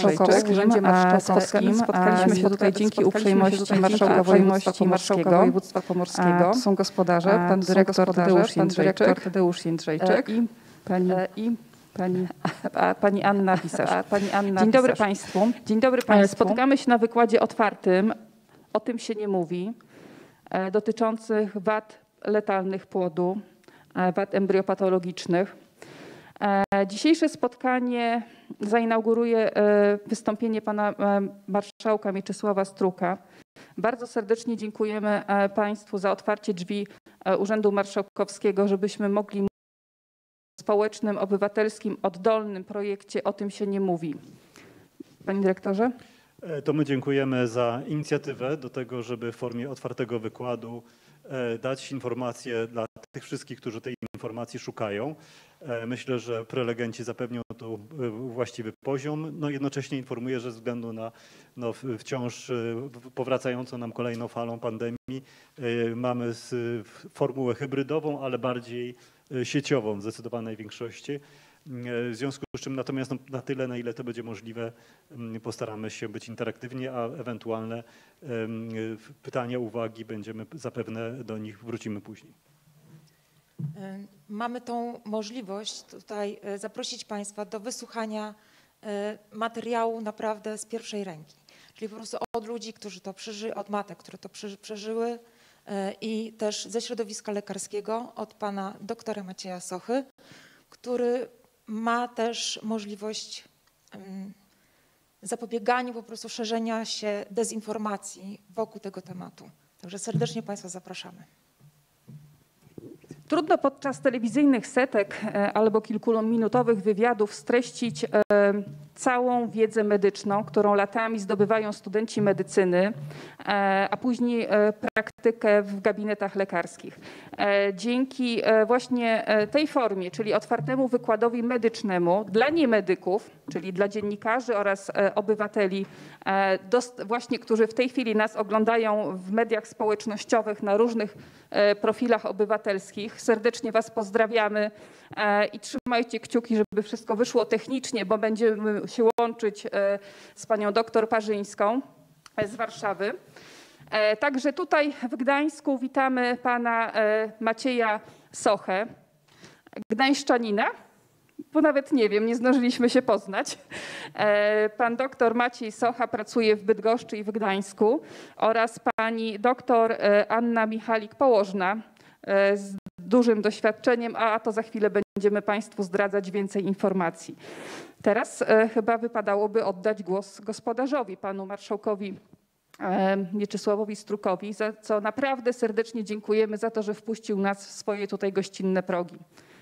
Marszałkowskim. W Urzędzie Marszałkowskim. Spotkaliśmy się tutaj dzięki uprzejmości Marszałka Województwa Pomorskiego. Są gospodarze, pan dyrektor Tadeusz Jędrzejczyk i pani Anna Pisarz. Dzień dobry Państwu. Dzień dobry Państwu. Spotykamy się na wykładzie otwartym, o tym się nie mówi, dotyczących wad letalnych płodu, wad embriopatologicznych. Dzisiejsze spotkanie zainauguruje wystąpienie pana marszałka Mieczysława Struka. Bardzo serdecznie dziękujemy Państwu za otwarcie drzwi Urzędu Marszałkowskiego, żebyśmy mogli mówić o społecznym, obywatelskim, oddolnym projekcie O tym się nie mówi. Panie dyrektorze? To my dziękujemy za inicjatywę do tego, żeby w formie otwartego wykładu dać informacje dla tych wszystkich, którzy tej informacji szukają. Myślę, że prelegenci zapewnią tu właściwy poziom. No jednocześnie informuję, że ze względu na wciąż powracającą nam kolejną falą pandemii mamy formułę hybrydową, ale bardziej sieciową w zdecydowanej większości. W związku z czym natomiast na tyle, na ile to będzie możliwe, postaramy się być interaktywnie, a ewentualne pytania, uwagi będziemy zapewne do nich wrócimy później. Mamy tą możliwość tutaj zaprosić Państwa do wysłuchania materiału naprawdę z pierwszej ręki. Czyli po prostu od ludzi, którzy to przeżyli, od matek, które to przeżyły i też ze środowiska lekarskiego, od pana doktora Macieja Sochy, który ma też możliwość zapobiegania po prostu szerzenia się dezinformacji wokół tego tematu. Także serdecznie Państwa zapraszamy. Trudno podczas telewizyjnych setek albo kilkuminutowych wywiadów streścić całą wiedzę medyczną, którą latami zdobywają studenci medycyny, a później praktykę w gabinetach lekarskich. Dzięki właśnie tej formie, czyli otwartemu wykładowi medycznemu dla niemedyków, czyli dla dziennikarzy oraz obywateli, właśnie którzy w tej chwili nas oglądają w mediach społecznościowych na różnych profilach obywatelskich. Serdecznie Was pozdrawiamy i trzymajcie kciuki, żeby wszystko wyszło technicznie, bo będziemy się łączyć z panią doktor Parzyńską z Warszawy. Także tutaj w Gdańsku witamy pana Macieja Sochę, gdańszczanina, bo nawet nie wiem, nie zdążyliśmy się poznać. Pan doktor Maciej Socha pracuje w Bydgoszczy i w Gdańsku oraz pani doktor Anna Michalik-Położna z dużym doświadczeniem, a to za chwilę będziemy Państwu zdradzać więcej informacji. Teraz chyba wypadałoby oddać głos gospodarzowi, panu marszałkowi Mieczysławowi Strukowi, za co naprawdę serdecznie dziękujemy za to, że wpuścił nas w swoje tutaj gościnne progi.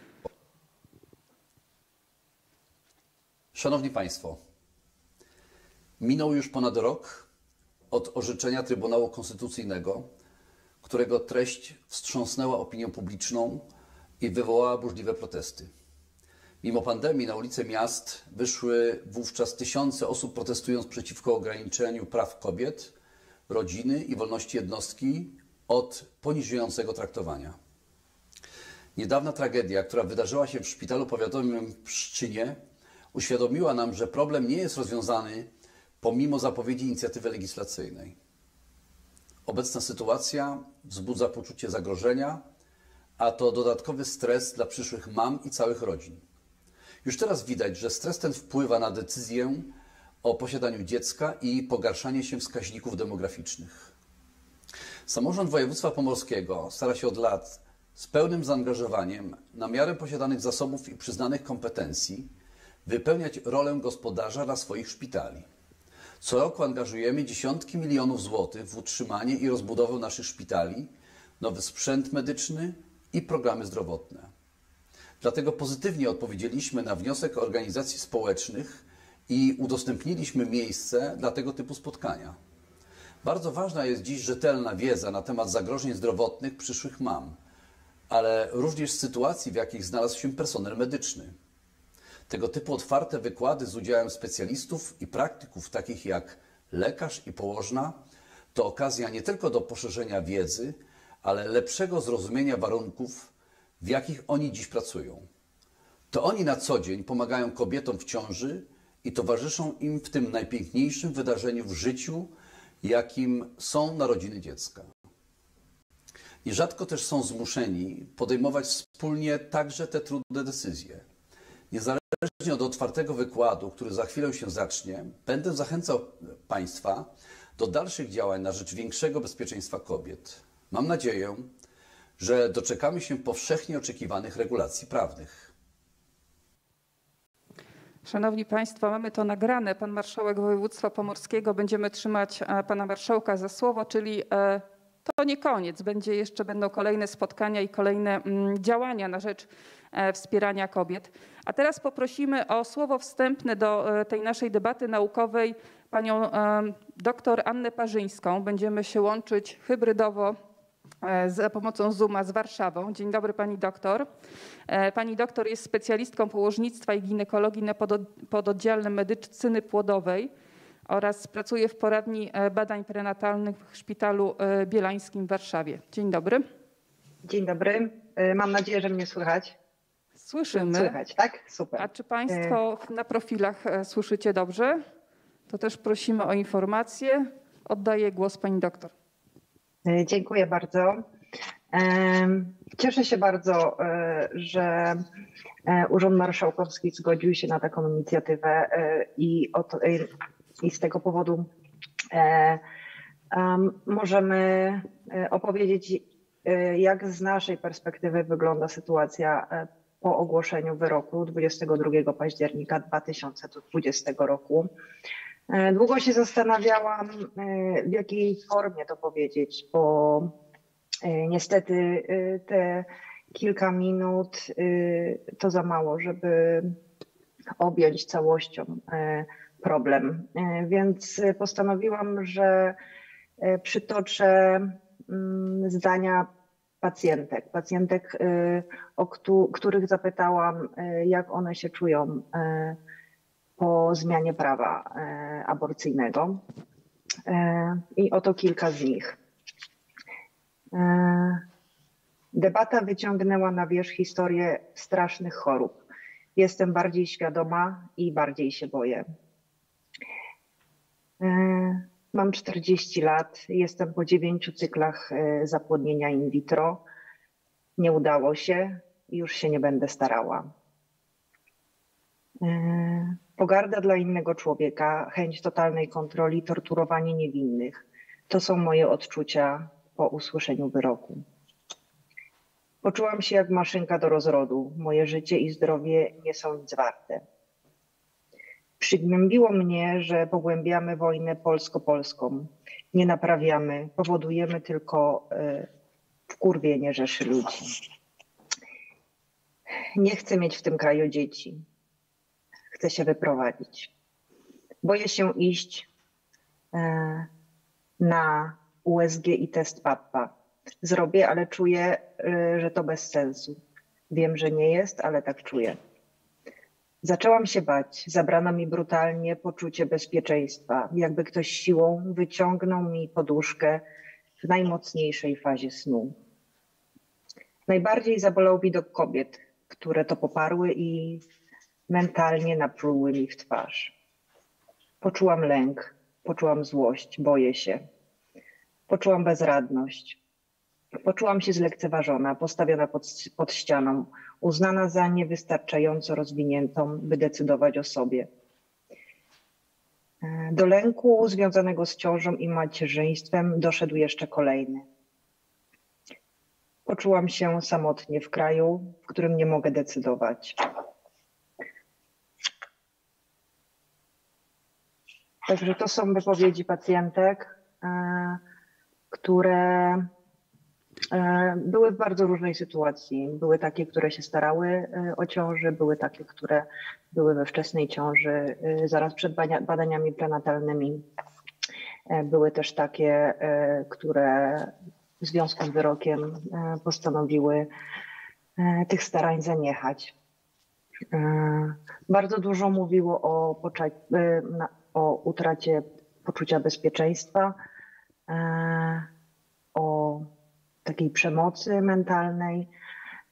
Szanowni Państwo, minął już ponad rok od orzeczenia Trybunału Konstytucyjnego, którego treść wstrząsnęła opinią publiczną i wywołała burzliwe protesty. Mimo pandemii na ulice miast wyszły wówczas tysiące osób, protestując przeciwko ograniczeniu praw kobiet, rodziny i wolności jednostki od poniżającego traktowania. Niedawna tragedia, która wydarzyła się w szpitalu powiatowym w Pszczynie, uświadomiła nam, że problem nie jest rozwiązany pomimo zapowiedzi inicjatywy legislacyjnej. Obecna sytuacja wzbudza poczucie zagrożenia, a to dodatkowy stres dla przyszłych mam i całych rodzin. Już teraz widać, że stres ten wpływa na decyzję o posiadaniu dziecka i pogarszanie się wskaźników demograficznych. Samorząd województwa pomorskiego stara się od lat z pełnym zaangażowaniem, na miarę posiadanych zasobów i przyznanych kompetencji, wypełniać rolę gospodarza dla swoich szpitali. Co roku angażujemy dziesiątki milionów złotych w utrzymanie i rozbudowę naszych szpitali, nowy sprzęt medyczny i programy zdrowotne. Dlatego pozytywnie odpowiedzieliśmy na wniosek organizacji społecznych i udostępniliśmy miejsce dla tego typu spotkania. Bardzo ważna jest dziś rzetelna wiedza na temat zagrożeń zdrowotnych przyszłych mam, ale również sytuacji, w jakich znalazł się personel medyczny. Tego typu otwarte wykłady z udziałem specjalistów i praktyków takich jak lekarz i położna to okazja nie tylko do poszerzenia wiedzy, ale lepszego zrozumienia warunków, w jakich oni dziś pracują. To oni na co dzień pomagają kobietom w ciąży i i towarzyszą im w tym najpiękniejszym wydarzeniu w życiu, jakim są narodziny dziecka. Nierzadko też są zmuszeni podejmować wspólnie także te trudne decyzje. Niezależnie od otwartego wykładu, który za chwilę się zacznie, będę zachęcał Państwa do dalszych działań na rzecz większego bezpieczeństwa kobiet. Mam nadzieję, że doczekamy się powszechnie oczekiwanych regulacji prawnych. Szanowni Państwo, mamy to nagrane. Pan Marszałek Województwa Pomorskiego, będziemy trzymać Pana Marszałka za słowo, czyli to nie koniec. Będą kolejne spotkania i kolejne działania na rzecz wspierania kobiet. A teraz poprosimy o słowo wstępne do tej naszej debaty naukowej panią dr Annę Parzyńską. Będziemy się łączyć hybrydowo za pomocą Zooma z Warszawą. Dzień dobry pani doktor. Pani doktor jest specjalistką położnictwa i ginekologii na pododdziale medycyny płodowej oraz pracuje w poradni badań prenatalnych w Szpitalu Bielańskim w Warszawie. Dzień dobry. Dzień dobry. Mam nadzieję, że mnie słychać. Słyszymy. Słychać, tak? Super. A czy Państwo na profilach słyszycie dobrze? To też prosimy o informację. Oddaję głos pani doktor. Dziękuję bardzo. Cieszę się bardzo, że Urząd Marszałkowski zgodził się na taką inicjatywę i z tego powodu możemy opowiedzieć, jak z naszej perspektywy wygląda sytuacja po ogłoszeniu wyroku 22 października 2020 roku. Długo się zastanawiałam, w jakiej formie to powiedzieć, bo niestety te kilka minut to za mało, żeby objąć całością problem. Więc postanowiłam, że przytoczę zdania pacjentek, o których zapytałam, jak one się czują po zmianie prawa aborcyjnego. I oto kilka z nich. Debata wyciągnęła na wierzch historię strasznych chorób. Jestem bardziej świadoma i bardziej się boję. Mam 40 lat, jestem po 9 cyklach zapłodnienia in vitro. Nie udało się, już się nie będę starała. Pogarda dla innego człowieka, chęć totalnej kontroli, torturowanie niewinnych. To są moje odczucia po usłyszeniu wyroku. Poczułam się jak maszynka do rozrodu. Moje życie i zdrowie nie są nic warte. Przygnębiło mnie, że pogłębiamy wojnę polsko-polską. Nie naprawiamy, powodujemy tylko wkurwienie rzeszy ludzi. Nie chcę mieć w tym kraju dzieci. Chcę się wyprowadzić. Boję się iść na USG i test PAPPA. Zrobię, ale czuję, że to bez sensu. Wiem, że nie jest, ale tak czuję. Zaczęłam się bać. Zabrano mi brutalnie poczucie bezpieczeństwa. Jakby ktoś siłą wyciągnął mi poduszkę w najmocniejszej fazie snu. Najbardziej zabolał widok kobiet, które to poparły i mentalnie napluły mi w twarz. Poczułam lęk, poczułam złość, boję się. Poczułam bezradność. Poczułam się zlekceważona, postawiona pod ścianą, uznana za niewystarczająco rozwiniętą, by decydować o sobie. Do lęku związanego z ciążą i macierzyństwem doszedł jeszcze kolejny. Poczułam się samotnie w kraju, w którym nie mogę decydować. Także to są wypowiedzi pacjentek, które były w bardzo różnej sytuacji. Były takie, które się starały o ciążę, były takie, które były we wczesnej ciąży, zaraz przed badaniami prenatalnymi. Były też takie, które w związku z wyrokiem postanowiły tych starań zaniechać. Bardzo dużo mówiło o utracie poczucia bezpieczeństwa, o takiej przemocy mentalnej,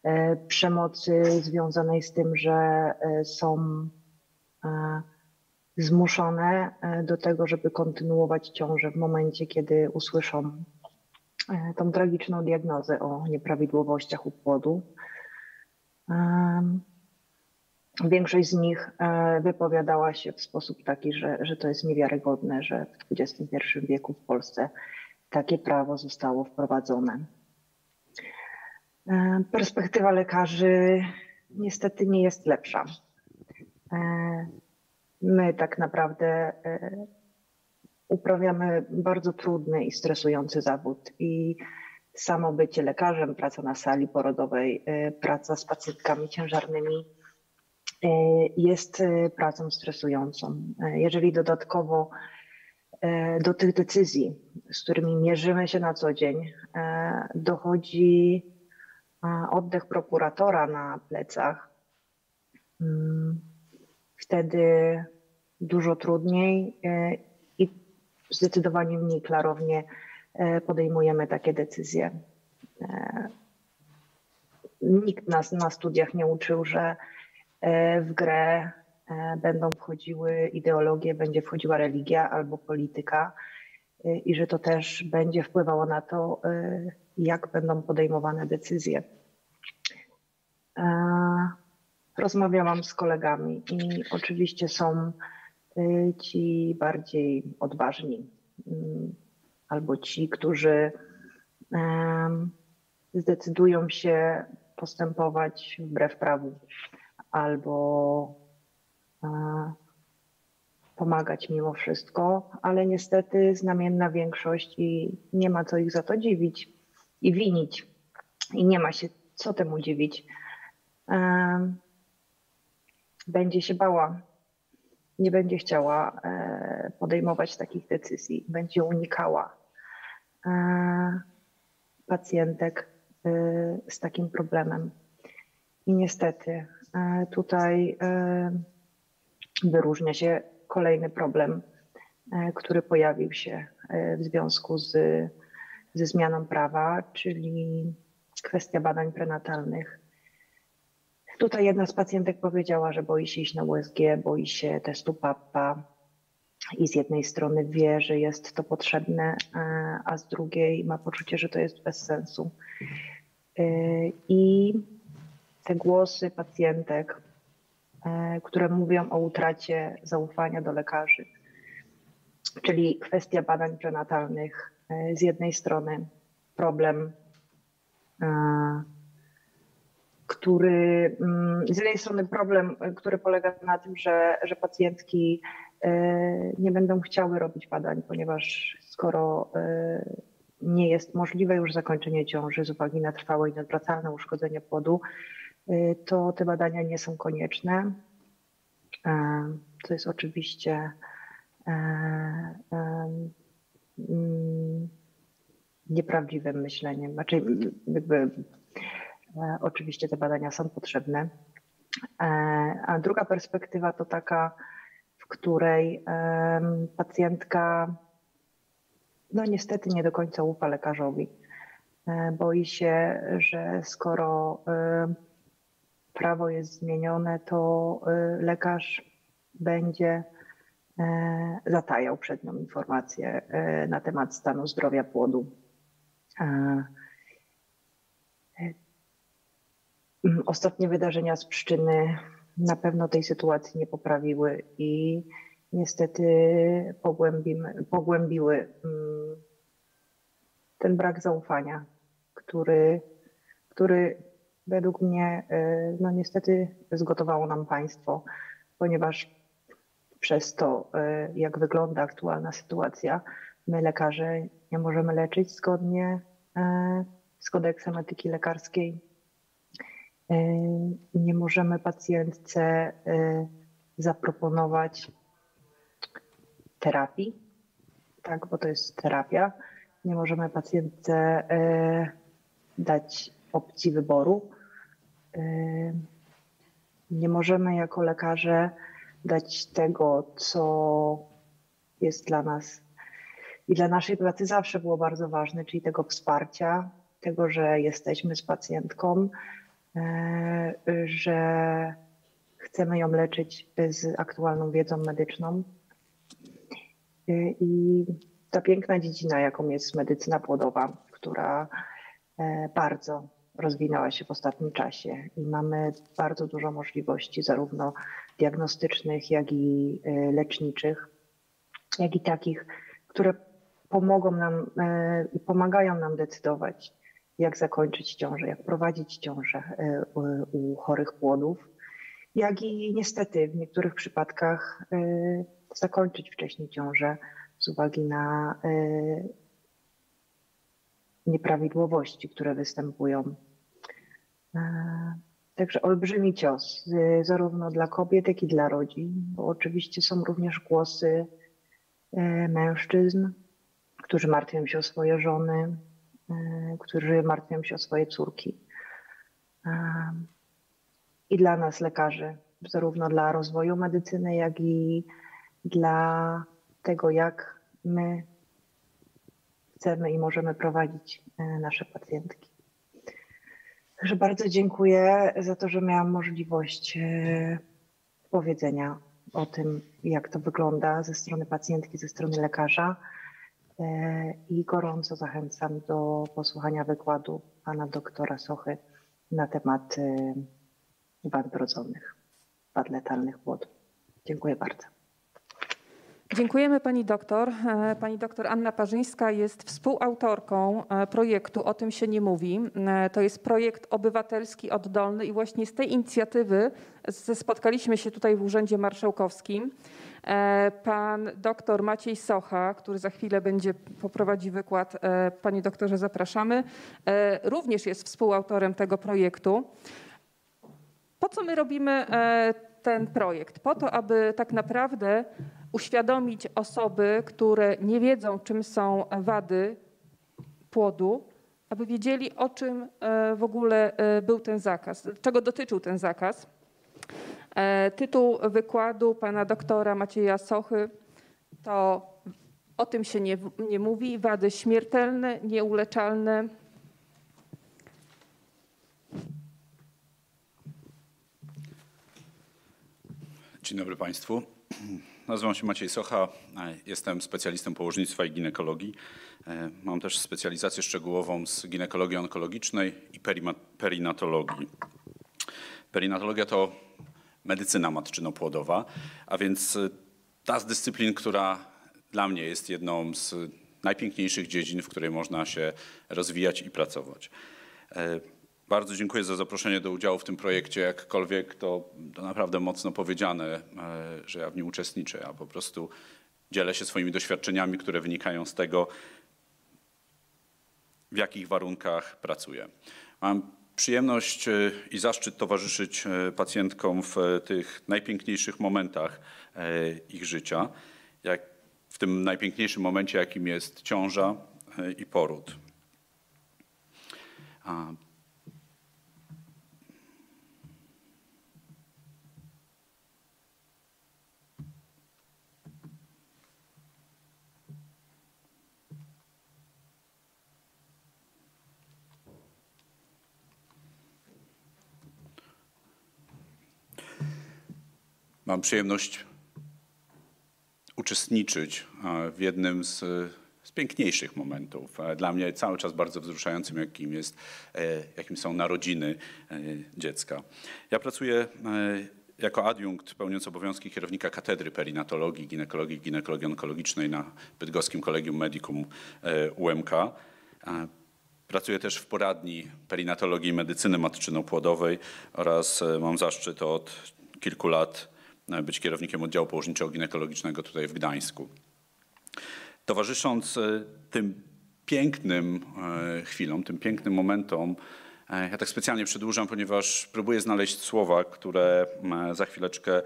przemocy związanej z tym, że są zmuszone do tego, żeby kontynuować ciążę w momencie, kiedy usłyszą tą tragiczną diagnozę o nieprawidłowościach u płodu. Większość z nich wypowiadała się w sposób taki, że to jest niewiarygodne, że w XXI wieku w Polsce takie prawo zostało wprowadzone. Perspektywa lekarzy niestety nie jest lepsza. My tak naprawdę uprawiamy bardzo trudny i stresujący zawód i samo bycie lekarzem, praca na sali porodowej, praca z pacjentkami ciężarnymi jest pracą stresującą. Jeżeli dodatkowo do tych decyzji, z którymi mierzymy się na co dzień, dochodzi oddech prokuratora na plecach, wtedy dużo trudniej i zdecydowanie mniej klarownie podejmujemy takie decyzje. Nikt nas na studiach nie uczył, że w grę będą wchodziły ideologie, będzie wchodziła religia albo polityka i że to też będzie wpływało na to, jak będą podejmowane decyzje. Rozmawiałam z kolegami i oczywiście są ci bardziej odważni albo ci, którzy zdecydują się postępować wbrew prawu albo pomagać mimo wszystko, ale niestety znamienna większość i nie ma co ich za to dziwić i winić i nie ma się co temu dziwić. Będzie się bała, nie będzie chciała podejmować takich decyzji, będzie unikała pacjentek z takim problemem. I niestety tutaj wyróżnia się kolejny problem, który pojawił się w związku ze zmianą prawa, czyli kwestia badań prenatalnych. Tutaj jedna z pacjentek powiedziała, że boi się iść na USG, boi się testu PAPA i z jednej strony wie, że jest to potrzebne, a z drugiej ma poczucie, że to jest bez sensu. I te głosy pacjentek, które mówią o utracie zaufania do lekarzy, czyli kwestia badań prenatalnych, z jednej strony problem, który polega na tym, że pacjentki nie będą chciały robić badań, ponieważ skoro nie jest możliwe już zakończenie ciąży z uwagi na trwałe i nieodwracalne uszkodzenie płodu, to te badania nie są konieczne. To jest oczywiście nieprawdziwym myśleniem. Znaczy, oczywiście te badania są potrzebne. A druga perspektywa to taka, w której pacjentka no niestety nie do końca ufa lekarzowi. Boi się, że skoro prawo jest zmienione, to lekarz będzie zatajał przed nią informacje na temat stanu zdrowia płodu. Ostatnie wydarzenia z Pszczyny na pewno tej sytuacji nie poprawiły i niestety pogłębiły ten brak zaufania, który według mnie no niestety zgotowało nam państwo, ponieważ przez to, jak wygląda aktualna sytuacja, my lekarze nie możemy leczyć zgodnie z kodeksem etyki lekarskiej. Nie możemy pacjentce zaproponować terapii, tak, bo to jest terapia. Nie możemy pacjentce dać opcji wyboru. Nie możemy jako lekarze dać tego, co jest dla nas i dla naszej pracy zawsze było bardzo ważne, czyli tego wsparcia, tego, że jesteśmy z pacjentką, że chcemy ją leczyć z aktualną wiedzą medyczną. I ta piękna dziedzina, jaką jest medycyna płodowa, która bardzo rozwinęła się w ostatnim czasie i mamy bardzo dużo możliwości zarówno diagnostycznych, jak i leczniczych, jak i takich, które pomogą nam i pomagają nam decydować, jak zakończyć ciążę, jak prowadzić ciążę u chorych płodów, jak i niestety w niektórych przypadkach zakończyć wcześniej ciążę z uwagi na nieprawidłowości, które występują. Także olbrzymi cios, zarówno dla kobiet, jak i dla rodzin, bo oczywiście są również głosy mężczyzn, którzy martwią się o swoje żony, którzy martwią się o swoje córki. I dla nas, lekarzy, zarówno dla rozwoju medycyny, jak i dla tego, jak my chcemy i możemy prowadzić nasze pacjentki. Także bardzo dziękuję za to, że miałam możliwość powiedzenia o tym, jak to wygląda ze strony pacjentki, ze strony lekarza i gorąco zachęcam do posłuchania wykładu pana doktora Sochy na temat wad wrodzonych, wad letalnych płodu. Dziękuję bardzo. Dziękujemy pani doktor. Pani doktor Anna Parzyńska jest współautorką projektu O tym się nie mówi. To jest projekt obywatelski, oddolny i właśnie z tej inicjatywy spotkaliśmy się tutaj w Urzędzie Marszałkowskim. Pan doktor Maciej Socha, który za chwilę poprowadzi wykład. Panie doktorze, zapraszamy. Również jest współautorem tego projektu. Po co my robimy ten projekt? Po to, aby tak naprawdę uświadomić osoby, które nie wiedzą, czym są wady płodu, aby wiedzieli, o czym w ogóle był ten zakaz, czego dotyczył ten zakaz. Tytuł wykładu pana doktora Macieja Sochy to O tym się nie mówi, wady śmiertelne, nieuleczalne. Dzień dobry Państwu. Nazywam się Maciej Socha, jestem specjalistą położnictwa i ginekologii. Mam też specjalizację szczegółową z ginekologii onkologicznej i perinatologii. Perinatologia to medycyna matczyno-płodowa, a więc ta z dyscyplin, która dla mnie jest jedną z najpiękniejszych dziedzin, w której można się rozwijać i pracować. Bardzo dziękuję za zaproszenie do udziału w tym projekcie, jakkolwiek to naprawdę mocno powiedziane, że ja w nim uczestniczę. Ja po prostu dzielę się swoimi doświadczeniami, które wynikają z tego, w jakich warunkach pracuję. Mam przyjemność i zaszczyt towarzyszyć pacjentkom w tych najpiękniejszych momentach ich życia, jak w tym najpiękniejszym momencie, jakim jest ciąża i poród. Mam przyjemność uczestniczyć w jednym z piękniejszych momentów. Dla mnie cały czas bardzo wzruszającym, jakim są narodziny dziecka. Ja pracuję jako adiunkt pełniący obowiązki kierownika Katedry Perinatologii, Ginekologii i Ginekologii Onkologicznej na Bydgoskim Collegium Medicum UMK. Pracuję też w poradni perinatologii i medycyny matczyno-płodowej oraz mam zaszczyt od kilku lat być kierownikiem oddziału położniczo-ginekologicznego tutaj w Gdańsku. Towarzysząc tym pięknym chwilom, tym pięknym momentom, ja tak specjalnie przedłużam, ponieważ próbuję znaleźć słowa, które za chwileczkę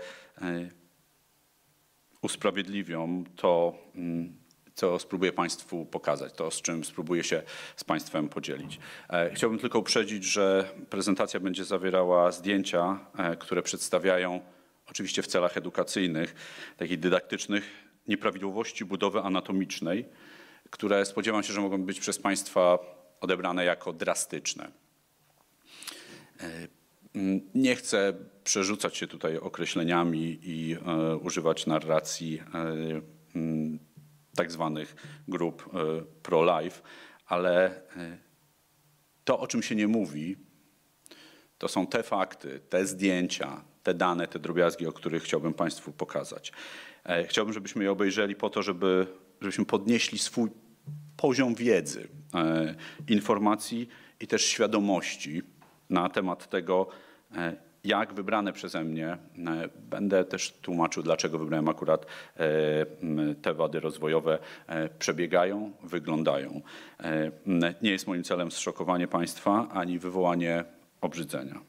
usprawiedliwią to, co spróbuję Państwu pokazać, to z czym spróbuję się z Państwem podzielić. Chciałbym tylko uprzedzić, że prezentacja będzie zawierała zdjęcia, które przedstawiają oczywiście w celach edukacyjnych, takich dydaktycznych, nieprawidłowości budowy anatomicznej, które spodziewam się, że mogą być przez Państwa odebrane jako drastyczne. Nie chcę przerzucać się tutaj określeniami i używać narracji tak zwanych grup pro-life, ale to, o czym się nie mówi, to są te fakty, te zdjęcia, te dane, te drobiazgi, o których chciałbym Państwu pokazać. Chciałbym, żebyśmy je obejrzeli po to, żebyśmy podnieśli swój poziom wiedzy, informacji i też świadomości na temat tego, jak wybrane przeze mnie, będę też tłumaczył, dlaczego wybrałem akurat te wady rozwojowe, przebiegają, wyglądają. Nie jest moim celem zszokowanie Państwa ani wywołanie obrzydzenia.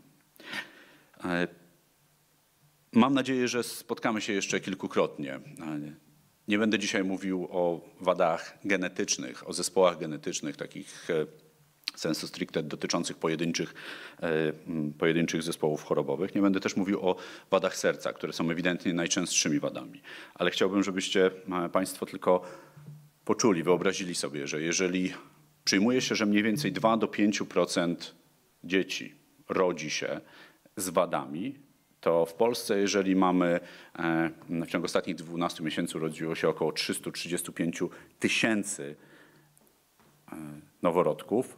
Mam nadzieję, że spotkamy się jeszcze kilkukrotnie. Nie będę dzisiaj mówił o wadach genetycznych, o zespołach genetycznych, takich sensu stricte dotyczących pojedynczych zespołów chorobowych. Nie będę też mówił o wadach serca, które są ewidentnie najczęstszymi wadami. Ale chciałbym, żebyście Państwo tylko poczuli, wyobrazili sobie, że jeżeli przyjmuje się, że mniej więcej 2 do 5% dzieci rodzi się z wadami, to w Polsce, jeżeli mamy w ciągu ostatnich 12 miesięcy urodziło się około 335 tysięcy noworodków,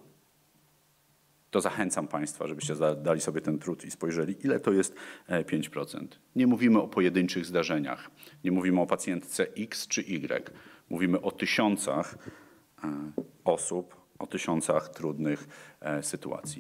to zachęcam Państwa, żebyście dali sobie ten trud i spojrzeli, ile to jest 5%. Nie mówimy o pojedynczych zdarzeniach, nie mówimy o pacjentce X czy Y. Mówimy o tysiącach osób, o tysiącach trudnych sytuacji.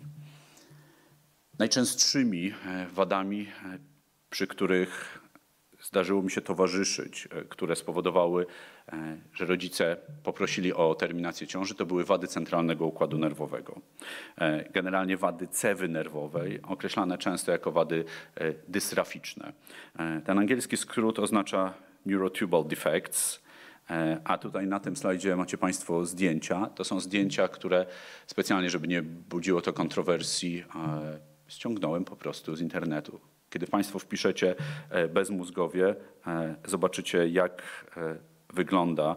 Najczęstszymi wadami, przy których zdarzyło mi się towarzyszyć, które spowodowały, że rodzice poprosili o terminację ciąży, to były wady centralnego układu nerwowego. Generalnie wady cewy nerwowej, określane często jako wady dysraficzne. Ten angielski skrót oznacza neurotubal defects, a tutaj na tym slajdzie macie Państwo zdjęcia. To są zdjęcia, które specjalnie, żeby nie budziło to kontrowersji, ściągnąłem po prostu z internetu. Kiedy Państwo wpiszecie bezmózgowie, zobaczycie, jak wygląda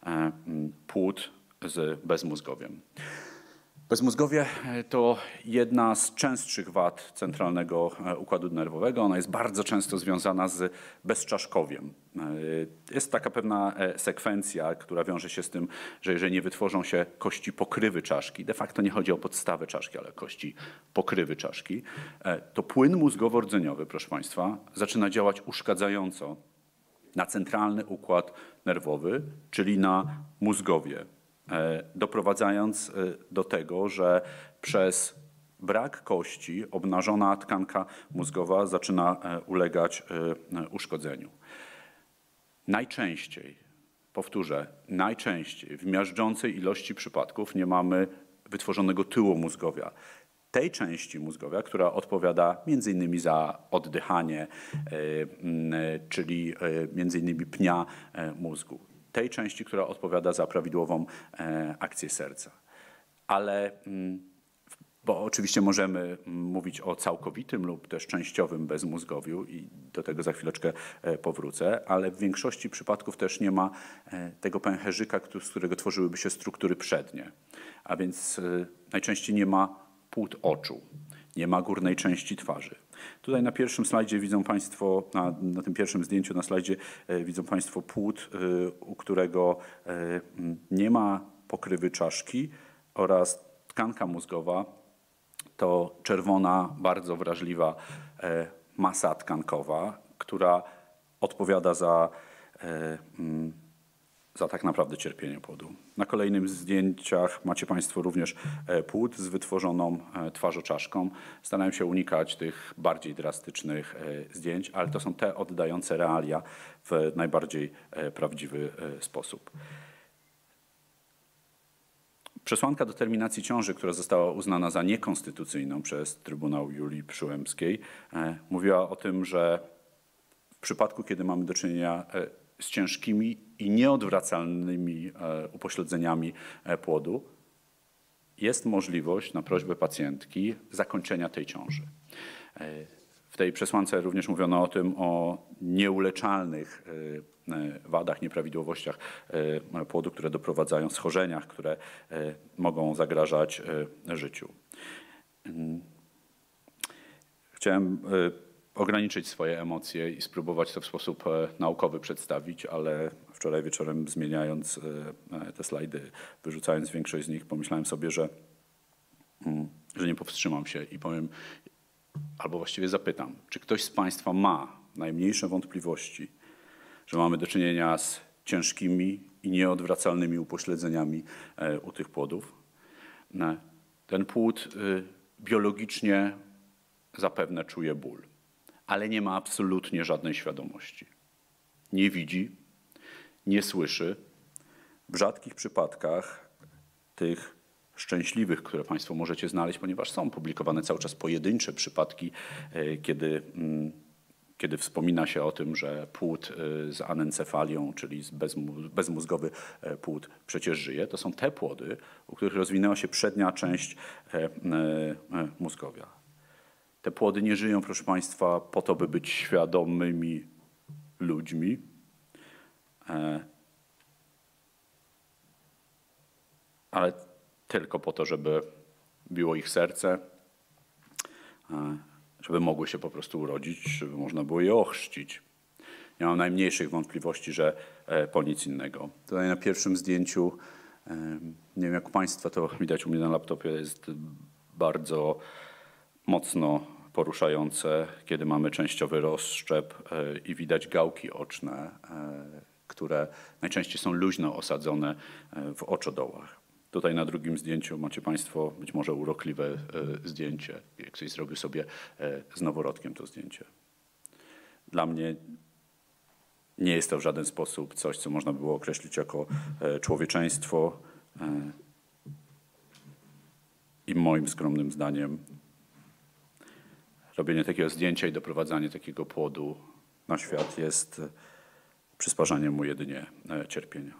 płód z bezmózgowiem. Bezmózgowie to jedna z częstszych wad centralnego układu nerwowego. Ona jest bardzo często związana z bezczaszkowiem. Jest taka pewna sekwencja, która wiąże się z tym, że jeżeli nie wytworzą się kości pokrywy czaszki, de facto nie chodzi o podstawę czaszki, ale kości pokrywy czaszki, to płyn mózgowo-rdzeniowy, proszę Państwa, zaczyna działać uszkadzająco na centralny układ nerwowy, czyli na mózgowie, doprowadzając do tego, że przez brak kości obnażona tkanka mózgowa zaczyna ulegać uszkodzeniu. Najczęściej, powtórzę, najczęściej w miażdżącej ilości przypadków nie mamy wytworzonego tyłu mózgowia. Tej części mózgowia, która odpowiada między innymi za oddychanie, czyli między innymi pnia mózgu. Tej części, która odpowiada za prawidłową akcję serca. Ale, bo oczywiście możemy mówić o całkowitym lub też częściowym bezmózgowiu i do tego za chwileczkę powrócę, ale w większości przypadków też nie ma tego pęcherzyka, z którego tworzyłyby się struktury przednie. A więc najczęściej nie ma płód oczu, nie ma górnej części twarzy. Tutaj na pierwszym slajdzie widzą Państwo, na tym pierwszym zdjęciu na slajdzie widzą Państwo płód, u którego nie ma pokrywy czaszki oraz tkanka mózgowa to czerwona, bardzo wrażliwa masa tkankowa, która odpowiada za tak naprawdę cierpienie płodu. Na kolejnym zdjęciach macie Państwo również płód z wytworzoną twarzoczaszką. Starałem się unikać tych bardziej drastycznych zdjęć, ale to są te oddające realia w najbardziej prawdziwy sposób. Przesłanka do terminacji ciąży, która została uznana za niekonstytucyjną przez Trybunał Julii Przyłębskiej, mówiła o tym, że w przypadku, kiedy mamy do czynienia z ciężkimi i nieodwracalnymi upośledzeniami płodu, jest możliwość na prośbę pacjentki zakończenia tej ciąży. W tej przesłance również mówiono o tym, o nieuleczalnych wadach, nieprawidłowościach płodu, które doprowadzają, schorzeniach, które mogą zagrażać życiu. Chciałem ograniczyć swoje emocje i spróbować to w sposób naukowy przedstawić, ale wczoraj wieczorem zmieniając te slajdy, wyrzucając większość z nich, pomyślałem sobie, że nie powstrzymam się i powiem, albo właściwie zapytam, czy ktoś z Państwa ma najmniejsze wątpliwości, że mamy do czynienia z ciężkimi i nieodwracalnymi upośledzeniami u tych płodów. Ten płód biologicznie zapewne czuje ból, ale nie ma absolutnie żadnej świadomości. Nie widzi, nie słyszy. W rzadkich przypadkach tych szczęśliwych, które Państwo możecie znaleźć, ponieważ są publikowane cały czas pojedyncze przypadki, kiedy wspomina się o tym, że płód z anencefalią, czyli bezmózgowy płód przecież żyje. To są te płody, u których rozwinęła się przednia część mózgowia. Te płody nie żyją, proszę Państwa, po to, by być świadomymi ludźmi, ale tylko po to, żeby biło ich serce, żeby mogły się po prostu urodzić, żeby można było je ochrzcić. Nie mam najmniejszych wątpliwości, że po nic innego. Tutaj na pierwszym zdjęciu, nie wiem jak u Państwa, to widać u mnie na laptopie, jest bardzo mocno poruszające, kiedy mamy częściowy rozszczep i widać gałki oczne, które najczęściej są luźno osadzone w oczodołach. Tutaj na drugim zdjęciu macie Państwo być może urokliwe zdjęcie, jak ktoś zrobił sobie z noworodkiem to zdjęcie. Dla mnie nie jest to w żaden sposób coś, co można było określić jako człowieczeństwo i moim skromnym zdaniem robienie takiego zdjęcia i doprowadzanie takiego płodu na świat jest przysparzaniem mu jedynie cierpienia.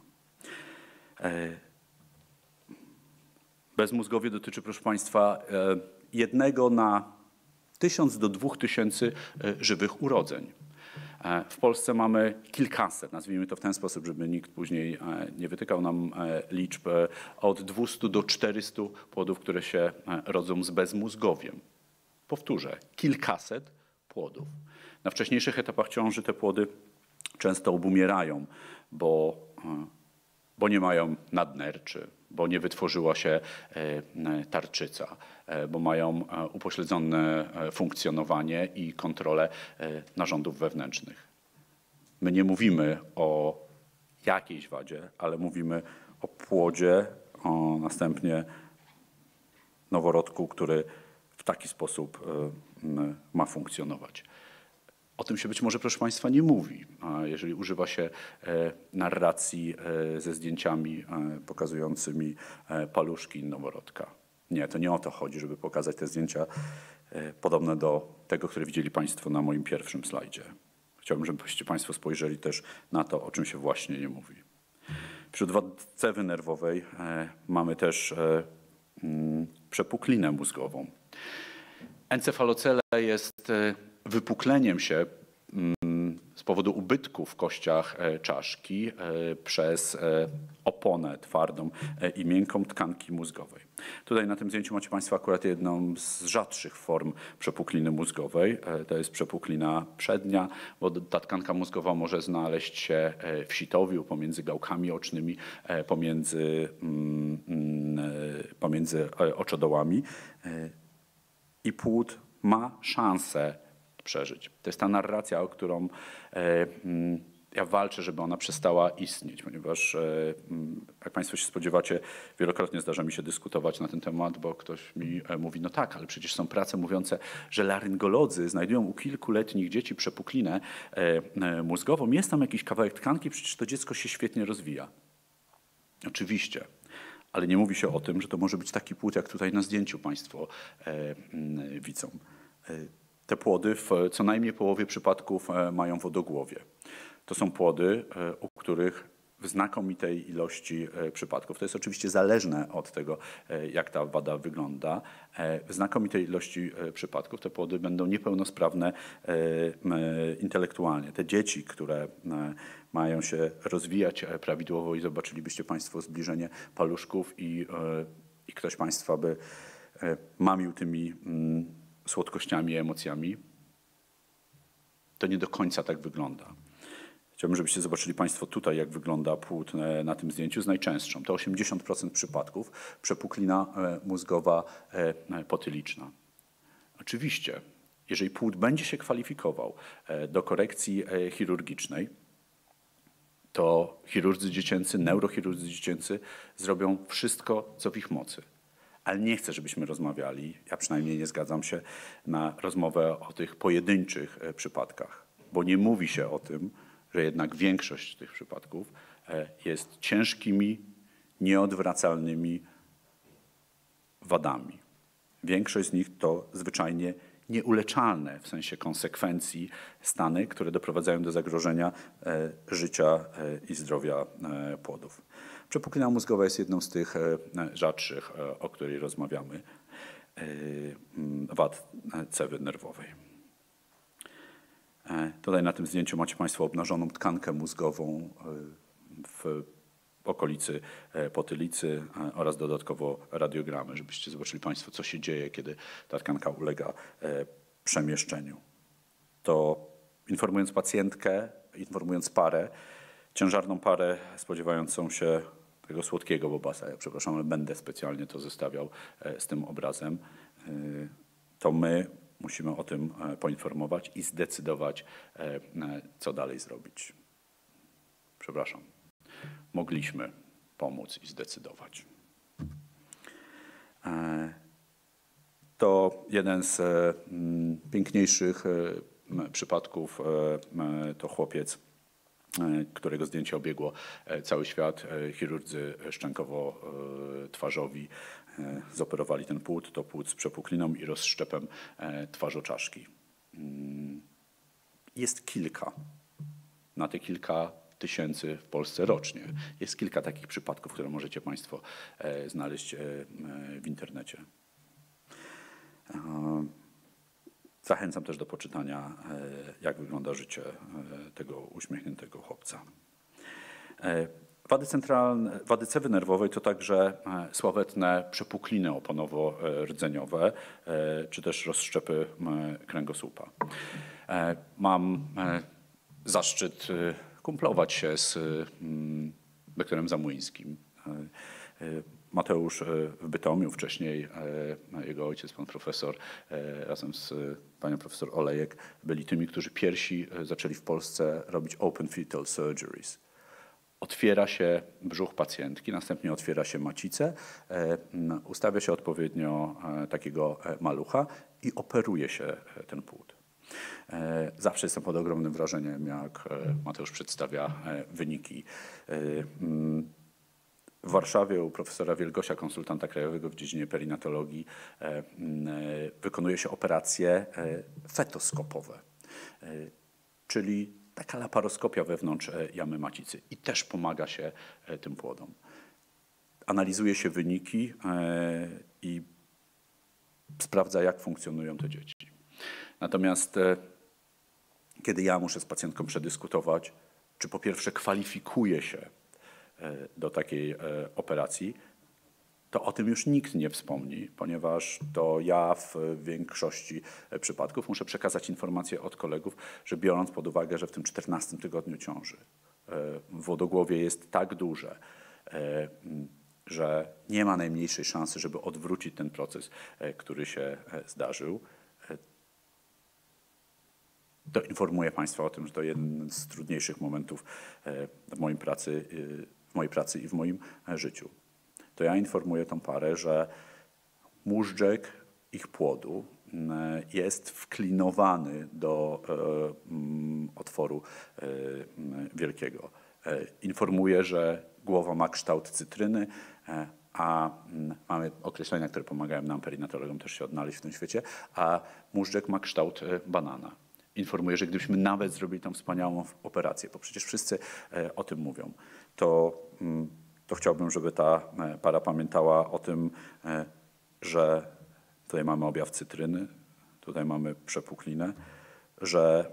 Bezmózgowie dotyczy, proszę Państwa, 1 na 1000 do 2000 żywych urodzeń. W Polsce mamy kilkaset, nazwijmy to w ten sposób, żeby nikt później nie wytykał nam liczb, od 200 do 400 płodów, które się rodzą z bezmózgowiem. Powtórzę, kilkaset płodów. Na wcześniejszych etapach ciąży te płody często obumierają, bo nie mają nadnerczy, bo nie wytworzyła się tarczyca, bo mają upośledzone funkcjonowanie i kontrolę narządów wewnętrznych. My nie mówimy o jakiejś wadzie, ale mówimy o płodzie, o następnie noworodku, który w taki sposób ma funkcjonować. O tym się być może, proszę Państwa, nie mówi, jeżeli używa się narracji ze zdjęciami pokazującymi paluszki noworodka. Nie, to nie o to chodzi, żeby pokazać te zdjęcia podobne do tego, które widzieli Państwo na moim pierwszym slajdzie. Chciałbym, żebyście Państwo spojrzeli też na to, o czym się właśnie nie mówi. Wśród wady nerwowej mamy też przepuklinę mózgową. Encefalocele jest wypukleniem się z powodu ubytku w kościach czaszki przez oponę twardą i miękką tkanki mózgowej. Tutaj na tym zdjęciu macie Państwo akurat jedną z rzadszych form przepukliny mózgowej. To jest przepuklina przednia, bo ta tkanka mózgowa może znaleźć się w sitowiu, pomiędzy gałkami ocznymi, pomiędzy oczodołami. I płód ma szansę przeżyć. To jest ta narracja, o którą ja walczę, żeby ona przestała istnieć, ponieważ jak Państwo się spodziewacie, wielokrotnie zdarza mi się dyskutować na ten temat, bo ktoś mi mówi, no tak, ale przecież są prace mówiące, że laryngolodzy znajdują u kilkuletnich dzieci przepuklinę mózgową, jest tam jakiś kawałek tkanki, przecież to dziecko się świetnie rozwija. Oczywiście. Ale nie mówi się o tym, że to może być taki płód, jak tutaj na zdjęciu Państwo widzą. Te płody w co najmniej połowie przypadków mają wodogłowie. To są płody, u których w znakomitej ilości przypadków, to jest oczywiście zależne od tego, jak ta wada wygląda, w znakomitej ilości przypadków te płody będą niepełnosprawne intelektualnie. Te dzieci, które mają się rozwijać prawidłowo i zobaczylibyście Państwo zbliżenie paluszków i ktoś Państwa by mamił tymi słodkościami i emocjami, to nie do końca tak wygląda. Chciałbym, żebyście zobaczyli Państwo tutaj, jak wygląda płód na tym zdjęciu z najczęstszą. To 80% przypadków przepuklina mózgowa potyliczna. Oczywiście, jeżeli płód będzie się kwalifikował do korekcji chirurgicznej, to chirurdzy dziecięcy, neurochirurdzy dziecięcy zrobią wszystko, co w ich mocy. Ale nie chcę, żebyśmy rozmawiali, ja przynajmniej nie zgadzam się na rozmowę o tych pojedynczych przypadkach, bo nie mówi się o tym, że jednak większość tych przypadków jest ciężkimi, nieodwracalnymi wadami. Większość z nich to zwyczajnie nieuleczalne w sensie konsekwencji stany, które doprowadzają do zagrożenia życia i zdrowia płodów. Przepuklina mózgowa jest jedną z tych rzadszych, o której rozmawiamy, wad cewy nerwowej. Tutaj na tym zdjęciu macie Państwo obnażoną tkankę mózgową w okolicy potylicy oraz dodatkowo radiogramy, żebyście zobaczyli Państwo, co się dzieje, kiedy ta tkanka ulega przemieszczeniu. To informując pacjentkę, informując parę, ciężarną parę spodziewającą się tego słodkiego bobasa, ja przepraszam, ale będę specjalnie to zestawiał z tym obrazem, to my musimy o tym poinformować i zdecydować, co dalej zrobić. Przepraszam. Mogliśmy pomóc i zdecydować. To jeden z piękniejszych przypadków, to chłopiec, którego zdjęcie obiegło cały świat. Chirurdzy szczękowo-twarzowi zoperowali ten płód. To płód z przepukliną i rozszczepem twarzoczaszki. Jest kilka, na te kilka tysięcy w Polsce rocznie. Jest kilka takich przypadków, które możecie Państwo znaleźć w internecie. Zachęcam też do poczytania, jak wygląda życie tego uśmiechniętego chłopca. Wady cewy nerwowej to także sławetne przepukliny oponowo-rdzeniowe, czy też rozszczepy kręgosłupa. Mam zaszczyt kumplować się z doktorem Zamłyńskim. Mateusz w Bytomiu, wcześniej jego ojciec, pan profesor, razem z panią profesor Olejek, byli tymi, którzy pierwsi zaczęli w Polsce robić open fetal surgeries. Otwiera się brzuch pacjentki, następnie otwiera się macicę, ustawia się odpowiednio takiego malucha i operuje się ten płód. Zawsze jestem pod ogromnym wrażeniem, jak Mateusz przedstawia wyniki. W Warszawie u profesora Wielgosia, konsultanta krajowego w dziedzinie perinatologii, wykonuje się operacje fetoskopowe, czyli taka laparoskopia wewnątrz jamy macicy i też pomaga się tym płodom. Analizuje się wyniki i sprawdza, jak funkcjonują te dzieci. Natomiast kiedy ja muszę z pacjentką przedyskutować, czy po pierwsze kwalifikuje się do takiej operacji, to o tym już nikt nie wspomni, ponieważ to ja w większości przypadków muszę przekazać informację od kolegów, że biorąc pod uwagę, że w tym 14 tygodniu ciąży wodogłowie jest tak duże, że nie ma najmniejszej szansy, żeby odwrócić ten proces, który się zdarzył, to informuję Państwa o tym, że to jeden z trudniejszych momentów w mojej pracy i w moim życiu. To ja informuję tą parę, że móżdżek ich płodu jest wklinowany do otworu wielkiego. Informuję, że głowa ma kształt cytryny, a mamy określenia, które pomagają nam, perinatologom, też się odnaleźć w tym świecie, a móżdżek ma kształt banana. Informuję, że gdybyśmy nawet zrobili tą wspaniałą operację, bo przecież wszyscy o tym mówią, to chciałbym, żeby ta para pamiętała o tym, że tutaj mamy objaw cytryny, tutaj mamy przepuklinę, że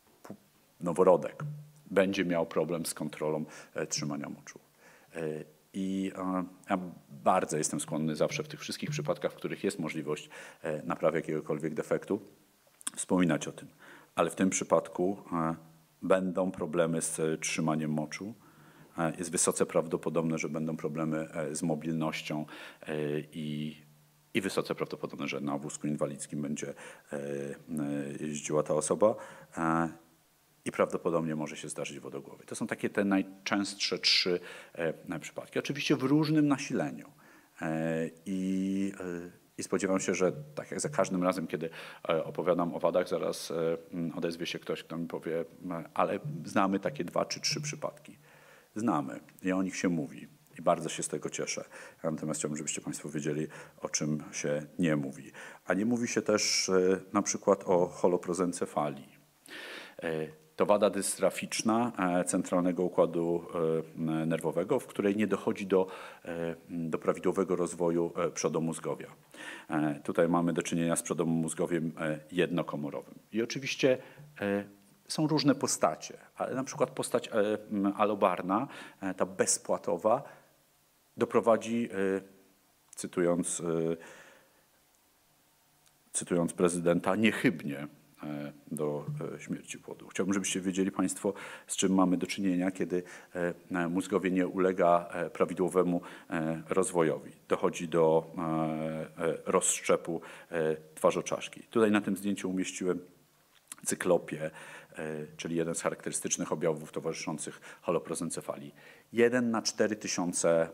noworodek będzie miał problem z kontrolą trzymania moczu. I ja bardzo jestem skłonny zawsze w tych wszystkich przypadkach, w których jest możliwość naprawy jakiegokolwiek defektu, wspominać o tym. Ale w tym przypadku będą problemy z trzymaniem moczu. Jest wysoce prawdopodobne, że będą problemy z mobilnością i wysoce prawdopodobne, że na wózku inwalidzkim będzie jeździła ta osoba i prawdopodobnie może się zdarzyć wodogłowie. To są takie te najczęstsze 3 przypadki. Oczywiście w różnym nasileniu. I spodziewam się, że tak jak za każdym razem, kiedy opowiadam o wadach, zaraz odezwie się ktoś, kto mi powie, ale znamy takie 2 czy 3 przypadki. Znamy i o nich się mówi i bardzo się z tego cieszę. Natomiast chciałbym, żebyście Państwo wiedzieli, o czym się nie mówi. A nie mówi się też na przykład o holoprozencefalii. To wada dystroficzna centralnego układu nerwowego, w której nie dochodzi do prawidłowego rozwoju przodomózgowia. Tutaj mamy do czynienia z przodomózgowiem jednokomorowym. I oczywiście są różne postacie, ale na przykład postać alobarna, ta bezpłatowa, doprowadzi, cytując prezydenta, niechybnie do śmierci płodu. Chciałbym, żebyście wiedzieli Państwo, z czym mamy do czynienia, kiedy mózgowie nie ulega prawidłowemu rozwojowi. Dochodzi do rozszczepu twarzoczaszki. Tutaj na tym zdjęciu umieściłem cyklopię, czyli jeden z charakterystycznych objawów towarzyszących holoprozencefalii. 1 na 4000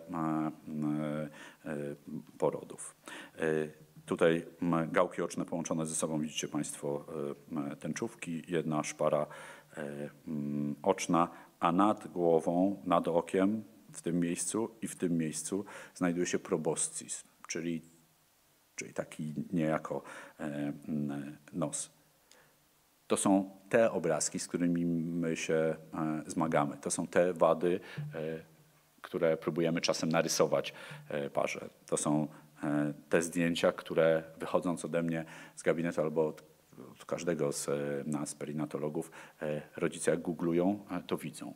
porodów. Tutaj gałki oczne połączone ze sobą, widzicie Państwo tęczówki, jedna szpara oczna, a nad głową, nad okiem, w tym miejscu i w tym miejscu znajduje się proboscis, czyli taki niejako nos. To są te obrazki, z którymi my się zmagamy. To są te wady, które próbujemy czasem narysować parze. To są te zdjęcia, które wychodząc ode mnie z gabinetu albo od każdego z nas, perinatologów, rodzice jak googlują, to widzą.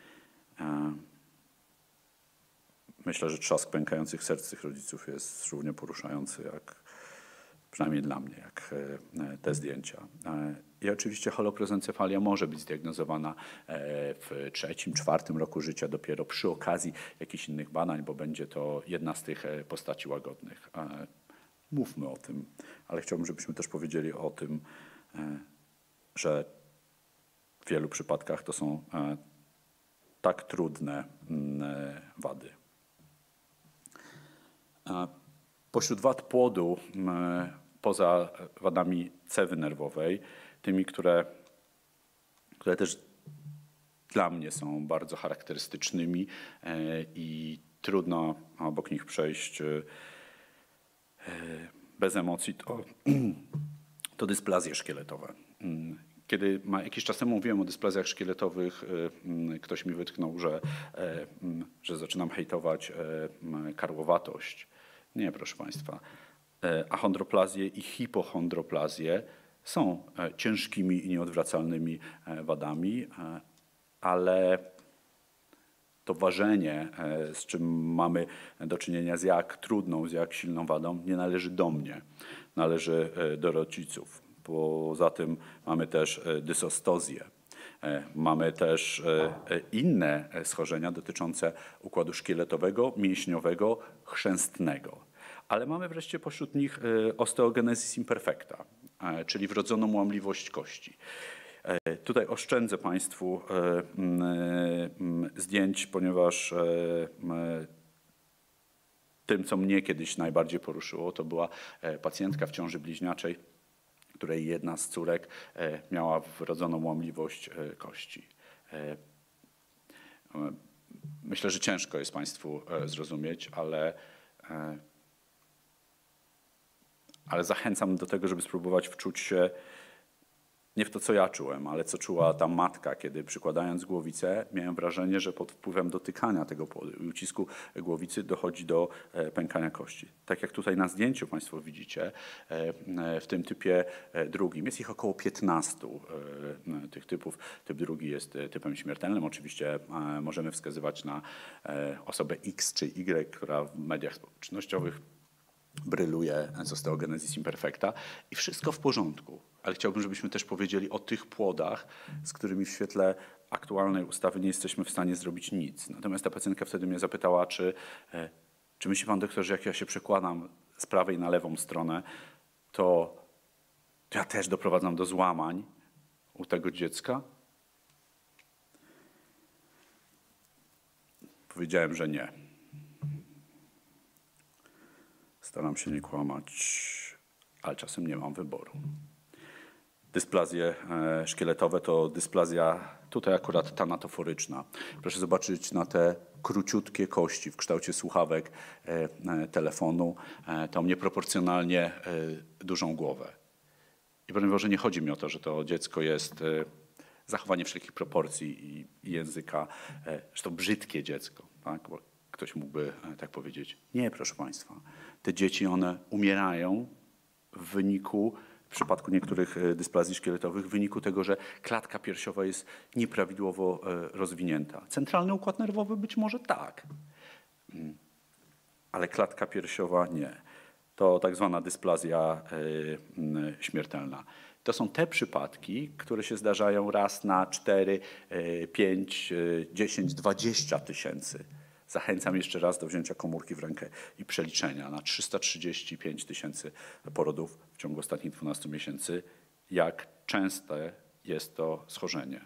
Myślę, że trzask pękających serc tych rodziców jest równie poruszający, jak przynajmniej dla mnie, jak te zdjęcia. I oczywiście holoprozencefalia może być zdiagnozowana w 3., 4. roku życia dopiero przy okazji jakichś innych badań, bo będzie to jedna z tych postaci łagodnych. Mówmy o tym, ale chciałbym, żebyśmy też powiedzieli o tym, że w wielu przypadkach to są tak trudne wady. Pośród wad płodu, poza wadami cewy nerwowej, tymi, które też dla mnie są bardzo charakterystycznymi i trudno obok nich przejść bez emocji, to dysplazje szkieletowe. Kiedy jakiś czas temu mówiłem o dysplazjach szkieletowych, ktoś mi wytknął, że zaczynam hejtować karłowatość. Nie, proszę Państwa. Achondroplazje i hipochondroplazje są ciężkimi i nieodwracalnymi wadami, ale to ważenie, z czym mamy do czynienia, z jak trudną, z jak silną wadą, nie należy do mnie, należy do rodziców. Poza tym mamy też dysostozję. Mamy też inne schorzenia dotyczące układu szkieletowego, mięśniowego, chrzęstnego. Ale mamy wreszcie pośród nich osteogenesis imperfecta, czyli wrodzoną łamliwość kości. Tutaj oszczędzę Państwu zdjęć, ponieważ tym, co mnie kiedyś najbardziej poruszyło, to była pacjentka w ciąży bliźniaczej, której jedna z córek miała wrodzoną łamliwość kości. Myślę, że ciężko jest Państwu zrozumieć, ale zachęcam do tego, żeby spróbować wczuć się Nie w to, co ja czułem, ale co czuła ta matka, kiedy przykładając głowicę, miałem wrażenie, że pod wpływem dotykania tego płodu i ucisku głowicy dochodzi do pękania kości. Tak jak tutaj na zdjęciu Państwo widzicie, w tym typie drugim. Jest ich około 15 tych typów. Typ drugi jest typem śmiertelnym. Oczywiście możemy wskazywać na osobę X czy Y, która w mediach społecznościowych bryluje z osteogenesis imperfecta i wszystko w porządku. Ale chciałbym, żebyśmy też powiedzieli o tych płodach, z którymi w świetle aktualnej ustawy nie jesteśmy w stanie zrobić nic. Natomiast ta pacjentka wtedy mnie zapytała, czy myśli pan doktor, że jak ja się przekładam z prawej na lewą stronę, to ja też doprowadzam do złamań u tego dziecka? Powiedziałem, że nie. Staram się nie kłamać, ale czasem nie mam wyboru. Dysplazje szkieletowe to dysplazja tutaj akurat tanatoforyczna. Proszę zobaczyć na te króciutkie kości w kształcie słuchawek telefonu, tą nieproporcjonalnie dużą głowę. I broń Boże, nie chodzi mi o to, że to dziecko jest zachowanie wszelkich proporcji i języka, że to brzydkie dziecko, tak? Bo ktoś mógłby tak powiedzieć. Nie, proszę Państwa. Te dzieci, one umierają w wyniku, w przypadku niektórych dysplazji szkieletowych, w wyniku tego, że klatka piersiowa jest nieprawidłowo rozwinięta. Centralny układ nerwowy być może tak, ale klatka piersiowa nie. To tak zwana dysplazja śmiertelna. To są te przypadki, które się zdarzają raz na 4, 5, 10, 20 tysięcy. Zachęcam jeszcze raz do wzięcia komórki w rękę i przeliczenia na 335 tysięcy porodów w ciągu ostatnich 12 miesięcy. Jak częste jest to schorzenie?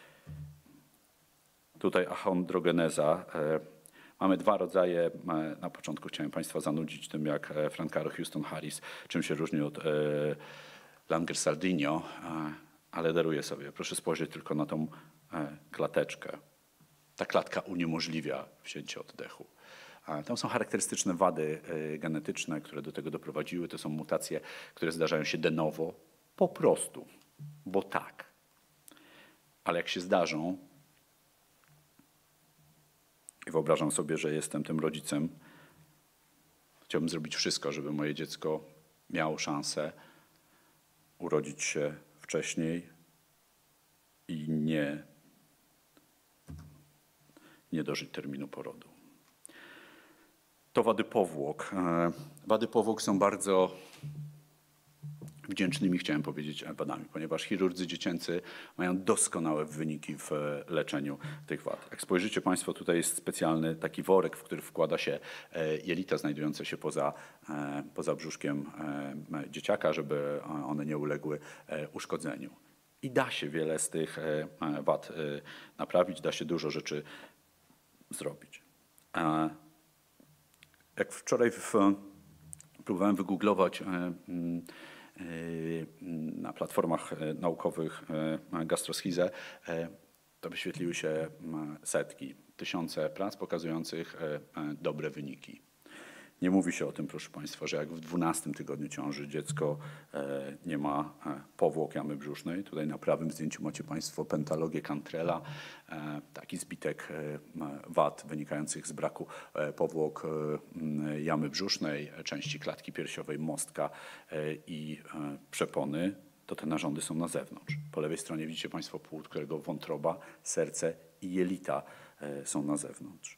Tutaj achondrogeneza. Mamy dwa rodzaje. Na początku chciałem Państwa zanudzić tym, jak Francaro Houston Harris, czym się różni od Langer-Sardinio, ale daruję sobie. Proszę spojrzeć tylko na tą klateczkę. Ta klatka uniemożliwia wzięcie oddechu. Tam są charakterystyczne wady genetyczne, które do tego doprowadziły. To są mutacje, które zdarzają się de novo, po prostu, bo tak. Ale jak się zdarzą, i wyobrażam sobie, że jestem tym rodzicem, chciałbym zrobić wszystko, żeby moje dziecko miało szansę urodzić się wcześniej i nie dożyć terminu porodu. To wady powłok. Wady powłok są bardzo wdzięcznymi, chciałem powiedzieć, wadami, ponieważ chirurdzy dziecięcy mają doskonałe wyniki w leczeniu tych wad. Jak spojrzycie Państwo, tutaj jest specjalny taki worek, w który wkłada się jelita znajdujące się poza brzuszkiem dzieciaka, żeby one nie uległy uszkodzeniu. I da się wiele z tych wad naprawić, da się dużo rzeczy zrobić. Jak wczoraj próbowałem wygooglować na platformach naukowych gastroschizę, to wyświetliły się setki, tysiące prac pokazujących dobre wyniki. Nie mówi się o tym, proszę Państwa, że jak w 12 tygodniu ciąży dziecko nie ma powłok jamy brzusznej. Tutaj na prawym zdjęciu macie Państwo pentalogię Cantrella, taki zbitek wad wynikających z braku powłok jamy brzusznej, części klatki piersiowej, mostka i przepony. To te narządy są na zewnątrz. Po lewej stronie widzicie Państwo płód, którego wątroba, serce i jelita są na zewnątrz.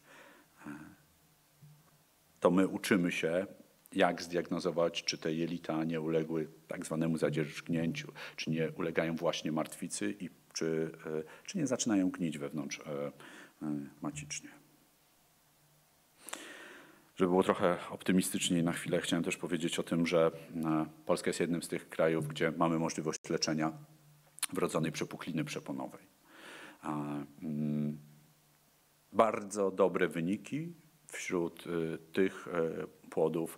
To my uczymy się, jak zdiagnozować, czy te jelita nie uległy tak zwanemu zadzierzgnięciu, czy nie ulegają właśnie martwicy i czy nie zaczynają gnić wewnątrz macicznie. Żeby było trochę optymistyczniej na chwilę, chciałem też powiedzieć o tym, że Polska jest jednym z tych krajów, gdzie mamy możliwość leczenia wrodzonej przepukliny przeponowej. Bardzo dobre wyniki wśród tych płodów,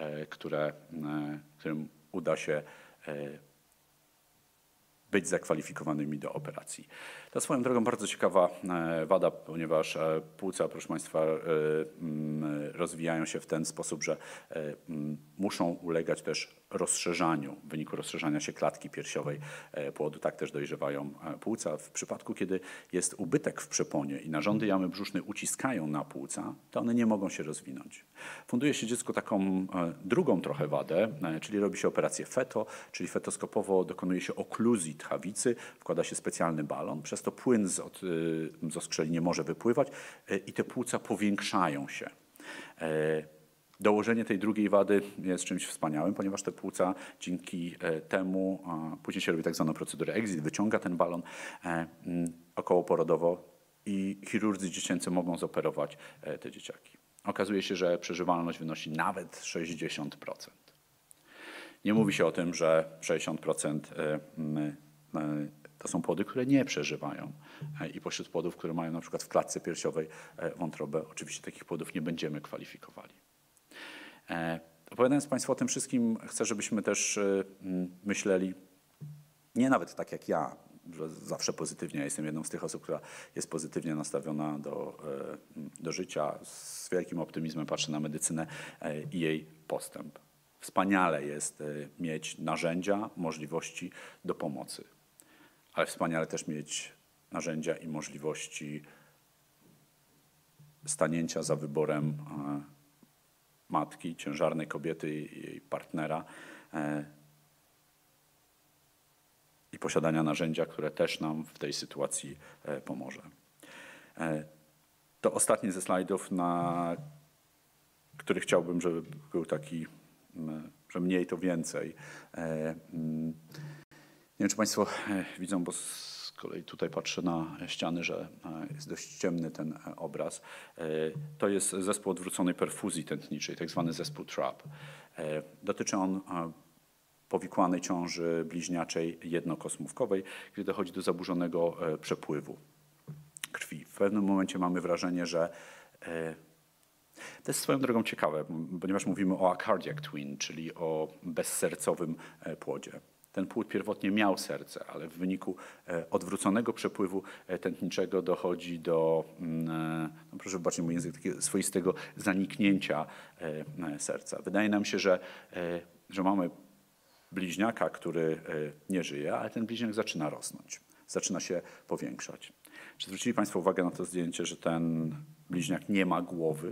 którym uda się być zakwalifikowanymi do operacji. To swoją drogą bardzo ciekawa wada, ponieważ płuca, proszę Państwa, rozwijają się w ten sposób, że muszą ulegać też rozszerzaniu. W wyniku rozszerzania się klatki piersiowej płodu tak też dojrzewają płuca. W przypadku, kiedy jest ubytek w przeponie i narządy jamy brzusznej uciskają na płuca, to one nie mogą się rozwinąć. Funduje się dziecku taką drugą trochę wadę, czyli robi się operację feto, czyli fetoskopowo dokonuje się okluzji tchawicy, wkłada się specjalny balon, przez to płyn z oskrzeli nie może wypływać i te płuca powiększają się. Dołożenie tej drugiej wady jest czymś wspaniałym, ponieważ te płuca dzięki temu, później się robi tak zwaną procedurę exit, wyciąga ten balon okołoporodowo i chirurdzy dziecięcy mogą zoperować te dzieciaki. Okazuje się, że przeżywalność wynosi nawet 60%. Nie mówi się o tym, że 60% to są płody, które nie przeżywają. I pośród płodów, które mają na przykład w klatce piersiowej wątrobę, oczywiście takich płodów nie będziemy kwalifikowali. Opowiadając Państwu o tym wszystkim, chcę, żebyśmy też myśleli, nie nawet tak jak ja, że zawsze pozytywnie, ja jestem jedną z tych osób, która jest pozytywnie nastawiona do życia, z wielkim optymizmem patrzę na medycynę i jej postęp. Wspaniale jest mieć narzędzia, możliwości do pomocy, ale wspaniale też mieć narzędzia i możliwości stanięcia za wyborem matki, ciężarnej kobiety i jej partnera i posiadania narzędzia, które też nam w tej sytuacji pomoże. To ostatni ze slajdów, na który chciałbym, żeby był taki, że mniej to więcej. Nie wiem, czy Państwo widzą, bo z kolei tutaj patrzę na ściany, że jest dość ciemny ten obraz. To jest zespół odwróconej perfuzji tętniczej, tak zwany zespół TRAP. Dotyczy on powikłanej ciąży bliźniaczej jednokosmówkowej, gdy dochodzi do zaburzonego przepływu krwi. W pewnym momencie mamy wrażenie, że to jest swoją drogą ciekawe, ponieważ mówimy o acardiac twin, czyli o bezsercowym płodzie. Ten płód pierwotnie miał serce, ale w wyniku odwróconego przepływu tętniczego dochodzi do, no proszę wybaczyć mój język, takiego swoistego zaniknięcia serca. Wydaje nam się, że mamy bliźniaka, który nie żyje, ale ten bliźniak zaczyna rosnąć, zaczyna się powiększać. Czy zwrócili Państwo uwagę na to zdjęcie, że ten bliźniak nie ma głowy?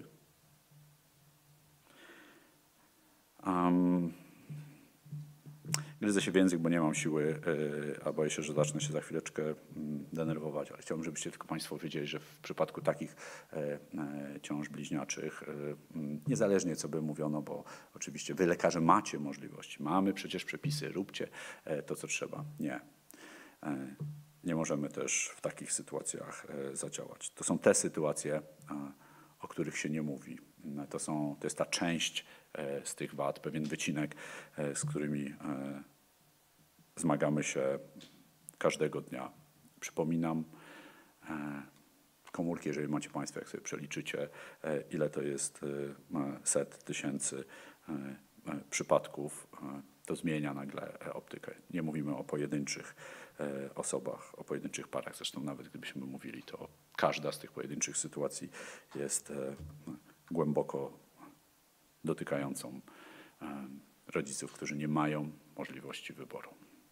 Gryzę się w język, bo nie mam siły, a boję się, że zacznę się za chwileczkę denerwować, ale chciałbym, żebyście tylko Państwo wiedzieli, że w przypadku takich ciąż bliźniaczych, niezależnie co by mówiono, bo oczywiście wy lekarze macie możliwości, mamy przecież przepisy, róbcie to, co trzeba. Nie. Nie możemy też w takich sytuacjach zadziałać. To są te sytuacje, o których się nie mówi. To jest ta część z tych wad, pewien wycinek, z którymi zmagamy się każdego dnia. Przypominam, komórki, jeżeli macie Państwo, jak sobie przeliczycie, ile to jest set tysięcy przypadków, to zmienia nagle optykę. Nie mówimy o pojedynczych osobach, o pojedynczych parach. Zresztą nawet gdybyśmy mówili, to każda z tych pojedynczych sytuacji jest głęboko dotykającą rodziców, którzy nie mają możliwości wyboru.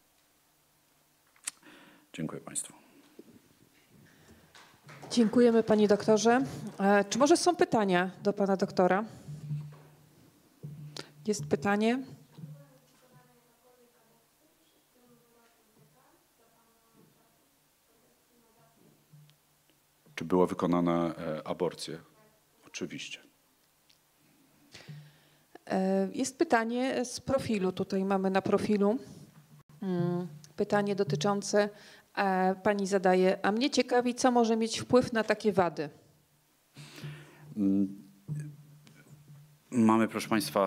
Dziękuję Państwu. Dziękujemy Panie doktorze. Czy może są pytania do Pana doktora? Jest pytanie? Czy była wykonana aborcja? Oczywiście. Jest pytanie z profilu. Tutaj mamy na profilu pytanie dotyczące, Pani zadaje, a mnie ciekawi, co może mieć wpływ na takie wady? Mamy, proszę Państwa,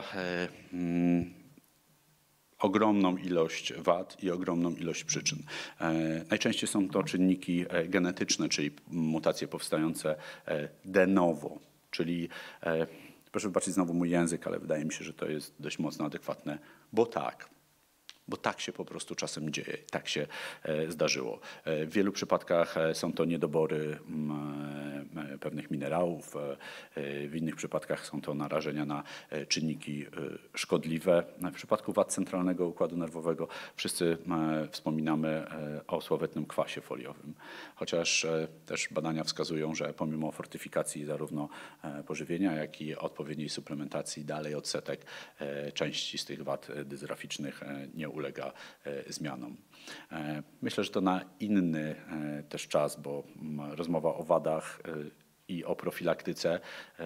ogromną ilość wad i ogromną ilość przyczyn. Najczęściej są to czynniki genetyczne, czyli mutacje powstające de novo, czyli proszę wybaczyć znowu mój język, ale wydaje mi się, że to jest dość mocno adekwatne, bo tak. bo tak się po prostu czasem dzieje, tak się zdarzyło. W wielu przypadkach są to niedobory pewnych minerałów, w innych przypadkach są to narażenia na czynniki szkodliwe. W przypadku wad centralnego układu nerwowego wszyscy wspominamy o sławetnym kwasie foliowym, chociaż też badania wskazują, że pomimo fortyfikacji zarówno pożywienia, jak i odpowiedniej suplementacji dalej odsetek części z tych wad dysgraficznych nie ulega zmianom. Myślę, że to na inny też czas, bo rozmowa o wadach i o profilaktyce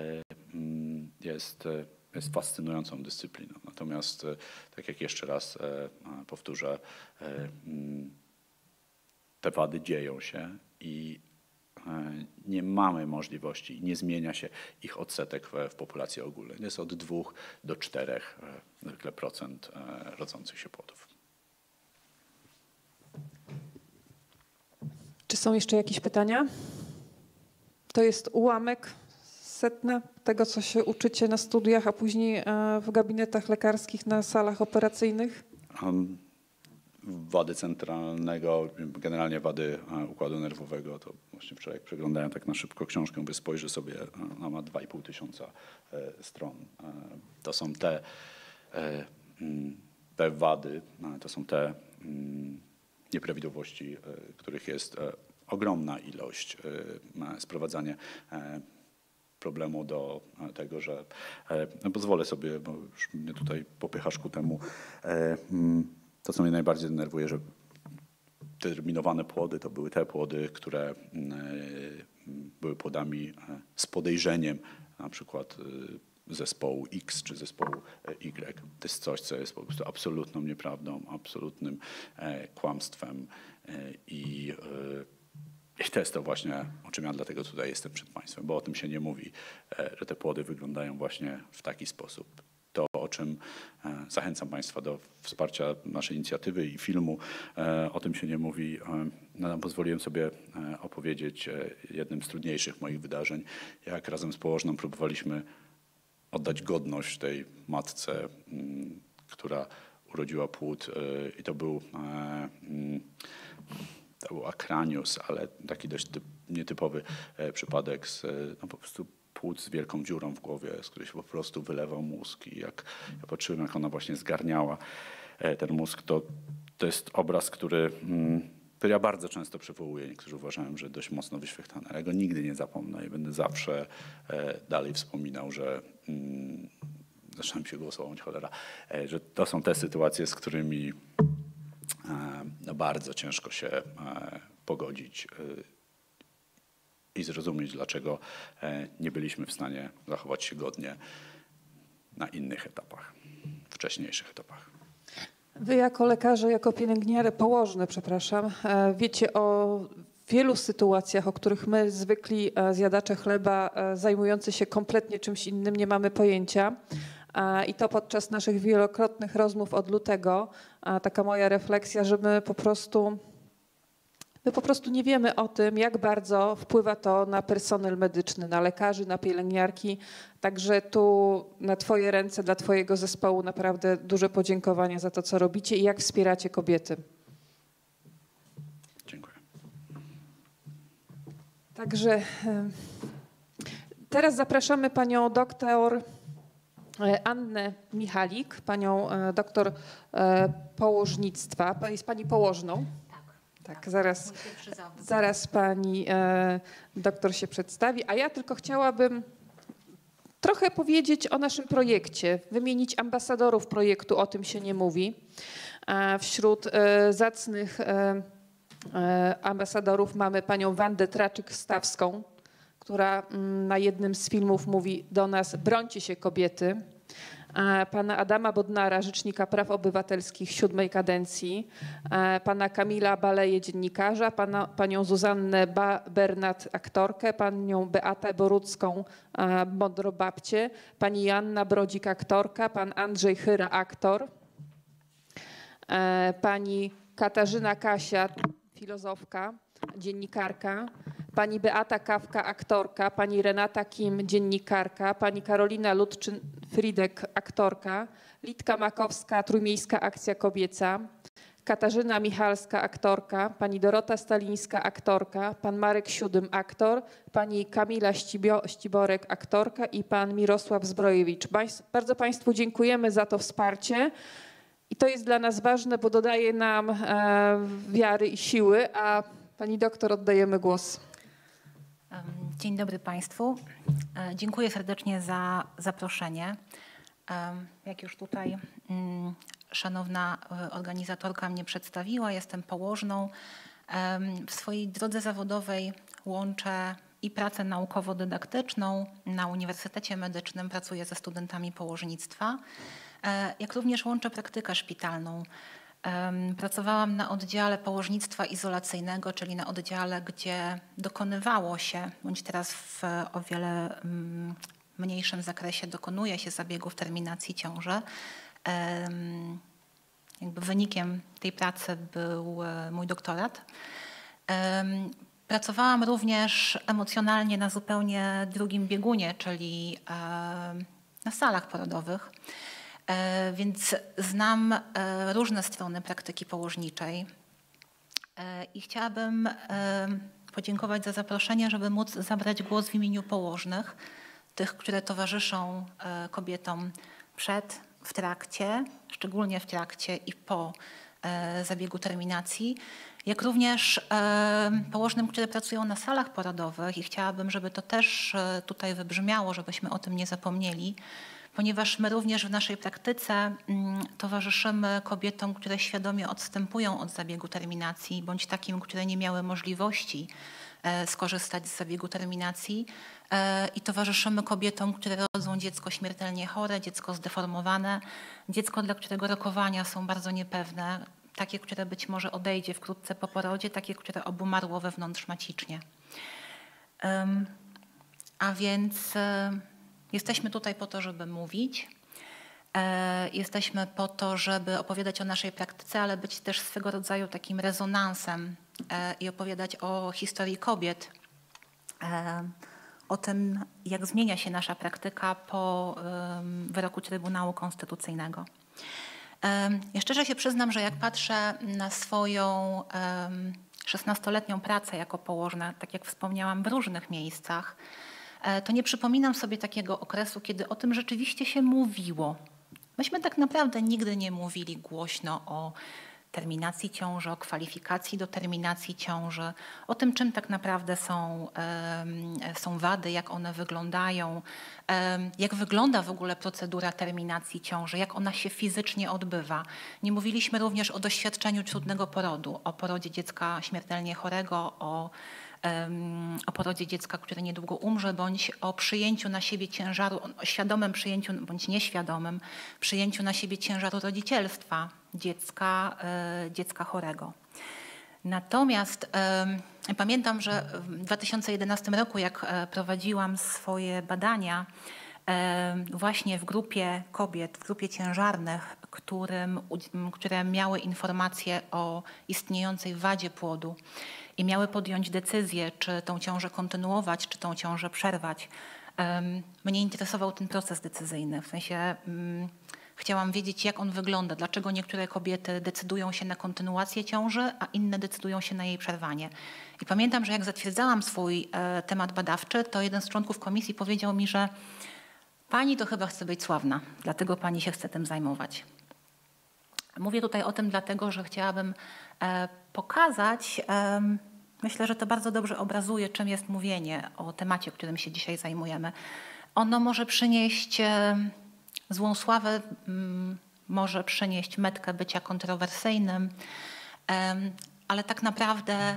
jest fascynującą dyscypliną. Natomiast, tak jak jeszcze raz powtórzę, te wady dzieją się i nie mamy możliwości, nie zmienia się ich odsetek w populacji ogólnej. Jest od 2 do 4 zwykle procent rodzących się płodów. Czy są jeszcze jakieś pytania? To jest ułamek, setna tego, co się uczycie na studiach, a później w gabinetach lekarskich, na salach operacyjnych? Wady centralnego, generalnie wady układu nerwowego, to właśnie wczoraj przeglądałem tak na szybko książkę, by spojrzy sobie, ona ma 2500 stron. To są te wady, to są te nieprawidłowości, których jest ogromna ilość. Sprowadzanie problemu do tego, że pozwolę sobie, bo już mnie tutaj popychasz ku temu, to, co mnie najbardziej denerwuje, że determinowane płody to były te płody, które były płodami z podejrzeniem na przykład zespołu X czy zespołu Y. To jest coś, co jest po prostu absolutną nieprawdą, absolutnym kłamstwem i to jest to właśnie, o czym ja dlatego tutaj jestem przed Państwem, bo o tym się nie mówi, że te płody wyglądają właśnie w taki sposób. To, o czym zachęcam Państwa do wsparcia naszej inicjatywy i filmu, o tym się nie mówi. Pozwoliłem sobie opowiedzieć jednym z trudniejszych moich wydarzeń, jak razem z położną próbowaliśmy oddać godność tej matce, która urodziła płód i to był akranius, ale taki dość nietypowy przypadek z po prostu płód z wielką dziurą w głowie, z której się po prostu wylewał mózg. I jak ja patrzyłem, jak ona właśnie zgarniała ten mózg, to jest obraz, który ja bardzo często przywołuję. Niektórzy uważają, że dość mocno wyświetlany, ale go nigdy nie zapomnę i będę zawsze dalej wspominał, że zaczynam się głosować, cholera, że to są te sytuacje, z którymi bardzo ciężko się pogodzić i zrozumieć, dlaczego nie byliśmy w stanie zachować się godnie na innych etapach, wcześniejszych etapach. Wy jako lekarze, jako pielęgniarze, położne, przepraszam, wiecie o wielu sytuacjach, o których my, zwykli zjadacze chleba, zajmujący się kompletnie czymś innym, nie mamy pojęcia. I to podczas naszych wielokrotnych rozmów od lutego, taka moja refleksja, że my po prostu nie wiemy o tym, jak bardzo wpływa to na personel medyczny, na lekarzy, na pielęgniarki. Także tu na Twoje ręce, dla Twojego zespołu naprawdę duże podziękowania za to, co robicie i jak wspieracie kobiety. Dziękuję. Także teraz zapraszamy panią doktor Annę Michalik, panią doktor położnictwa. Jest pani położną? Tak, zaraz pani doktor się przedstawi. A ja tylko chciałabym trochę powiedzieć o naszym projekcie, wymienić ambasadorów projektu O tym się nie mówi. Wśród zacnych ambasadorów mamy panią Wandę Traczyk-Stawską, która na jednym z filmów mówi do nas: brońcie się kobiety. Pana Adama Bodnara, Rzecznika Praw Obywatelskich 7. kadencji, pana Kamila Baleje, dziennikarza, panią Zuzannę Bernat, aktorkę, panią Beatę Borucką, Modrobabcię, pani Joanna Brodzik, aktorka, pan Andrzej Chyra, aktor, pani Katarzyna Kasia, filozofka, dziennikarka, pani Beata Kawka, aktorka, pani Renata Kim, dziennikarka, pani Karolina Ludczyn-Fridek, aktorka, Litka Makowska, Trójmiejska Akcja Kobieca, Katarzyna Michalska, aktorka, pani Dorota Stalińska, aktorka, pan Marek Siódym, aktor, pani Kamila Ściborek, aktorka i pan Mirosław Zbrojewicz. Bardzo Państwu dziękujemy za to wsparcie i to jest dla nas ważne, bo dodaje nam wiary i siły, a pani doktor oddajemy głos. Dzień dobry Państwu. Dziękuję serdecznie za zaproszenie. Jak już tutaj szanowna organizatorka mnie przedstawiła, jestem położną. W swojej drodze zawodowej łączę i pracę naukowo-dydaktyczną na Uniwersytecie Medycznym, pracuję ze studentami położnictwa, jak również łączę praktykę szpitalną. Pracowałam na oddziale położnictwa izolacyjnego, czyli na oddziale, gdzie dokonywało się, bądź teraz w o wiele mniejszym zakresie dokonuje się zabiegów terminacji ciąży. Jakby wynikiem tej pracy był mój doktorat. Pracowałam również emocjonalnie na zupełnie drugim biegunie, czyli na salach porodowych, więc znam różne strony praktyki położniczej i chciałabym podziękować za zaproszenie, żeby móc zabrać głos w imieniu położnych, tych, które towarzyszą kobietom przed, w trakcie, szczególnie w trakcie i po zabiegu terminacji, jak również położnym, które pracują na salach porodowych i chciałabym, żeby to też tutaj wybrzmiało, żebyśmy o tym nie zapomnieli, ponieważ my również w naszej praktyce towarzyszymy kobietom, które świadomie odstępują od zabiegu terminacji, bądź takim, które nie miały możliwości skorzystać z zabiegu terminacji i towarzyszymy kobietom, które rodzą dziecko śmiertelnie chore, dziecko zdeformowane, dziecko, dla którego rokowania są bardzo niepewne, takie, które być może odejdzie wkrótce po porodzie, takie, które obumarło wewnątrzmacicznie. A więc jesteśmy tutaj po to, żeby mówić. Jesteśmy po to, żeby opowiadać o naszej praktyce, ale być też swego rodzaju takim rezonansem i opowiadać o historii kobiet, o tym, jak zmienia się nasza praktyka po wyroku Trybunału Konstytucyjnego. Ja szczerze się przyznam, że jak patrzę na swoją 16-letnią pracę jako położna, tak jak wspomniałam, w różnych miejscach, to nie przypominam sobie takiego okresu, kiedy o tym rzeczywiście się mówiło. Myśmy tak naprawdę nigdy nie mówili głośno o terminacji ciąży, o kwalifikacji do terminacji ciąży, o tym, czym tak naprawdę są wady, jak one wyglądają, jak wygląda w ogóle procedura terminacji ciąży, jak ona się fizycznie odbywa. Nie mówiliśmy również o doświadczeniu trudnego porodu, o porodzie dziecka śmiertelnie chorego, o porodzie dziecka, które niedługo umrze, bądź o przyjęciu na siebie ciężaru, o świadomym przyjęciu, bądź nieświadomym przyjęciu na siebie ciężaru rodzicielstwa dziecka chorego. Natomiast pamiętam, że w 2011 roku, jak prowadziłam swoje badania właśnie w grupie kobiet, w grupie ciężarnych, które miały informacje o istniejącej wadzie płodu i miały podjąć decyzję, czy tą ciążę kontynuować, czy tą ciążę przerwać. Mnie interesował ten proces decyzyjny, w sensie chciałam wiedzieć, jak on wygląda, dlaczego niektóre kobiety decydują się na kontynuację ciąży, a inne decydują się na jej przerwanie. I pamiętam, że jak zatwierdzałam swój temat badawczy, to jeden z członków komisji powiedział mi, że pani to chyba chce być sławna, dlatego pani się chce tym zajmować. Mówię tutaj o tym dlatego, że chciałabym pokazać, myślę, że to bardzo dobrze obrazuje, czym jest mówienie o temacie, którym się dzisiaj zajmujemy. Ono może przynieść złą sławę, może przynieść metkę bycia kontrowersyjnym, ale tak naprawdę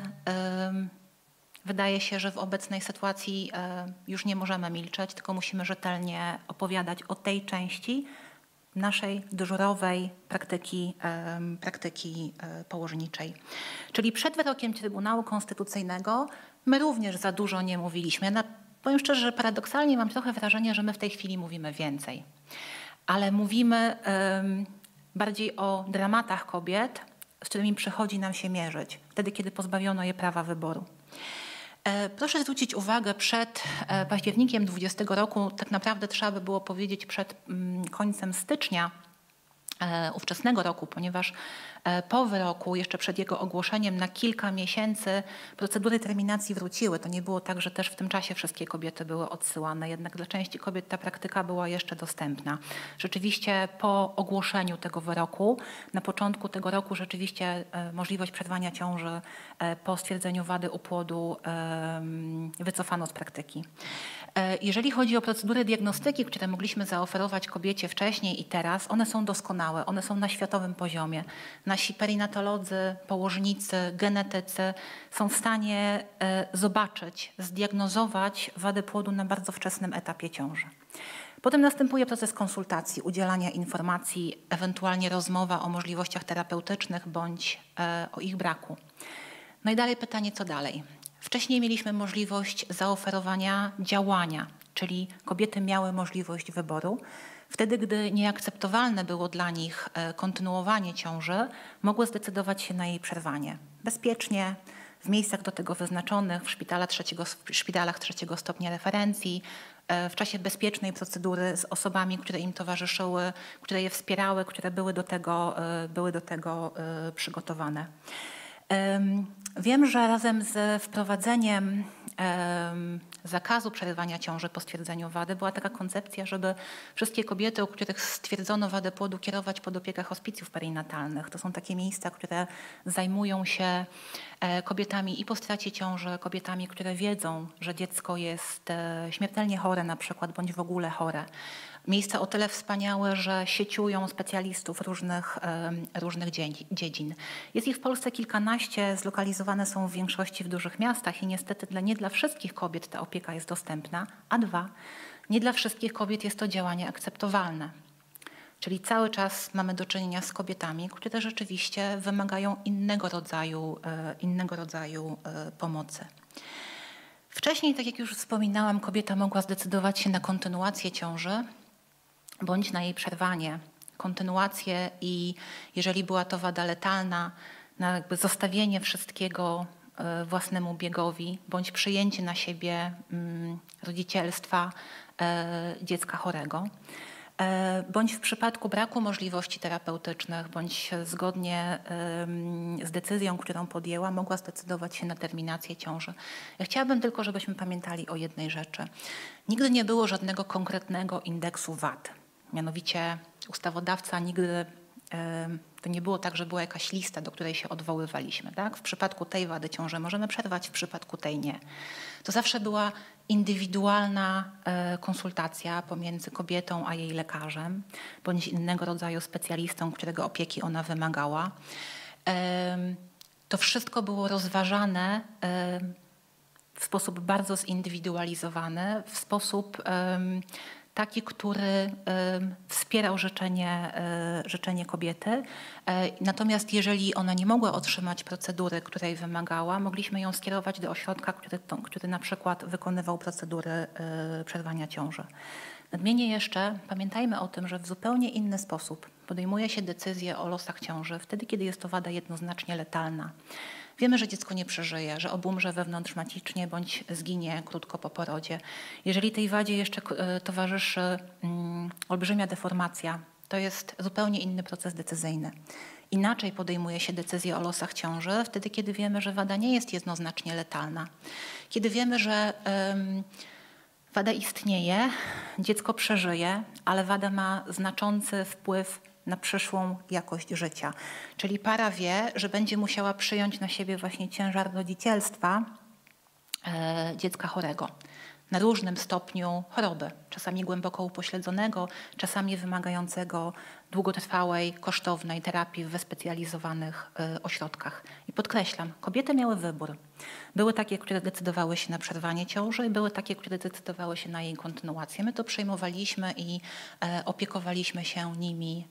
wydaje się, że w obecnej sytuacji już nie możemy milczeć, tylko musimy rzetelnie opowiadać o tej części naszej dyżurowej praktyki położniczej. Czyli przed wyrokiem Trybunału Konstytucyjnego my również za dużo nie mówiliśmy. Ja powiem szczerze, że paradoksalnie mam trochę wrażenie, że my w tej chwili mówimy więcej. Ale mówimy bardziej o dramatach kobiet, z którymi przychodzi nam się mierzyć, wtedy kiedy pozbawiono je prawa wyboru. Proszę zwrócić uwagę, przed październikiem 2020 roku, tak naprawdę trzeba by było powiedzieć przed końcem stycznia ówczesnego roku, ponieważ po wyroku, jeszcze przed jego ogłoszeniem na kilka miesięcy procedury terminacji wróciły. To nie było tak, że też w tym czasie wszystkie kobiety były odsyłane, jednak dla części kobiet ta praktyka była jeszcze dostępna. Rzeczywiście po ogłoszeniu tego wyroku, na początku tego roku rzeczywiście możliwość przerwania ciąży po stwierdzeniu wady u płodu wycofano z praktyki. Jeżeli chodzi o procedury diagnostyki, które mogliśmy zaoferować kobiecie wcześniej i teraz, one są doskonałe, one są na światowym poziomie. Nasi perinatolodzy, położnicy, genetycy są w stanie zobaczyć, zdiagnozować wadę płodu na bardzo wczesnym etapie ciąży. Potem następuje proces konsultacji, udzielania informacji, ewentualnie rozmowa o możliwościach terapeutycznych bądź o ich braku. No i dalej pytanie, co dalej? Wcześniej mieliśmy możliwość zaoferowania działania, czyli kobiety miały możliwość wyboru. Wtedy, gdy nieakceptowalne było dla nich kontynuowanie ciąży, mogły zdecydować się na jej przerwanie. Bezpiecznie, w miejscach do tego wyznaczonych, w szpitalach trzeciego stopnia referencji, w czasie bezpiecznej procedury z osobami, które im towarzyszyły, które je wspierały, które były do tego przygotowane. Wiem, że razem z wprowadzeniem zakazu przerywania ciąży po stwierdzeniu wady była taka koncepcja, żeby wszystkie kobiety, u których stwierdzono wadę płodu, kierować pod opiekę hospicjów perinatalnych. To są takie miejsca, które zajmują się kobietami i po stracie ciąży, kobietami, które wiedzą, że dziecko jest śmiertelnie chore na przykład, bądź w ogóle chore. Miejsca o tyle wspaniałe, że sieciują specjalistów różnych dziedzin. Jest ich w Polsce kilkanaście, zlokalizowane są w większości w dużych miastach i niestety nie dla wszystkich kobiet ta opieka jest dostępna, a dwa, nie dla wszystkich kobiet jest to działanie akceptowalne. Czyli cały czas mamy do czynienia z kobietami, które rzeczywiście wymagają innego rodzaju pomocy. Wcześniej, tak jak już wspominałam, kobieta mogła zdecydować się na kontynuację ciąży bądź na jej przerwanie. Kontynuację i jeżeli była to wada letalna, na jakby zostawienie wszystkiego własnemu biegowi bądź przyjęcie na siebie rodzicielstwa dziecka chorego. Bądź w przypadku braku możliwości terapeutycznych, bądź zgodnie z decyzją, którą podjęła, mogła zdecydować się na terminację ciąży. Ja chciałabym tylko, żebyśmy pamiętali o jednej rzeczy. Nigdy nie było żadnego konkretnego indeksu wad. Mianowicie ustawodawca nigdy, to nie było tak, że była jakaś lista, do której się odwoływaliśmy. Tak? W przypadku tej wady ciąży możemy przerwać, w przypadku tej nie. To zawsze była indywidualna konsultacja pomiędzy kobietą a jej lekarzem, bądź innego rodzaju specjalistą, którego opieki ona wymagała. To wszystko było rozważane w sposób bardzo zindywidualizowany, w sposób taki, który wspierał życzenie kobiety. Natomiast jeżeli ona nie mogła otrzymać procedury, której wymagała, mogliśmy ją skierować do ośrodka, który na przykład wykonywał procedury przerwania ciąży. Nadmienię jeszcze, pamiętajmy o tym, że w zupełnie inny sposób podejmuje się decyzję o losach ciąży wtedy, kiedy jest to wada jednoznacznie letalna. Wiemy, że dziecko nie przeżyje, że obumrze wewnątrzmacicznie bądź zginie krótko po porodzie. Jeżeli tej wadzie jeszcze towarzyszy olbrzymia deformacja, to jest zupełnie inny proces decyzyjny. Inaczej podejmuje się decyzję o losach ciąży wtedy, kiedy wiemy, że wada nie jest jednoznacznie letalna. Kiedy wiemy, że wada istnieje, dziecko przeżyje, ale wada ma znaczący wpływ na przyszłą jakość życia. Czyli para wie, że będzie musiała przyjąć na siebie właśnie ciężar rodzicielstwa dziecka chorego na różnym stopniu choroby, czasami głęboko upośledzonego, czasami wymagającego długotrwałej, kosztownej terapii w wyspecjalizowanych ośrodkach. I podkreślam, kobiety miały wybór. Były takie, które decydowały się na przerwanie ciąży i były takie, które decydowały się na jej kontynuację. My to przejmowaliśmy i opiekowaliśmy się nimi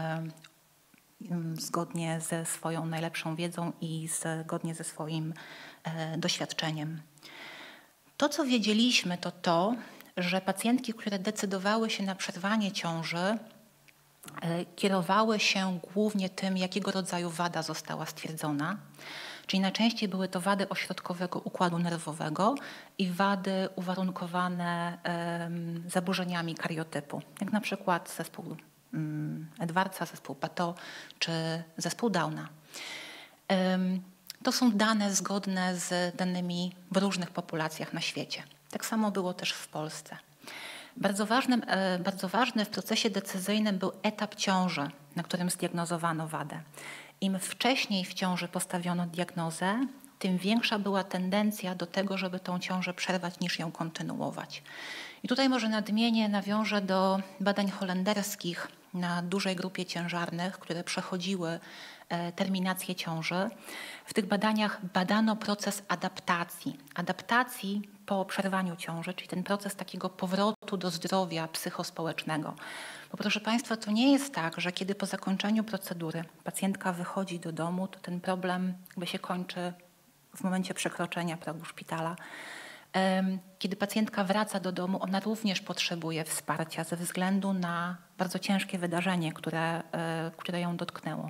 zgodnie ze swoją najlepszą wiedzą i zgodnie ze swoim doświadczeniem. To, co wiedzieliśmy, to, że pacjentki, które decydowały się na przerwanie ciąży, kierowały się głównie tym, jakiego rodzaju wada została stwierdzona. Czyli najczęściej były to wady ośrodkowego układu nerwowego i wady uwarunkowane zaburzeniami kariotypu, jak na przykład zespół Edwardsa, zespół Patot czy zespół Downa. To są dane zgodne z danymi w różnych populacjach na świecie. Tak samo było też w Polsce. Bardzo ważny w procesie decyzyjnym był etap ciąży, na którym zdiagnozowano wadę. Im wcześniej w ciąży postawiono diagnozę, tym większa była tendencja do tego, żeby tą ciążę przerwać, niż ją kontynuować. I tutaj może nadmienię, nawiążę do badań holenderskich na dużej grupie ciężarnych, które przechodziły terminację ciąży. W tych badaniach badano proces adaptacji po przerwaniu ciąży, czyli ten proces takiego powrotu do zdrowia psychospołecznego. Bo proszę Państwa, to nie jest tak, że kiedy po zakończeniu procedury pacjentka wychodzi do domu, to ten problem jakby się kończy w momencie przekroczenia progu szpitala. Kiedy pacjentka wraca do domu, ona również potrzebuje wsparcia ze względu na bardzo ciężkie wydarzenie, które ją dotknęło.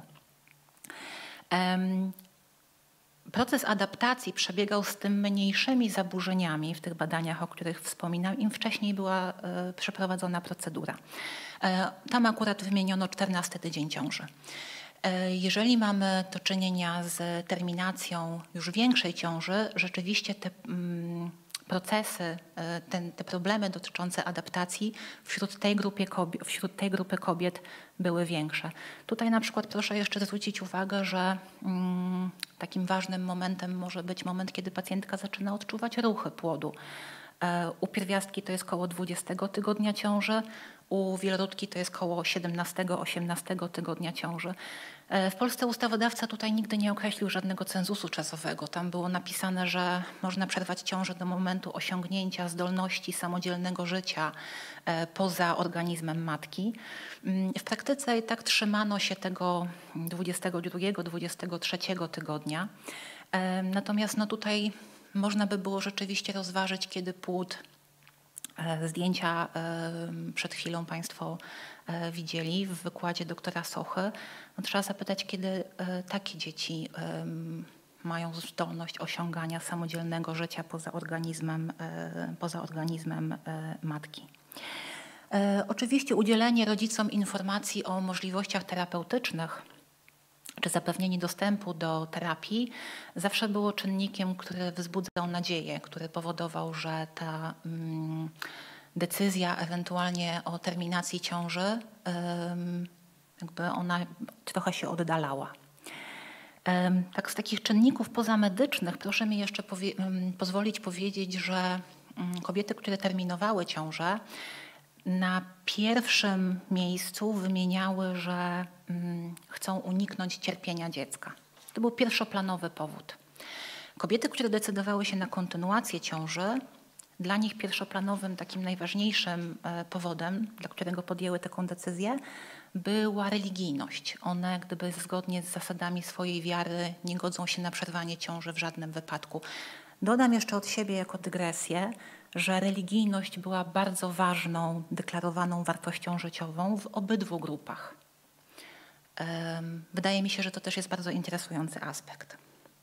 Proces adaptacji przebiegał z tym mniejszymi zaburzeniami w tych badaniach, o których wspominam, im wcześniej była przeprowadzona procedura. Tam akurat wymieniono 14 tydzień ciąży. Jeżeli mamy do czynienia z terminacją już większej ciąży, rzeczywiście te procesy, te problemy dotyczące adaptacji wśród tej grupy kobiet były większe. Tutaj na przykład proszę jeszcze zwrócić uwagę, że takim ważnym momentem może być moment, kiedy pacjentka zaczyna odczuwać ruchy płodu. U pierwiastki to jest koło 20 tygodnia ciąży, u wielorodki to jest koło 17-18 tygodnia ciąży. W Polsce ustawodawca tutaj nigdy nie określił żadnego cenzusu czasowego. Tam było napisane, że można przerwać ciążę do momentu osiągnięcia zdolności samodzielnego życia poza organizmem matki. W praktyce i tak trzymano się tego 22-23 tygodnia. Natomiast no tutaj można by było rzeczywiście rozważyć, kiedy płód, zdjęcia przed chwilą Państwo widzieli w wykładzie doktora Sochy. No, trzeba zapytać, kiedy takie dzieci mają zdolność osiągania samodzielnego życia poza organizmem matki. Oczywiście udzielenie rodzicom informacji o możliwościach terapeutycznych czy zapewnienie dostępu do terapii zawsze było czynnikiem, który wzbudzał nadzieję, który powodował, że ta decyzja ewentualnie o terminacji ciąży, jakby ona trochę się oddalała. Tak z takich czynników pozamedycznych proszę mi jeszcze pozwolić powiedzieć, że kobiety, które terminowały ciążę, na pierwszym miejscu wymieniały, że chcą uniknąć cierpienia dziecka. To był pierwszoplanowy powód. Kobiety, które decydowały się na kontynuację ciąży, dla nich pierwszoplanowym, takim najważniejszym powodem, dla którego podjęły taką decyzję, była religijność. One gdyby zgodnie z zasadami swojej wiary nie godzą się na przerwanie ciąży w żadnym wypadku. Dodam jeszcze od siebie jako dygresję, że religijność była bardzo ważną, deklarowaną wartością życiową w obydwu grupach. Wydaje mi się, że to też jest bardzo interesujący aspekt.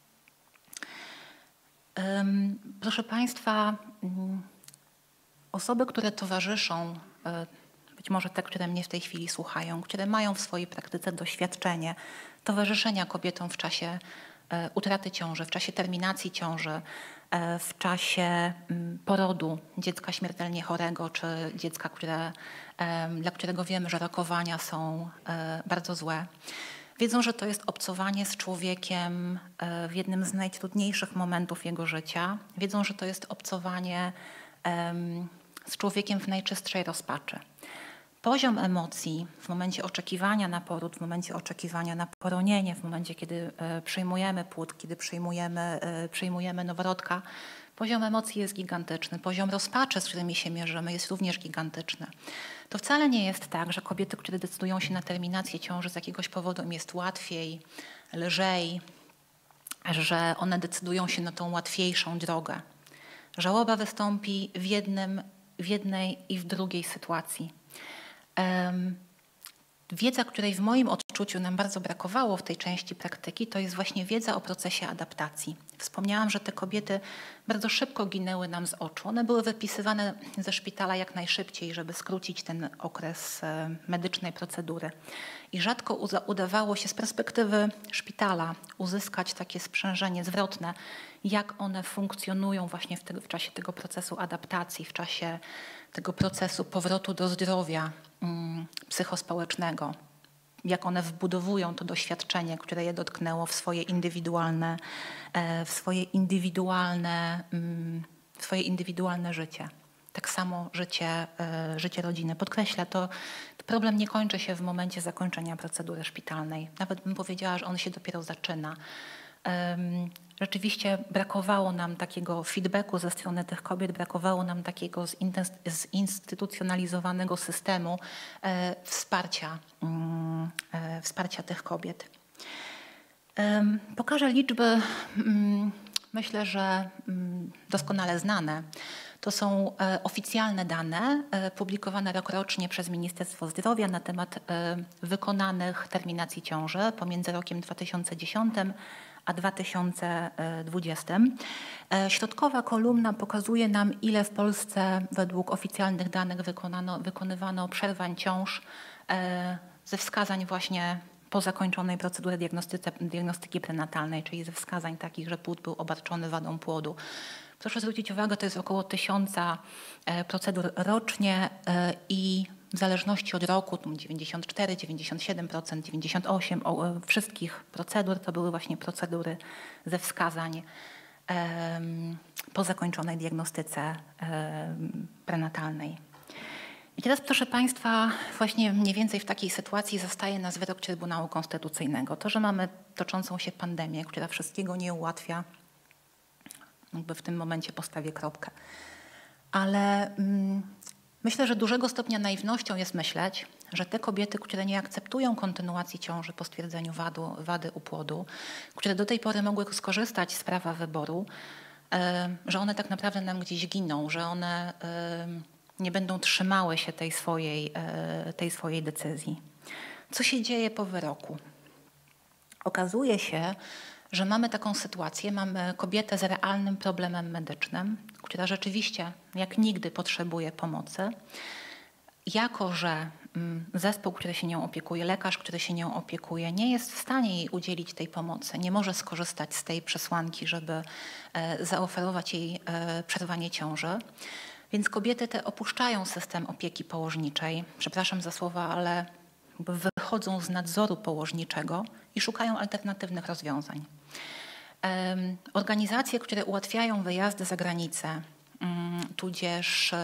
Proszę Państwa, osoby, które towarzyszą, być może te, które mnie w tej chwili słuchają, które mają w swojej praktyce doświadczenie towarzyszenia kobietom w czasie utraty ciąży, w czasie terminacji ciąży, w czasie porodu dziecka śmiertelnie chorego, czy dziecka, dla którego wiemy, że rokowania są bardzo złe. Wiedzą, że to jest obcowanie z człowiekiem w jednym z najtrudniejszych momentów jego życia. Wiedzą, że to jest obcowanie z człowiekiem w najczystszej rozpaczy. Poziom emocji w momencie oczekiwania na poród, w momencie oczekiwania na poronienie, w momencie, kiedy przyjmujemy płód, kiedy przyjmujemy noworodka, poziom emocji jest gigantyczny. Poziom rozpaczy, z którymi się mierzymy, jest również gigantyczny. To wcale nie jest tak, że kobiety, które decydują się na terminację ciąży z jakiegoś powodu im jest łatwiej, lżej, że one decydują się na tą łatwiejszą drogę. Żałoba wystąpi w jednej i w drugiej sytuacji. Wiedza, której w moim odczuciu nam bardzo brakowało w tej części praktyki, to jest właśnie wiedza o procesie adaptacji. Wspomniałam, że te kobiety bardzo szybko ginęły nam z oczu. One były wypisywane ze szpitala jak najszybciej, żeby skrócić ten okres medycznej procedury. I rzadko udawało się z perspektywy szpitala uzyskać takie sprzężenie zwrotne, jak one funkcjonują właśnie w czasie tego procesu adaptacji, w czasie tego procesu powrotu do zdrowia psychospołecznego, jak one wbudowują to doświadczenie, które je dotknęło w swoje indywidualne życie. Tak samo życie rodziny. Podkreślę, to problem nie kończy się w momencie zakończenia procedury szpitalnej. Nawet bym powiedziała, że on się dopiero zaczyna. Rzeczywiście brakowało nam takiego feedbacku ze strony tych kobiet, brakowało nam takiego zinstytucjonalizowanego systemu wsparcia tych kobiet. Pokażę liczby, myślę, że doskonale znane. To są oficjalne dane publikowane rokrocznie przez Ministerstwo Zdrowia na temat wykonanych terminacji ciąży pomiędzy rokiem 2010 a 2020. Środkowa kolumna pokazuje nam, ile w Polsce według oficjalnych danych wykonywano przerwań ciąż ze wskazań właśnie po zakończonej procedurze diagnostyki prenatalnej, czyli ze wskazań takich, że płód był obarczony wadą płodu. Proszę zwrócić uwagę, to jest około 1000 procedur rocznie i w zależności od roku 94, 97%, 98% wszystkich procedur to były właśnie procedury ze wskazań po zakończonej diagnostyce prenatalnej. I teraz, proszę Państwa, właśnie mniej więcej w takiej sytuacji zostaje nas wyrok Trybunału Konstytucyjnego. To, że mamy toczącą się pandemię, która wszystkiego nie ułatwia, jakby w tym momencie postawię kropkę. Ale myślę, że dużego stopnia naiwnością jest myśleć, że te kobiety, które nie akceptują kontynuacji ciąży po stwierdzeniu wady u płodu, które do tej pory mogły skorzystać z prawa wyboru, że one tak naprawdę nam gdzieś giną, że one nie będą trzymały się tej swojej decyzji. Co się dzieje po wyroku? Okazuje się, że mamy taką sytuację, mamy kobietę z realnym problemem medycznym, która rzeczywiście jak nigdy potrzebuje pomocy. Jako że zespół, który się nią opiekuje, lekarz, który się nią opiekuje, nie jest w stanie jej udzielić tej pomocy, nie może skorzystać z tej przesłanki, żeby zaoferować jej przerwanie ciąży. Więc kobiety te opuszczają system opieki położniczej. Przepraszam za słowa, ale wychodzą z nadzoru położniczego i szukają alternatywnych rozwiązań. Organizacje, które ułatwiają wyjazdy za granicę, tudzież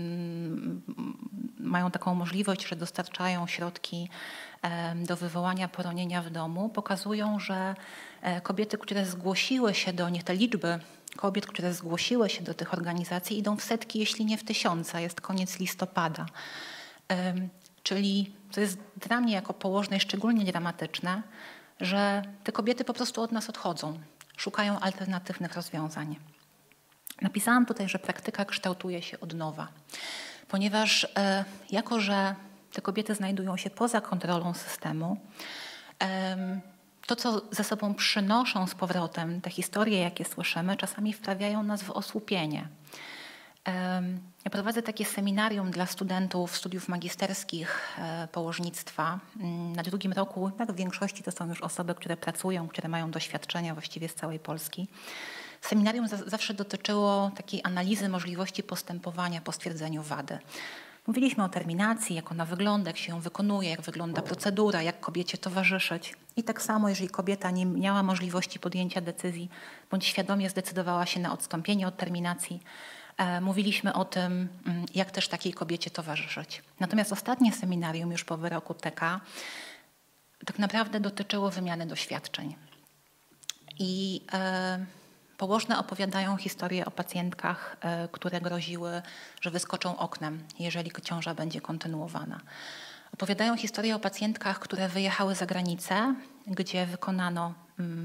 mają taką możliwość, że dostarczają środki do wywołania poronienia w domu, pokazują, że kobiety, które zgłosiły się do nich, te liczby kobiet, które zgłosiły się do tych organizacji, idą w setki, jeśli nie w tysiące. Jest koniec listopada. Czyli to jest dla mnie jako położnej szczególnie dramatyczne, że te kobiety po prostu od nas odchodzą, szukają alternatywnych rozwiązań. Napisałam tutaj, że praktyka kształtuje się od nowa, ponieważ jako że te kobiety znajdują się poza kontrolą systemu, to, co ze sobą przynoszą z powrotem, te historie, jakie słyszymy, czasami wprawiają nas w osłupienie. Ja prowadzę takie seminarium dla studentów studiów magisterskich położnictwa. Na drugim roku, jak w większości to są już osoby, które pracują, które mają doświadczenia właściwie z całej Polski. Seminarium zawsze dotyczyło takiej analizy możliwości postępowania po stwierdzeniu wady. Mówiliśmy o terminacji, jak ona wygląda, jak się ją wykonuje, jak wygląda procedura, jak kobiecie towarzyszyć. I tak samo, jeżeli kobieta nie miała możliwości podjęcia decyzji, bądź świadomie zdecydowała się na odstąpienie od terminacji, mówiliśmy o tym, jak też takiej kobiecie towarzyszyć. Natomiast ostatnie seminarium już po wyroku TK tak naprawdę dotyczyło wymiany doświadczeń. I położne opowiadają historie o pacjentkach, które groziły, że wyskoczą oknem, jeżeli ciąża będzie kontynuowana. Opowiadają historie o pacjentkach, które wyjechały za granicę, gdzie wykonano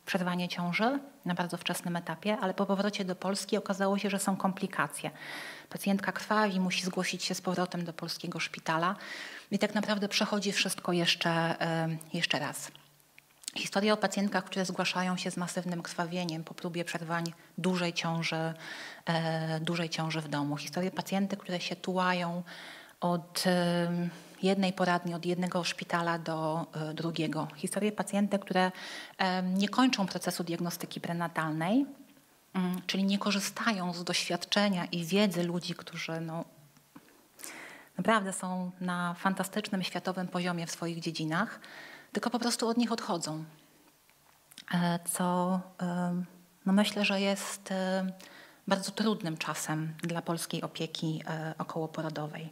przerwanie ciąży na bardzo wczesnym etapie, ale po powrocie do Polski okazało się, że są komplikacje. Pacjentka krwawi, musi zgłosić się z powrotem do polskiego szpitala i tak naprawdę przechodzi wszystko jeszcze raz. Historia o pacjentkach, które zgłaszają się z masywnym krwawieniem po próbie przerwań dużej ciąży w domu. Historie pacjentek, które się tułają od jednej poradni, od jednego szpitala do drugiego. Historie pacjentek, które nie kończą procesu diagnostyki prenatalnej, czyli nie korzystają z doświadczenia i wiedzy ludzi, którzy naprawdę są na fantastycznym światowym poziomie w swoich dziedzinach, tylko po prostu od nich odchodzą. Co myślę, że jest bardzo trudnym czasem dla polskiej opieki okołoporodowej.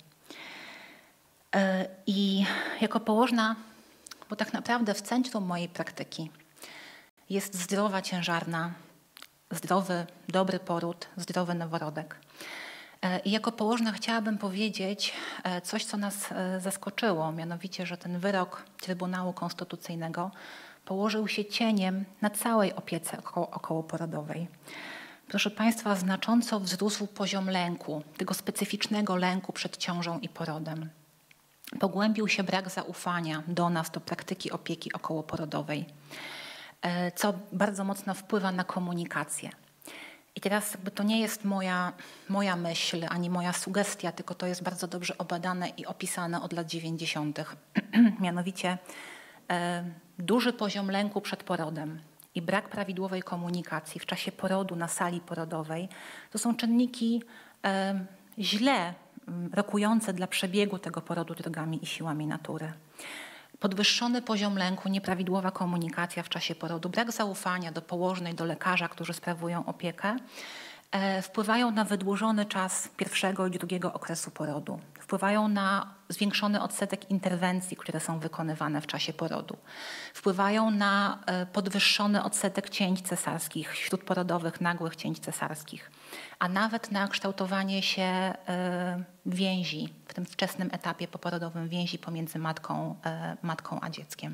I jako położna, bo tak naprawdę w centrum mojej praktyki jest zdrowa ciężarna, zdrowy, dobry poród, zdrowy noworodek. I jako położna chciałabym powiedzieć coś, co nas zaskoczyło, mianowicie, że ten wyrok Trybunału Konstytucyjnego położył się cieniem na całej opiece okołoporodowej. Proszę Państwa, znacząco wzrósł poziom lęku, tego specyficznego lęku przed ciążą i porodem. Pogłębił się brak zaufania do nas, do praktyki opieki okołoporodowej, co bardzo mocno wpływa na komunikację. I teraz to nie jest moja myśl, ani moja sugestia, tylko to jest bardzo dobrze obadane i opisane od lat 90. Mianowicie duży poziom lęku przed porodem i brak prawidłowej komunikacji w czasie porodu na sali porodowej to są czynniki źle rokujące dla przebiegu tego porodu drogami i siłami natury. Podwyższony poziom lęku, nieprawidłowa komunikacja w czasie porodu, brak zaufania do położnej, do lekarza, którzy sprawują opiekę, wpływają na wydłużony czas pierwszego i drugiego okresu porodu. Wpływają na zwiększony odsetek interwencji, które są wykonywane w czasie porodu. Wpływają na podwyższony odsetek cięć cesarskich, śródporodowych, nagłych cięć cesarskich, a nawet na kształtowanie się więzi w tym wczesnym etapie poporodowym, więzi pomiędzy matką a dzieckiem.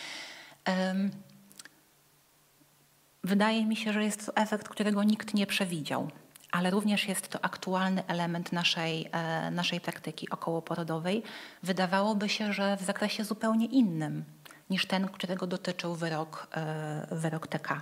Wydaje mi się, że jest to efekt, którego nikt nie przewidział, ale również jest to aktualny element naszej praktyki okołoporodowej. Wydawałoby się, że w zakresie zupełnie innym niż ten, którego dotyczył wyrok TK.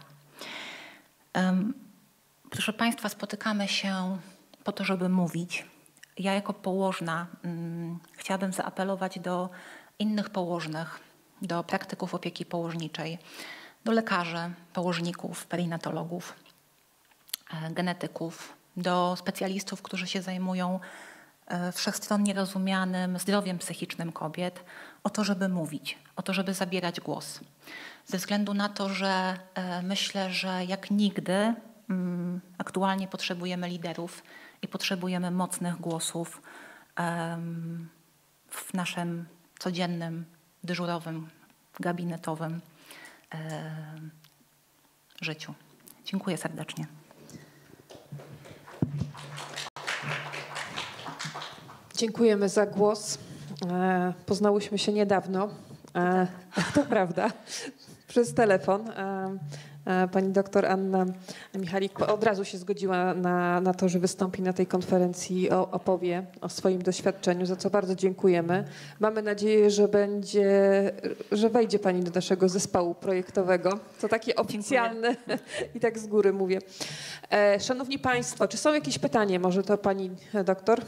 Proszę Państwa, spotykamy się po to, żeby mówić. Ja jako położna chciałabym zaapelować do innych położnych, do praktyków opieki położniczej, do lekarzy, położników, perinatologów, genetyków, do specjalistów, którzy się zajmują wszechstronnie rozumianym zdrowiem psychicznym kobiet, o to, żeby mówić, o to, żeby zabierać głos. Ze względu na to, że myślę, że jak nigdy aktualnie potrzebujemy liderów i potrzebujemy mocnych głosów w naszym codziennym, dyżurowym, gabinetowym życiu. Dziękuję serdecznie. Dziękujemy za głos. Poznałyśmy się niedawno. To prawda. Przez telefon. Pani doktor Anna Michalik od razu się zgodziła na to, że wystąpi na tej konferencji, opowie o swoim doświadczeniu, za co bardzo dziękujemy. Mamy nadzieję, że wejdzie Pani do naszego zespołu projektowego. To takie oficjalne i tak z góry mówię. Szanowni Państwo, czy są jakieś pytania? Może to Pani doktor?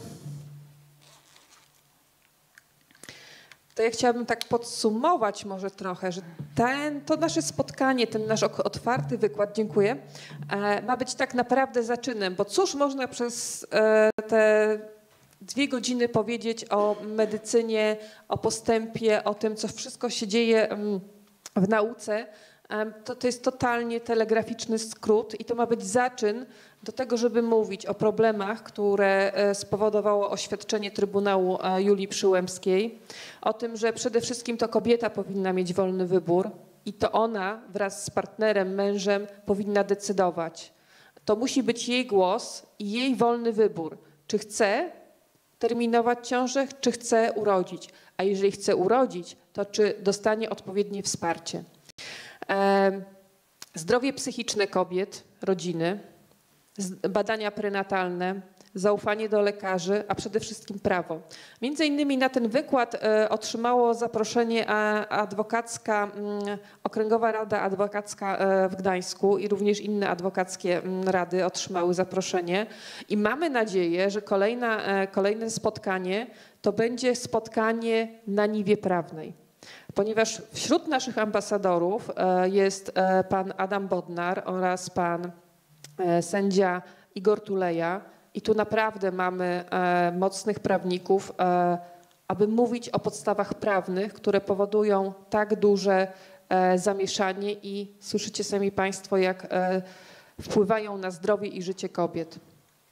To ja chciałabym tak podsumować może trochę, że to nasze spotkanie, ten nasz otwarty wykład, dziękuję, ma być tak naprawdę zaczynem, bo cóż można przez te 2 godziny powiedzieć o medycynie, o postępie, o tym, co wszystko się dzieje w nauce. To jest totalnie telegraficzny skrót i to ma być zaczyn do tego, żeby mówić o problemach, które spowodowało oświadczenie Trybunału Julii Przyłębskiej, o tym, że przede wszystkim to kobieta powinna mieć wolny wybór i to ona wraz z partnerem, mężem powinna decydować. To musi być jej głos i jej wolny wybór, czy chce terminować ciążę, czy chce urodzić, a jeżeli chce urodzić, to czy dostanie odpowiednie wsparcie. zdrowie psychiczne kobiet, rodziny, badania prenatalne, zaufanie do lekarzy, a przede wszystkim prawo. Między innymi na ten wykład otrzymało zaproszenie adwokacka, Okręgowa Rada Adwokacka w Gdańsku i również inne adwokackie rady otrzymały zaproszenie. I mamy nadzieję, że kolejne spotkanie to będzie spotkanie na niwie prawnej. Ponieważ wśród naszych ambasadorów jest pan Adam Bodnar oraz pan sędzia Igor Tuleja i tu naprawdę mamy mocnych prawników, aby mówić o podstawach prawnych, które powodują tak duże zamieszanie i słyszycie sami Państwo, jak wpływają na zdrowie i życie kobiet.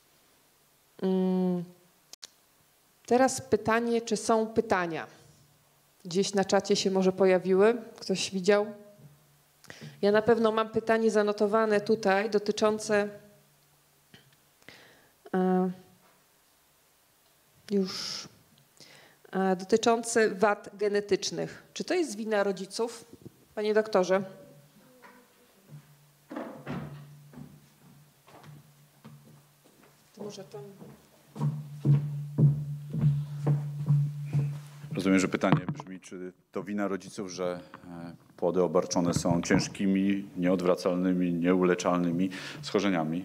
Teraz pytanie, czy są pytania? Gdzieś na czacie się może pojawiły? Ktoś widział? Ja na pewno mam pytanie zanotowane tutaj dotyczące dotyczące wad genetycznych. Czy to jest wina rodziców, panie doktorze? To może tam... Rozumiem, że pytanie brzmi, czy to wina rodziców, że płody obarczone są ciężkimi, nieodwracalnymi, nieuleczalnymi schorzeniami?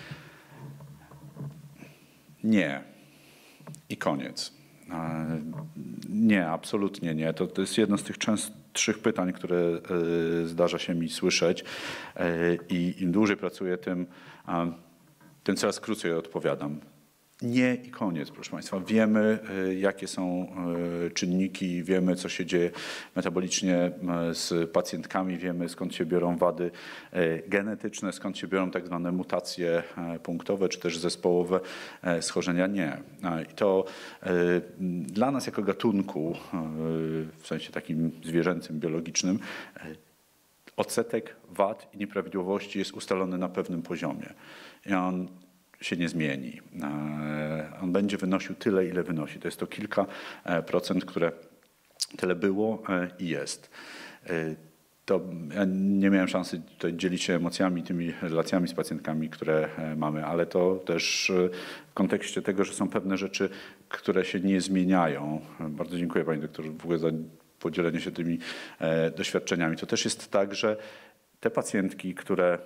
Nie. I koniec. Nie, absolutnie nie. To jest jedno z tych częstszych pytań, które zdarza się mi słyszeć i im dłużej pracuję, tym coraz krócej odpowiadam. Nie i koniec, proszę Państwa. Wiemy, jakie są czynniki, wiemy, co się dzieje metabolicznie z pacjentkami, wiemy, skąd się biorą wady genetyczne, skąd się biorą tak zwane mutacje punktowe, czy też zespołowe schorzenia. Nie. I to dla nas jako gatunku, w sensie takim zwierzęcym, biologicznym, odsetek wad i nieprawidłowości jest ustalony na pewnym poziomie. I on się nie zmieni. On będzie wynosił tyle, ile wynosi. To jest to kilka procent, które tyle było i jest. To ja nie miałem szansy tutaj dzielić się emocjami, tymi relacjami z pacjentkami, które mamy, ale to też w kontekście tego, że są pewne rzeczy, które się nie zmieniają. Bardzo dziękuję pani doktor w ogóle za podzielenie się tymi doświadczeniami. To też jest tak, że te pacjentki, które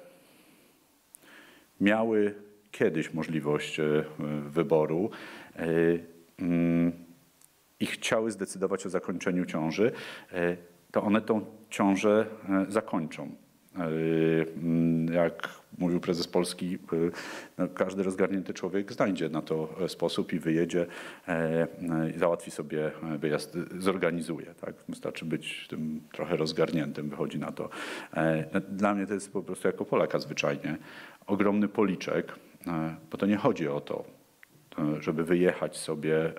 miały kiedyś możliwość wyboru i chciały zdecydować o zakończeniu ciąży, to one tą ciążę zakończą. Jak mówił prezes Polski, no, każdy rozgarnięty człowiek znajdzie na to sposób i wyjedzie i załatwi sobie wyjazd, zorganizuje. Tak? Wystarczy być tym trochę rozgarniętym, wychodzi na to. Dla mnie to jest po prostu jako Polaka zwyczajnie ogromny policzek, bo to nie chodzi o to, żeby wyjechać sobie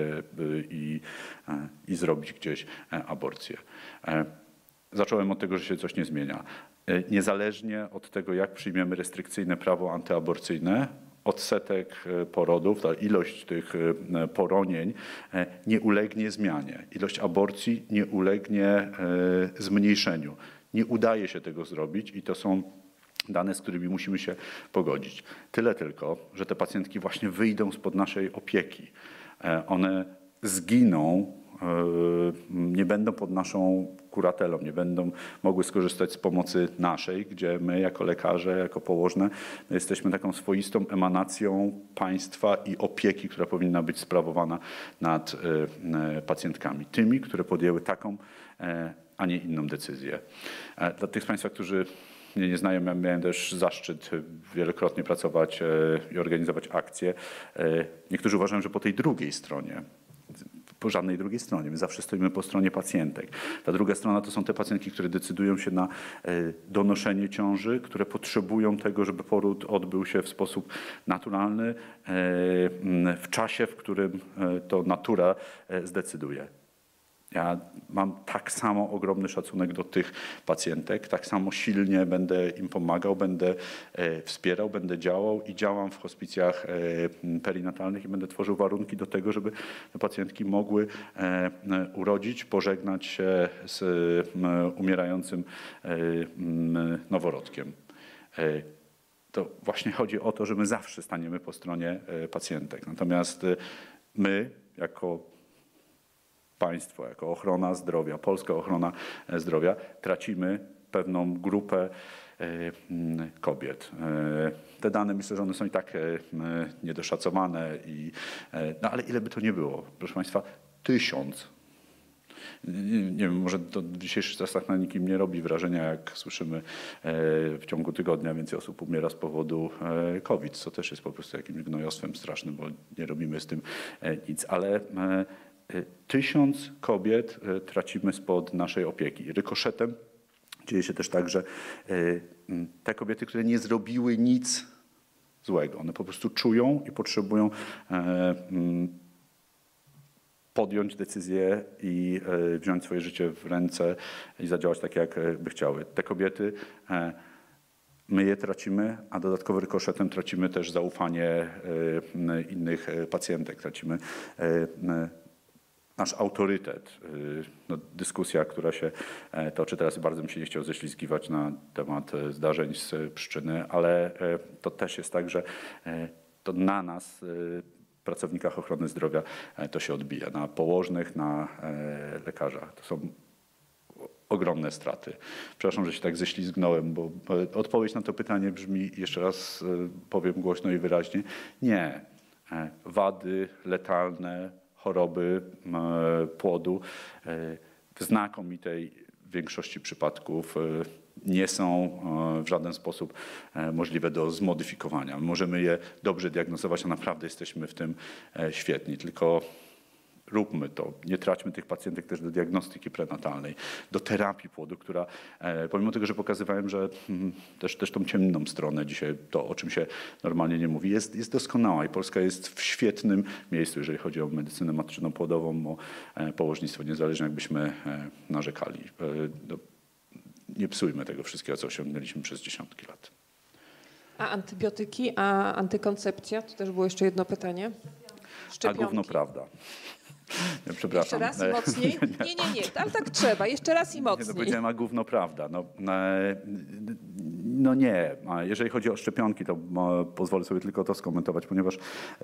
i zrobić gdzieś aborcję. Zacząłem od tego, że się coś nie zmienia. Niezależnie od tego, jak przyjmiemy restrykcyjne prawo antyaborcyjne, odsetek porodów, ta ilość tych poronień nie ulegnie zmianie. Ilość aborcji nie ulegnie zmniejszeniu. Nie udaje się tego zrobić i to są dane, z którymi musimy się pogodzić. Tyle tylko, że te pacjentki właśnie wyjdą spod naszej opieki. One zginą, nie będą pod naszą kuratelą, nie będą mogły skorzystać z pomocy naszej, gdzie my jako lekarze, jako położne jesteśmy taką swoistą emanacją państwa i opieki, która powinna być sprawowana nad pacjentkami. Tymi, które podjęły taką, a nie inną decyzję. Dla tych z Państwa, którzy mnie nie znają, ja miałem też zaszczyt wielokrotnie pracować i organizować akcje. Niektórzy uważają, że po tej drugiej stronie, po żadnej drugiej stronie. My zawsze stoimy po stronie pacjentek. Ta druga strona to są te pacjentki, które decydują się na donoszenie ciąży, które potrzebują tego, żeby poród odbył się w sposób naturalny, w czasie, w którym to natura zdecyduje. Ja mam tak samo ogromny szacunek do tych pacjentek, tak samo silnie będę im pomagał, będę wspierał, będę działał i działam w hospicjach perinatalnych i będę tworzył warunki do tego, żeby te pacjentki mogły urodzić, pożegnać się z umierającym noworodkiem. To właśnie chodzi o to, że my zawsze staniemy po stronie pacjentek. Natomiast my jako państwo, jako ochrona zdrowia, polska ochrona zdrowia, tracimy pewną grupę kobiet. Te dane, myślę, że one są i tak niedoszacowane, no ale ile by to nie było, proszę państwa, 1000. Nie wiem, może to w dzisiejszych czasach na nikim nie robi wrażenia, jak słyszymy w ciągu tygodnia więcej osób umiera z powodu COVID, co też jest po prostu jakimś gnojostwem strasznym, bo nie robimy z tym nic, ale 1000 kobiet tracimy spod naszej opieki. Rykoszetem dzieje się też tak, że te kobiety, które nie zrobiły nic złego, one po prostu czują i potrzebują podjąć decyzję i wziąć swoje życie w ręce i zadziałać tak, jak by chciały. Te kobiety, my je tracimy, a dodatkowo rykoszetem tracimy też zaufanie innych pacjentek, tracimy nasz autorytet. No, dyskusja, która się toczy teraz, bardzo mi się nie chciał ześlizgiwać na temat zdarzeń z Pszczyny, ale to też jest tak, że to na nas, pracownikach ochrony zdrowia, to się odbija. Na położnych, na lekarzach. To są ogromne straty. Przepraszam, że się tak ześlizgnąłem, bo odpowiedź na to pytanie brzmi, jeszcze raz powiem głośno i wyraźnie, nie. Wady letalne, choroby płodu w znakomitej większości przypadków nie są w żaden sposób możliwe do zmodyfikowania. Możemy je dobrze diagnozować, a naprawdę jesteśmy w tym świetni, tylko róbmy to. Nie traćmy tych pacjentek też do diagnostyki prenatalnej, do terapii płodu, która pomimo tego, że pokazywałem, że też tą ciemną stronę dzisiaj, to o czym się normalnie nie mówi, jest doskonała i Polska jest w świetnym miejscu, jeżeli chodzi o medycynę matczyno-płodową, o położnictwo, niezależnie jakbyśmy narzekali. Nie psujmy tego wszystkiego, co osiągnęliśmy przez dziesiątki lat. A antybiotyki, a antykoncepcja? To też było jeszcze jedno pytanie. Szczepionki. A gówno prawda. Ja, przepraszam. Jeszcze raz i mocniej? Nie, ale tak trzeba. Jeszcze raz i mocniej. Nie, powiedziałem, a gówno prawda. No nie. Jeżeli chodzi o szczepionki, to pozwolę sobie tylko to skomentować, ponieważ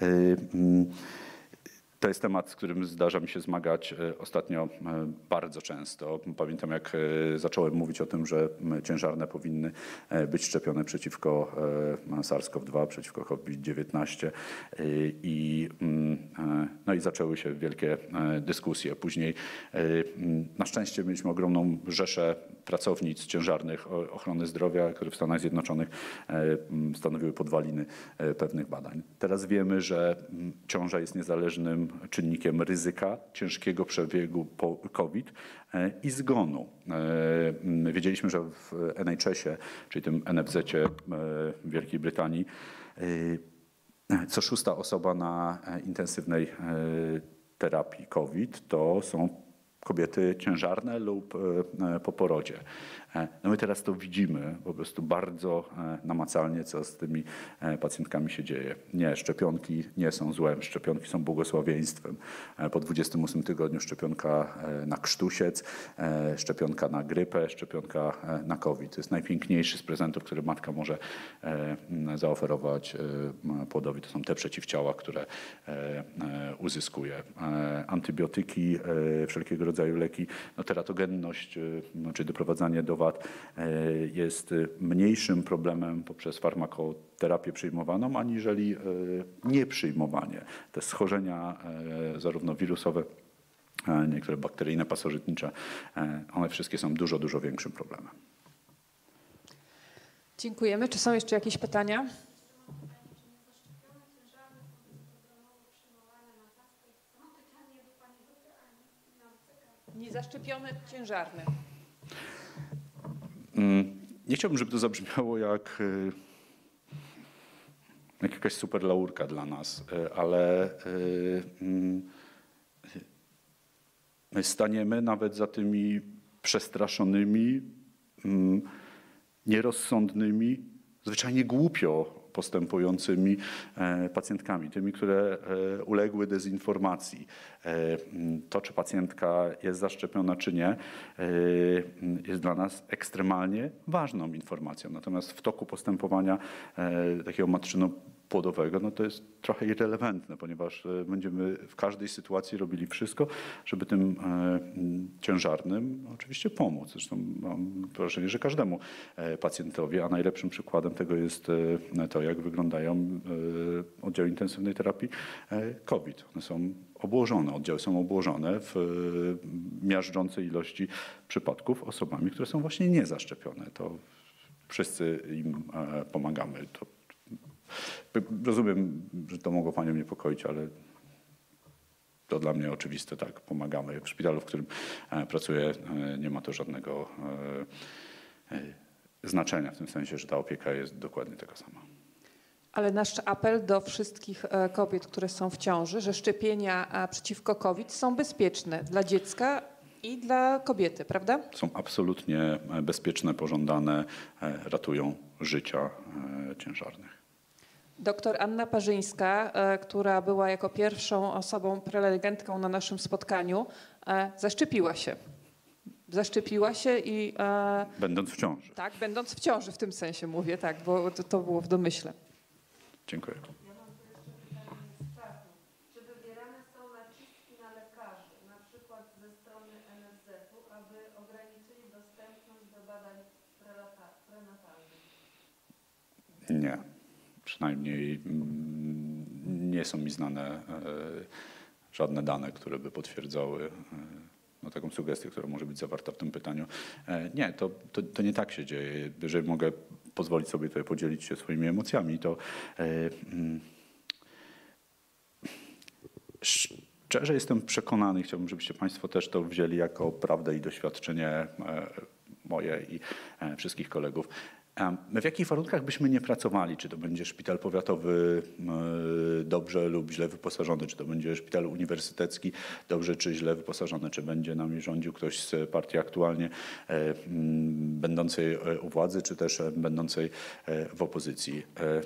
to jest temat, z którym zdarza mi się zmagać ostatnio bardzo często. Pamiętam, jak zacząłem mówić o tym, że ciężarne powinny być szczepione przeciwko SARS-CoV-2, przeciwko COVID-19 i zaczęły się wielkie dyskusje. Później na szczęście mieliśmy ogromną rzeszę pracownic ciężarnych ochrony zdrowia, które w Stanach Zjednoczonych stanowiły podwaliny pewnych badań. Teraz wiemy, że ciąża jest niezależnym czynnikiem ryzyka ciężkiego przebiegu COVID i zgonu. Wiedzieliśmy, że w NHS-ie, czyli tym NFZ-cie w Wielkiej Brytanii, co 6. osoba na intensywnej terapii COVID to są kobiety ciężarne lub po porodzie. No my teraz to widzimy po prostu bardzo namacalnie, co z tymi pacjentkami się dzieje. Nie, szczepionki nie są złem, szczepionki są błogosławieństwem. Po 28 tygodniu szczepionka na krztusiec, szczepionka na grypę, szczepionka na COVID. To jest najpiękniejszy z prezentów, który matka może zaoferować płodowi. To są te przeciwciała, które uzyskuje. Antybiotyki, wszelkiego rodzaju leki, no teratogenność, czyli doprowadzanie do wad jest mniejszym problemem poprzez farmakoterapię przyjmowaną, aniżeli nieprzyjmowanie. Te schorzenia zarówno wirusowe, niektóre bakteryjne, pasożytnicze, one wszystkie są dużo, dużo większym problemem. Dziękujemy. Czy są jeszcze jakieś pytania? Niezaszczepione ciężarne. Nie chciałbym, żeby to zabrzmiało jak jakaś super laurka dla nas, ale my staniemy nawet za tymi przestraszonymi, nierozsądnymi, zwyczajnie głupio postępującymi pacjentkami, tymi, które uległy dezinformacji. To, czy pacjentka jest zaszczepiona, czy nie, jest dla nas ekstremalnie ważną informacją. Natomiast w toku postępowania takiego matczyno-płodowego, no to jest trochę irrelevantne, ponieważ będziemy w każdej sytuacji robili wszystko, żeby tym ciężarnym oczywiście pomóc. Zresztą mam wrażenie, że każdemu pacjentowi, a najlepszym przykładem tego jest to, jak wyglądają oddziały intensywnej terapii COVID. One są obłożone, oddziały są obłożone w miażdżącej ilości przypadków osobami, które są właśnie niezaszczepione. To wszyscy im pomagamy. To rozumiem, że to mogło Panią niepokoić, ale to dla mnie oczywiste, tak, pomagamy. W szpitalu, w którym pracuję, nie ma to żadnego znaczenia, w tym sensie, że ta opieka jest dokładnie taka sama. Ale nasz apel do wszystkich kobiet, które są w ciąży, że szczepienia przeciwko COVID są bezpieczne dla dziecka i dla kobiety, prawda? Są absolutnie bezpieczne, pożądane, ratują życia ciężarnych. Doktor Anna Parzyńska, która była jako pierwszą osobą prelegentką na naszym spotkaniu, zaszczepiła się. Zaszczepiła się i... Będąc w ciąży. Tak, będąc w ciąży w tym sensie mówię, tak, bo to było w domyśle. Dziękuję. Ja mam tu jeszcze pytanie z czatu. Czy wywierane są naciski na lekarzy, na przykład ze strony NFZ-u, aby ograniczyli dostępność do badań prenatalnych? Nie. Przynajmniej nie są mi znane żadne dane, które by potwierdzały taką sugestię, która może być zawarta w tym pytaniu. Nie, to nie tak się dzieje. Jeżeli mogę pozwolić sobie tutaj podzielić się swoimi emocjami, to szczerze jestem przekonany, chciałbym, żebyście Państwo też to wzięli jako prawdę i doświadczenie moje i wszystkich kolegów. My w jakich warunkach byśmy nie pracowali, czy to będzie szpital powiatowy dobrze lub źle wyposażony, czy to będzie szpital uniwersytecki dobrze czy źle wyposażony, czy będzie nami rządził ktoś z partii aktualnie będącej u władzy, czy też będącej w opozycji.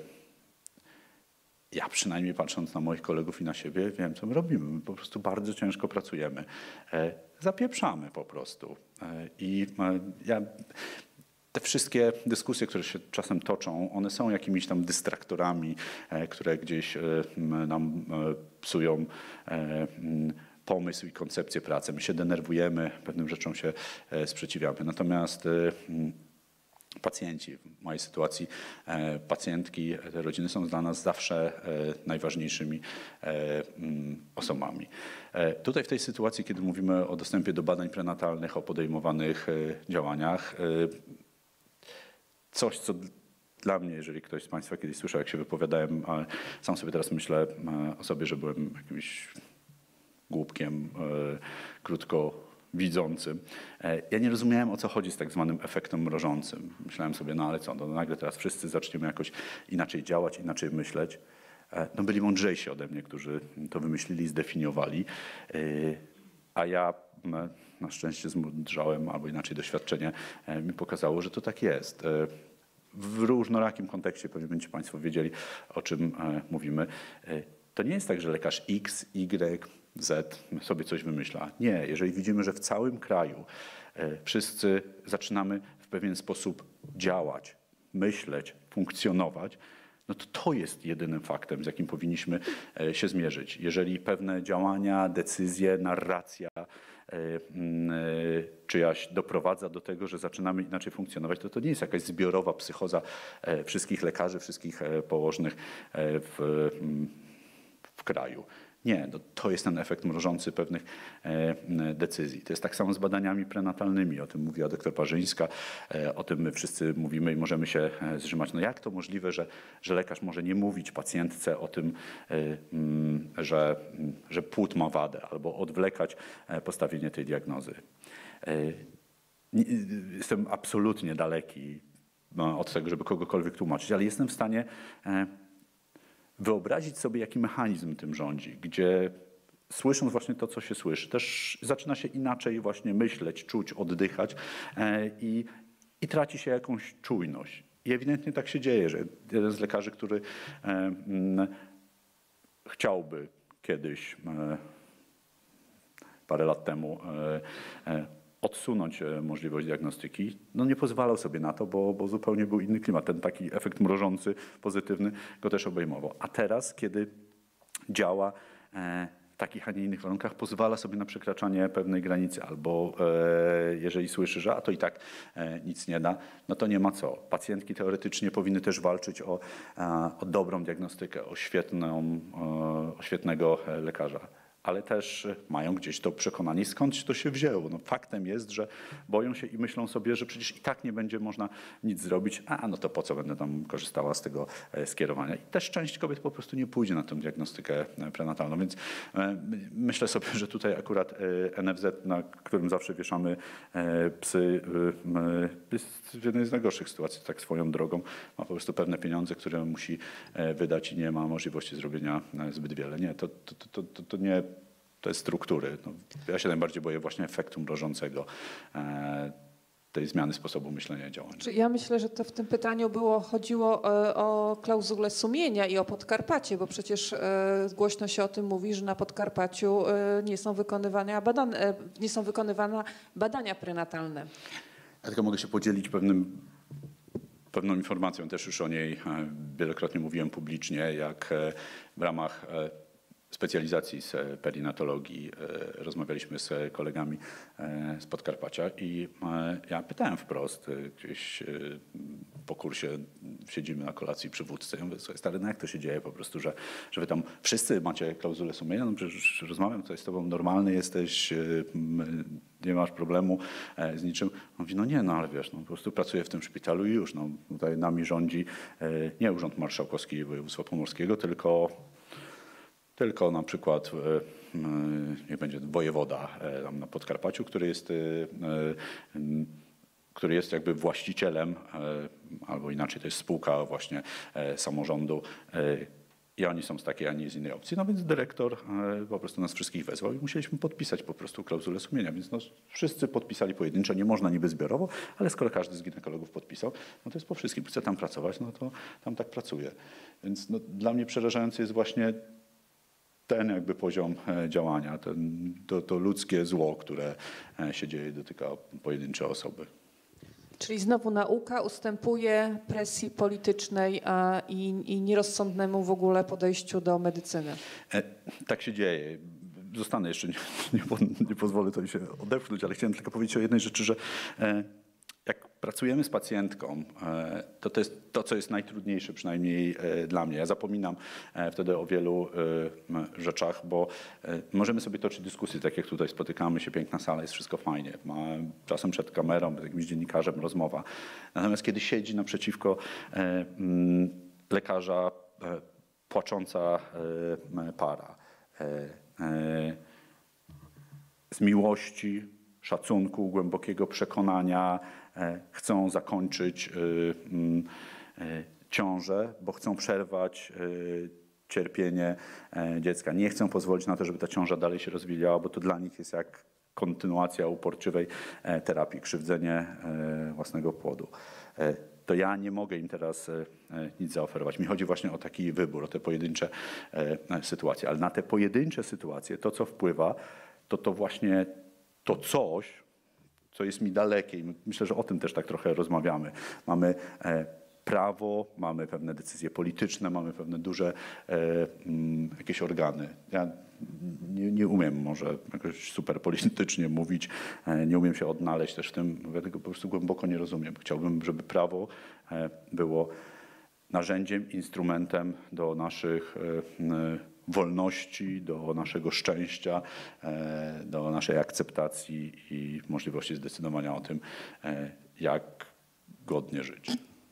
Ja przynajmniej patrząc na moich kolegów i na siebie wiem, co my robimy. My po prostu bardzo ciężko pracujemy. Zapieprzamy po prostu. I ja... Te wszystkie dyskusje, które się czasem toczą, one są jakimiś tam dystraktorami, które gdzieś nam psują pomysł i koncepcję pracy. My się denerwujemy, pewnym rzeczom się sprzeciwiamy. Natomiast pacjenci, w mojej sytuacji pacjentki, te rodziny są dla nas zawsze najważniejszymi osobami. Tutaj w tej sytuacji, kiedy mówimy o dostępie do badań prenatalnych, o podejmowanych działaniach, coś, co dla mnie, jeżeli ktoś z Państwa kiedyś słyszał, jak się wypowiadałem, ale sam sobie teraz myślę o sobie, że byłem jakimś głupkiem, krótko widzącym. Ja nie rozumiałem, o co chodzi z tak zwanym efektem mrożącym. Myślałem sobie, no ale co, no nagle teraz wszyscy zaczniemy jakoś inaczej działać, inaczej myśleć. No byli mądrzejsi ode mnie, którzy to wymyślili, zdefiniowali, a ja na szczęście zmądrzałem, albo inaczej doświadczenie mi pokazało, że to tak jest. W różnorakim kontekście pewnie będziecie Państwo wiedzieli, o czym mówimy. To nie jest tak, że lekarz X, Y, Z sobie coś wymyśla. Nie, jeżeli widzimy, że w całym kraju wszyscy zaczynamy w pewien sposób działać, myśleć, funkcjonować, no to jest jedynym faktem, z jakim powinniśmy się zmierzyć. Jeżeli pewne działania, decyzje, narracja czyjaś doprowadza do tego, że zaczynamy inaczej funkcjonować, to nie jest jakaś zbiorowa psychoza wszystkich lekarzy, wszystkich położnych w kraju. Nie, to jest ten efekt mrożący pewnych decyzji. To jest tak samo z badaniami prenatalnymi. O tym mówiła doktor Parzyńska, o tym my wszyscy mówimy i możemy się zrzymać. No jak to możliwe, że lekarz może nie mówić pacjentce o tym, że płód ma wadę, albo odwlekać postawienie tej diagnozy. Jestem absolutnie daleki od tego, żeby kogokolwiek tłumaczyć, ale jestem w stanie wyobrazić sobie, jaki mechanizm tym rządzi, gdzie słysząc właśnie to, co się słyszy, też zaczyna się inaczej właśnie myśleć, czuć, oddychać i traci się jakąś czujność. I ewidentnie tak się dzieje, że jeden z lekarzy, który chciałby kiedyś, parę lat temu, odsunąć możliwość diagnostyki, no nie pozwalał sobie na to, bo zupełnie był inny klimat. Ten taki efekt mrożący, pozytywny go też obejmował. A teraz, kiedy działa w takich, a nie innych warunkach, pozwala sobie na przekraczanie pewnej granicy, albo jeżeli słyszy, że a to i tak nic nie da, no to nie ma co. Pacjentki teoretycznie powinny też walczyć o dobrą diagnostykę, o świetnego lekarza, ale też mają gdzieś to przekonanie, skąd to się wzięło. No, faktem jest, że boją się i myślą sobie, że przecież i tak nie będzie można nic zrobić, no to po co będę tam korzystała z tego skierowania. I też część kobiet po prostu nie pójdzie na tę diagnostykę prenatalną, więc myślę sobie, że tutaj akurat NFZ, na którym zawsze wieszamy psy, jest w jednej z najgorszych sytuacji, tak swoją drogą. Ma po prostu pewne pieniądze, które musi wydać i nie ma możliwości zrobienia zbyt wiele. Nie, to nie. To jest struktury. No, ja się najbardziej boję właśnie efektu mrożącego tej zmiany sposobu myślenia i działania. Ja myślę, że to w tym pytaniu chodziło o klauzulę sumienia i o Podkarpacie, bo przecież głośno się o tym mówi, że na Podkarpaciu nie są wykonywane badania prenatalne. Ja tylko mogę się podzielić pewną informacją, też już o niej wielokrotnie mówiłem publicznie, jak w ramach specjalizacji z perinatologii rozmawialiśmy z kolegami z Podkarpacia i ja pytałem wprost, gdzieś po kursie siedzimy na kolacji przy wódce, ja mówię, słuchaj stary, no jak to się dzieje po prostu, że wy tam wszyscy macie klauzulę sumienia, no przecież rozmawiam tutaj z tobą, normalny jesteś, nie masz problemu z niczym. On mówi, no nie, no ale wiesz, no po prostu pracuję w tym szpitalu i już, no tutaj nami rządzi nie Urząd Marszałkowski Województwa Pomorskiego, tylko na przykład niech będzie wojewoda tam na Podkarpaciu, który jest jakby właścicielem, albo inaczej to jest spółka właśnie samorządu i oni są z takiej, a nie z innej opcji. No więc dyrektor po prostu nas wszystkich wezwał i musieliśmy podpisać po prostu klauzulę sumienia. Więc no, wszyscy podpisali pojedynczo, nie można niby zbiorowo, ale skoro każdy z ginekologów podpisał, no to jest po wszystkim. Chce tam pracować, no to tam tak pracuje. Więc no, dla mnie przerażający jest właśnie ten jakby poziom działania, to ludzkie zło, które się dzieje, dotyka pojedyncze osoby. Czyli znowu nauka ustępuje presji politycznej i nierozsądnemu w ogóle podejściu do medycyny. Tak się dzieje. Zostanę jeszcze, nie pozwolę to się odepchnąć, ale chciałem tylko powiedzieć o jednej rzeczy, że jak pracujemy z pacjentką, to jest to, co jest najtrudniejsze, przynajmniej dla mnie. Ja zapominam wtedy o wielu rzeczach, bo możemy sobie toczyć dyskusje, tak jak tutaj spotykamy się, piękna sala, jest wszystko fajnie. Czasem przed kamerą, z jakimś dziennikarzem rozmowa. Natomiast kiedy siedzi naprzeciwko lekarza płacząca para z miłości, szacunku, głębokiego przekonania, chcą zakończyć ciążę, bo chcą przerwać cierpienie dziecka. Nie chcą pozwolić na to, żeby ta ciąża dalej się rozwijała, bo to dla nich jest jak kontynuacja uporczywej terapii, krzywdzenie własnego płodu. To ja nie mogę im teraz nic zaoferować. Mi chodzi właśnie o taki wybór, o te pojedyncze sytuacje. Ale na te pojedyncze sytuacje to, co wpływa, to właśnie to coś, co jest mi dalekie. I myślę, że o tym też tak trochę rozmawiamy. Mamy prawo, mamy pewne decyzje polityczne, mamy pewne duże jakieś organy. Ja nie umiem może jakoś super politycznie mówić, nie umiem się odnaleźć też w tym, ja tego po prostu głęboko nie rozumiem. Chciałbym, żeby prawo było narzędziem, instrumentem do naszych wolności, do naszego szczęścia, do naszej akceptacji i możliwości zdecydowania o tym, jak godnie żyć.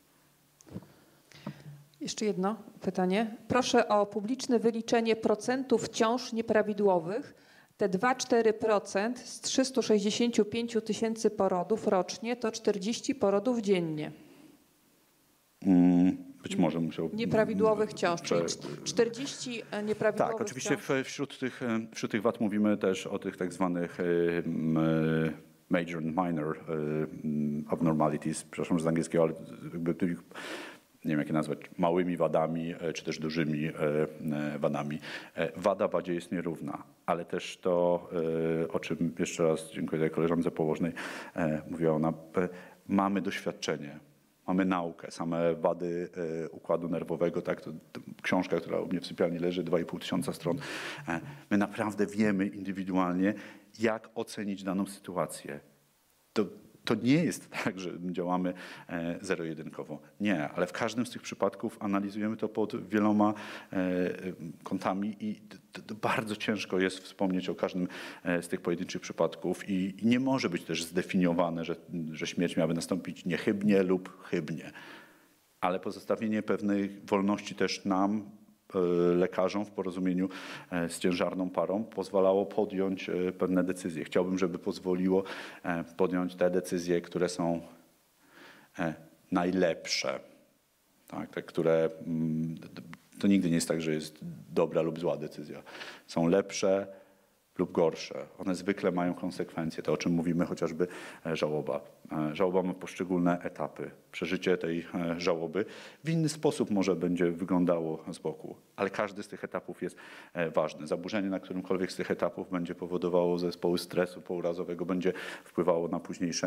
Jeszcze jedno pytanie. Proszę o publiczne wyliczenie procentów ciąż nieprawidłowych. Te 2,4% z 365 000 porodów rocznie to 40 porodów dziennie. być może musiał... Nieprawidłowych ciąż, czyli 40 nieprawidłowych Tak, oczywiście ciąż. wśród tych wad mówimy też o tych tak zwanych major and minor abnormalities, przepraszam z angielskiego, ale jakby nie wiem jak je nazwać, małymi wadami czy też dużymi wadami. Wada wadzie jest nierówna, ale też to, o czym jeszcze raz dziękuję tej koleżance położnej, mówiła ona, mamy doświadczenie. Mamy naukę, same wady układu nerwowego, tak, to książka, która u mnie w sypialni leży, 2500 stron. My naprawdę wiemy indywidualnie, jak ocenić daną sytuację. To nie jest tak, że działamy zero-jedynkowo. Nie, ale w każdym z tych przypadków analizujemy to pod wieloma kątami i bardzo ciężko jest wspomnieć o każdym z tych pojedynczych przypadków i nie może być też zdefiniowane, że śmierć miałaby nastąpić niechybnie lub chybnie. Ale pozostawienie pewnej wolności też nam, lekarzom w porozumieniu z ciężarną parą pozwalało podjąć pewne decyzje. Chciałbym, żeby pozwoliło podjąć te decyzje, które są najlepsze. Tak, te, które, to nigdy nie jest tak, że jest dobra lub zła decyzja. Są lepsze lub gorsze. One zwykle mają konsekwencje. To, o czym mówimy, chociażby żałoba. Żałoba ma poszczególne etapy. Przeżycie tej żałoby w inny sposób może będzie wyglądało z boku, ale każdy z tych etapów jest ważny. Zaburzenie na którymkolwiek z tych etapów będzie powodowało zespoły stresu pourazowego, będzie wpływało na późniejsze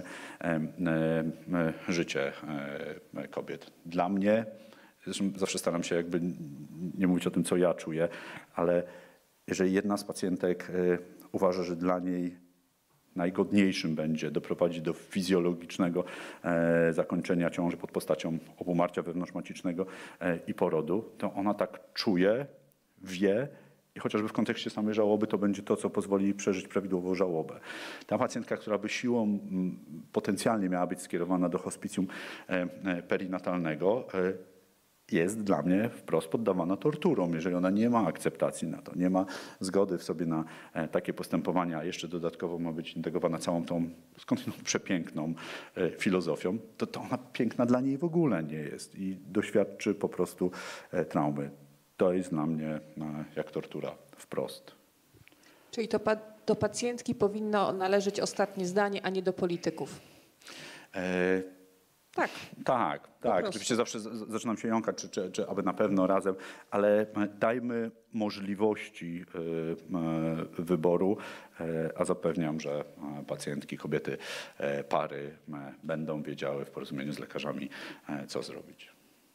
życie kobiet. Dla mnie, zresztą zawsze staram się jakby nie mówić o tym, co ja czuję, ale jeżeli jedna z pacjentek uważa, że dla niej najgodniejszym będzie doprowadzić do fizjologicznego zakończenia ciąży pod postacią obumarcia wewnątrzmacicznego i porodu, to ona tak czuje, wie i chociażby w kontekście samej żałoby to będzie to, co pozwoli jej przeżyć prawidłową żałobę. Ta pacjentka, która by siłą potencjalnie miała być skierowana do hospicjum perinatalnego, jest dla mnie wprost poddawana torturom, jeżeli ona nie ma akceptacji na to, nie ma zgody w sobie na takie postępowania, a jeszcze dodatkowo ma być integrowana całą tą skądinąd przepiękną filozofią, to ona piękna dla niej w ogóle nie jest i doświadczy po prostu traumy. To jest dla mnie jak tortura wprost. Czyli to do pacjentki powinno należeć ostatnie zdanie, a nie do polityków. Tak. Oczywiście zawsze zaczynam się jąkać, czy aby na pewno razem, ale dajmy możliwości wyboru, a zapewniam, że pacjentki, kobiety, pary będą wiedziały w porozumieniu z lekarzami, co zrobić.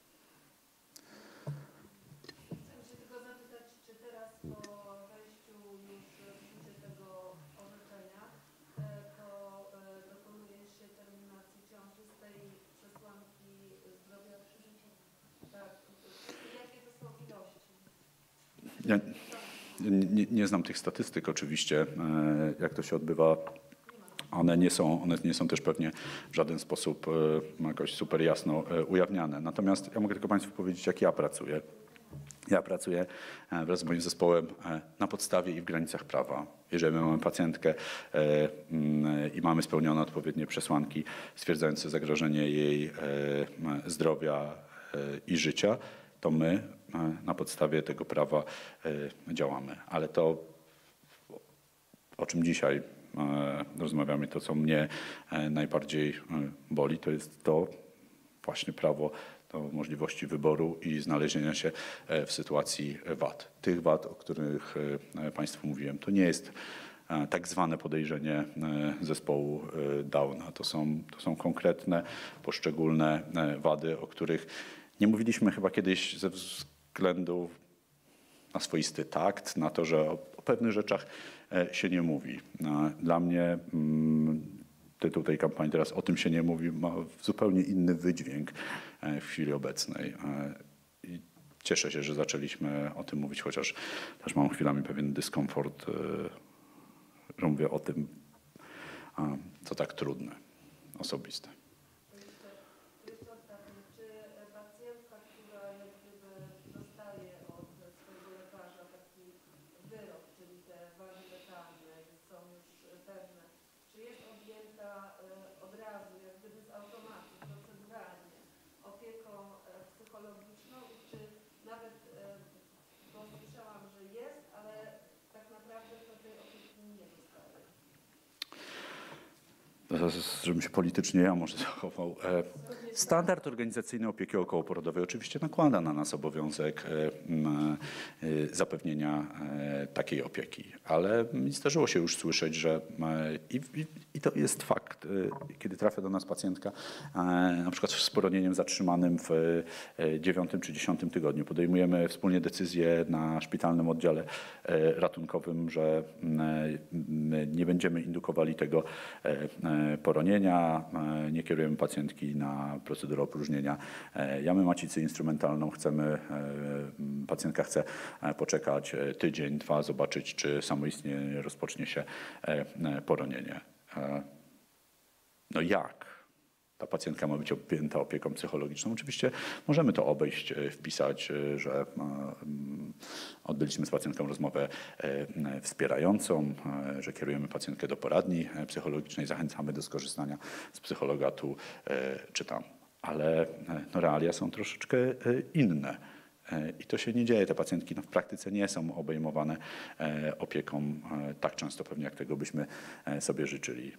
Chcę się tylko zapytać, czy teraz po wejściu już w życie tego orzeczenia, to dokonuje się terminacji ciąży z tej przesłanki zdrowia przy życiu? Tak. Jakie to są ilości? Nie znam tych statystyk oczywiście, jak to się odbywa. One nie są też pewnie w żaden sposób jakoś super jasno ujawniane. Natomiast ja mogę tylko Państwu powiedzieć, jak ja pracuję. Ja pracuję wraz z moim zespołem na podstawie i w granicach prawa. Jeżeli my mamy pacjentkę i mamy spełnione odpowiednie przesłanki stwierdzające zagrożenie jej zdrowia i życia, to my na podstawie tego prawa działamy. Ale to, o czym dzisiaj rozmawiamy, to co mnie najbardziej boli, to jest to właśnie prawo do możliwości wyboru i znalezienia się w sytuacji wad. Tych wad, o których Państwu mówiłem, to nie jest tak zwane podejrzenie zespołu Downa. To są konkretne, poszczególne wady, o których nie mówiliśmy chyba kiedyś ze względu na swoisty takt, na to, że o pewnych rzeczach się nie mówi. Dla mnie tytuł tej kampanii teraz "O tym się nie mówi" ma zupełnie inny wydźwięk w chwili obecnej. I cieszę się, że zaczęliśmy o tym mówić, chociaż też mam chwilami pewien dyskomfort, że mówię o tym, co tak trudne, osobiste. Jeszcze ostatnie. Czy pacjentka, która jak gdyby dostaje od swojego lekarza taki wyrok, czyli te wady letalne są już pewne, czy jest objęta od razu, jak gdyby z automatu, proceduralnie opieką psychologiczną żebym się politycznie ja może zachował. Standard organizacyjny opieki okołoporodowej oczywiście nakłada na nas obowiązek zapewnienia takiej opieki, ale zdarzyło się już słyszeć, że i to jest fakt, kiedy trafia do nas pacjentka na przykład z poronieniem zatrzymanym w 9 czy 10 tygodniu, podejmujemy wspólnie decyzję na szpitalnym oddziale ratunkowym, że nie będziemy indukowali tego poronienia, nie kierujemy pacjentki na procedurę opróżnienia jamy macicy instrumentalną. Pacjentka chce poczekać tydzień, dwa, zobaczyć, czy samoistnie rozpocznie się poronienie. No jak? Ta pacjentka ma być objęta opieką psychologiczną. Oczywiście możemy to obejść, wpisać, że odbyliśmy z pacjentką rozmowę wspierającą, że kierujemy pacjentkę do poradni psychologicznej, zachęcamy do skorzystania z psychologa tu czy tam. Ale no, realia są troszeczkę inne. I to się nie dzieje. Te pacjentki w praktyce nie są obejmowane opieką tak często pewnie, jak tego byśmy sobie życzyli.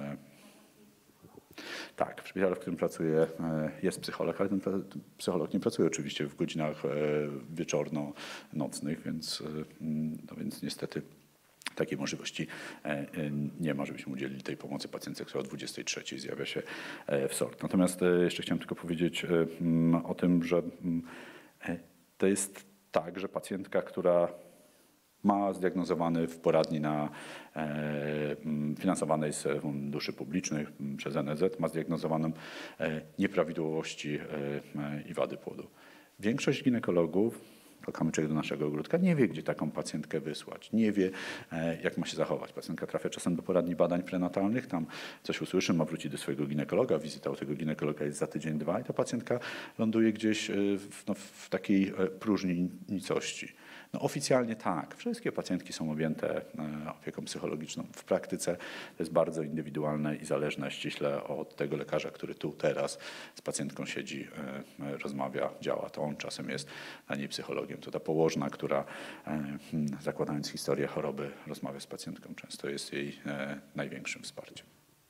Tak, w szpitalu, w którym pracuję, jest psycholog, ale ten psycholog nie pracuje oczywiście w godzinach wieczorno-nocnych, więc niestety takiej możliwości nie ma, żebyśmy udzielili tej pomocy pacjentce, która o 23 zjawia się w SOR. Natomiast jeszcze chciałem tylko powiedzieć o tym, że to jest tak, że pacjentka, która ma zdiagnozowany w poradni finansowanej z funduszy publicznych przez NFZ, ma zdiagnozowaną nieprawidłowości i wady płodu. Większość ginekologów, to kamyczek do naszego ogródka, nie wie, gdzie taką pacjentkę wysłać, nie wie, jak ma się zachować. Pacjentka trafia czasem do poradni badań prenatalnych, tam coś usłyszy, ma wrócić do swojego ginekologa, wizyta u tego ginekologa jest za tydzień, dwa i ta pacjentka ląduje gdzieś w takiej próżni nicości. No oficjalnie tak, wszystkie pacjentki są objęte opieką psychologiczną. W praktyce to jest bardzo indywidualne i zależne ściśle od tego lekarza, który tu teraz z pacjentką siedzi, rozmawia, działa. To on czasem jest dla niej psychologiem. To ta położna, która zakładając historię choroby rozmawia z pacjentką, często jest jej największym wsparciem.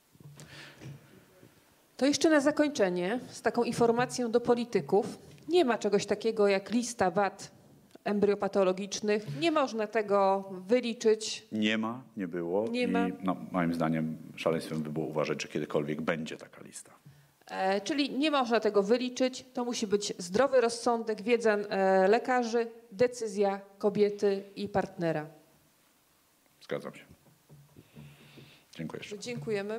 To jeszcze na zakończenie z taką informacją do polityków. Nie ma czegoś takiego jak lista wad embryopatologicznych. Nie można tego wyliczyć. Nie ma, nie było. Nie ma. No, moim zdaniem szaleństwem by było uważać, że kiedykolwiek będzie taka lista. Czyli nie można tego wyliczyć. To musi być zdrowy rozsądek, wiedza lekarzy, decyzja kobiety i partnera. Zgadzam się. Dziękuję jeszcze. Dziękujemy.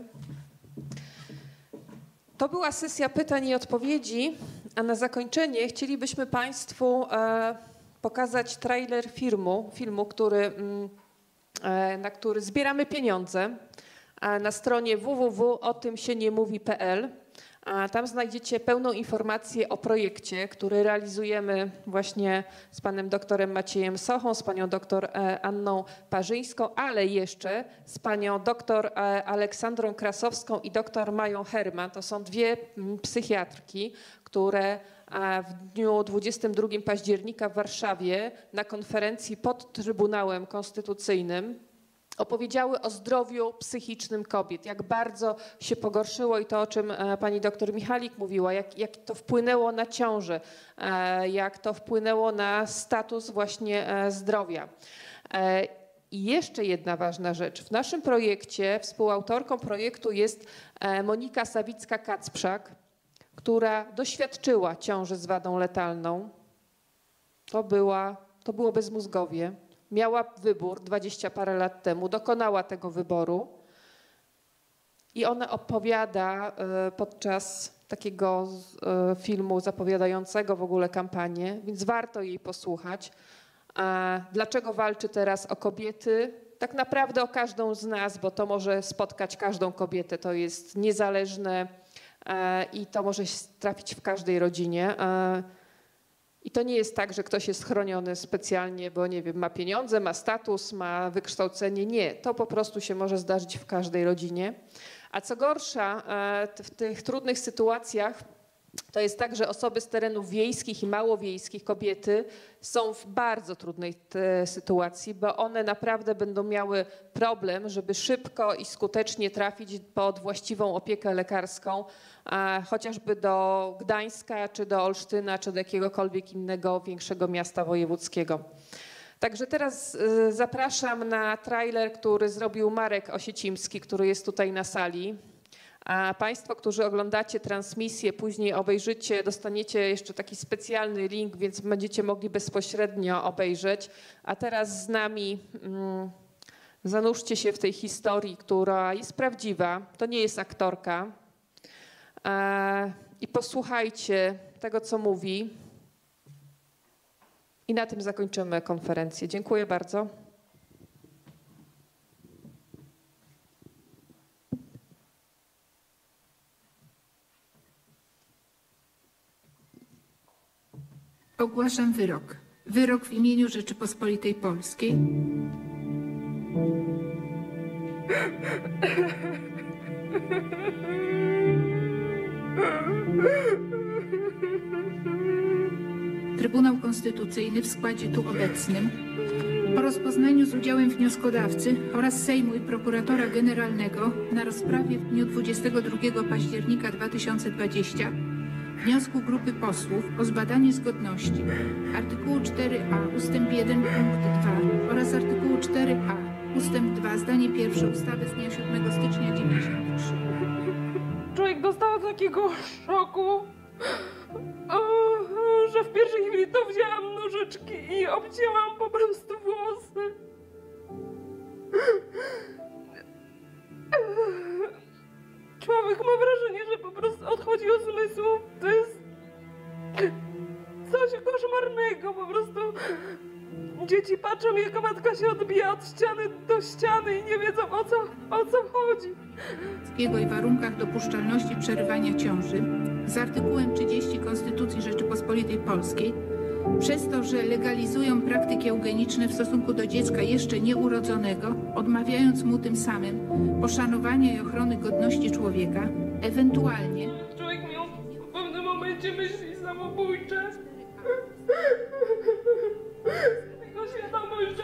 To była sesja pytań i odpowiedzi, a na zakończenie chcielibyśmy Państwu pokazać trailer filmu, na który zbieramy pieniądze na stronie www.otymsieniemówi.pl. Tam znajdziecie pełną informację o projekcie, który realizujemy właśnie z panem doktorem Maciejem Sochą, z panią doktor Anną Parzyńską, ale jeszcze z panią doktor Aleksandrą Krasowską i doktor Mają Herman. To są dwie psychiatrki, które w dniu 22 października w Warszawie na konferencji pod Trybunałem Konstytucyjnym opowiedziały o zdrowiu psychicznym kobiet, jak bardzo się pogorszyło i to, o czym pani doktor Michalik mówiła, jak to wpłynęło na ciążę, jak to wpłynęło na status właśnie zdrowia. I jeszcze jedna ważna rzecz. W naszym projekcie współautorką projektu jest Monika Sawicka-Kacprzak, która doświadczyła ciąży z wadą letalną. To było bezmózgowie. Miała wybór 20 parę lat temu, dokonała tego wyboru i ona opowiada podczas takiego filmu zapowiadającego w ogóle kampanię, więc warto jej posłuchać. Dlaczego walczy teraz o kobiety? Tak naprawdę o każdą z nas, bo to może spotkać każdą kobietę, to jest niezależne i to może trafić w każdej rodzinie. I to nie jest tak, że ktoś jest chroniony specjalnie, bo nie wiem, ma pieniądze, ma status, ma wykształcenie. Nie, to po prostu się może zdarzyć w każdej rodzinie. A co gorsza, w tych trudnych sytuacjach to jest tak, że osoby z terenów wiejskich i małowiejskich, kobiety, są w bardzo trudnej sytuacji, bo one naprawdę będą miały problem, żeby szybko i skutecznie trafić pod właściwą opiekę lekarską, chociażby do Gdańska, czy do Olsztyna, czy do jakiegokolwiek innego większego miasta wojewódzkiego. Także teraz zapraszam na trailer, który zrobił Marek Osiecimski, który jest tutaj na sali. A Państwo, którzy oglądacie transmisję, później obejrzycie, dostaniecie jeszcze taki specjalny link, więc będziecie mogli bezpośrednio obejrzeć. A teraz z nami zanurzcie się w tej historii, która jest prawdziwa. To nie jest aktorka. I posłuchajcie tego, co mówi. I na tym zakończymy konferencję. Dziękuję bardzo. Ogłaszam wyrok. Wyrok w imieniu Rzeczypospolitej Polskiej. Trybunał Konstytucyjny w składzie tu obecnym po rozpoznaniu z udziałem wnioskodawcy oraz Sejmu i prokuratora generalnego na rozprawie w dniu 22 października 2020 wniosku grupy posłów o zbadanie zgodności artykułu 4a ustęp 1 punkt 2 oraz artykułu 4a ustęp 2 zdanie pierwsze ustawy z dnia 7 stycznia 1993. Człowiek dostał takiego szoku, że w pierwszej chwili to wzięłam nożyczki i obcięłam po prostu włosy. Człowiek ma wrażenie, że po prostu odchodzi od zmysłów. To jest coś koszmarnego. Po prostu dzieci patrzą, jak matka się odbija od ściany do ściany i nie wiedzą, o co chodzi. I warunkach dopuszczalności przerywania ciąży z artykułem 30 Konstytucji Rzeczypospolitej Polskiej przez to, że legalizują praktyki eugeniczne w stosunku do dziecka jeszcze nieurodzonego, odmawiając mu tym samym poszanowania i ochrony godności człowieka, ewentualnie... Człowiek miał w pewnym momencie myśli samobójcze. Tylko świadomość,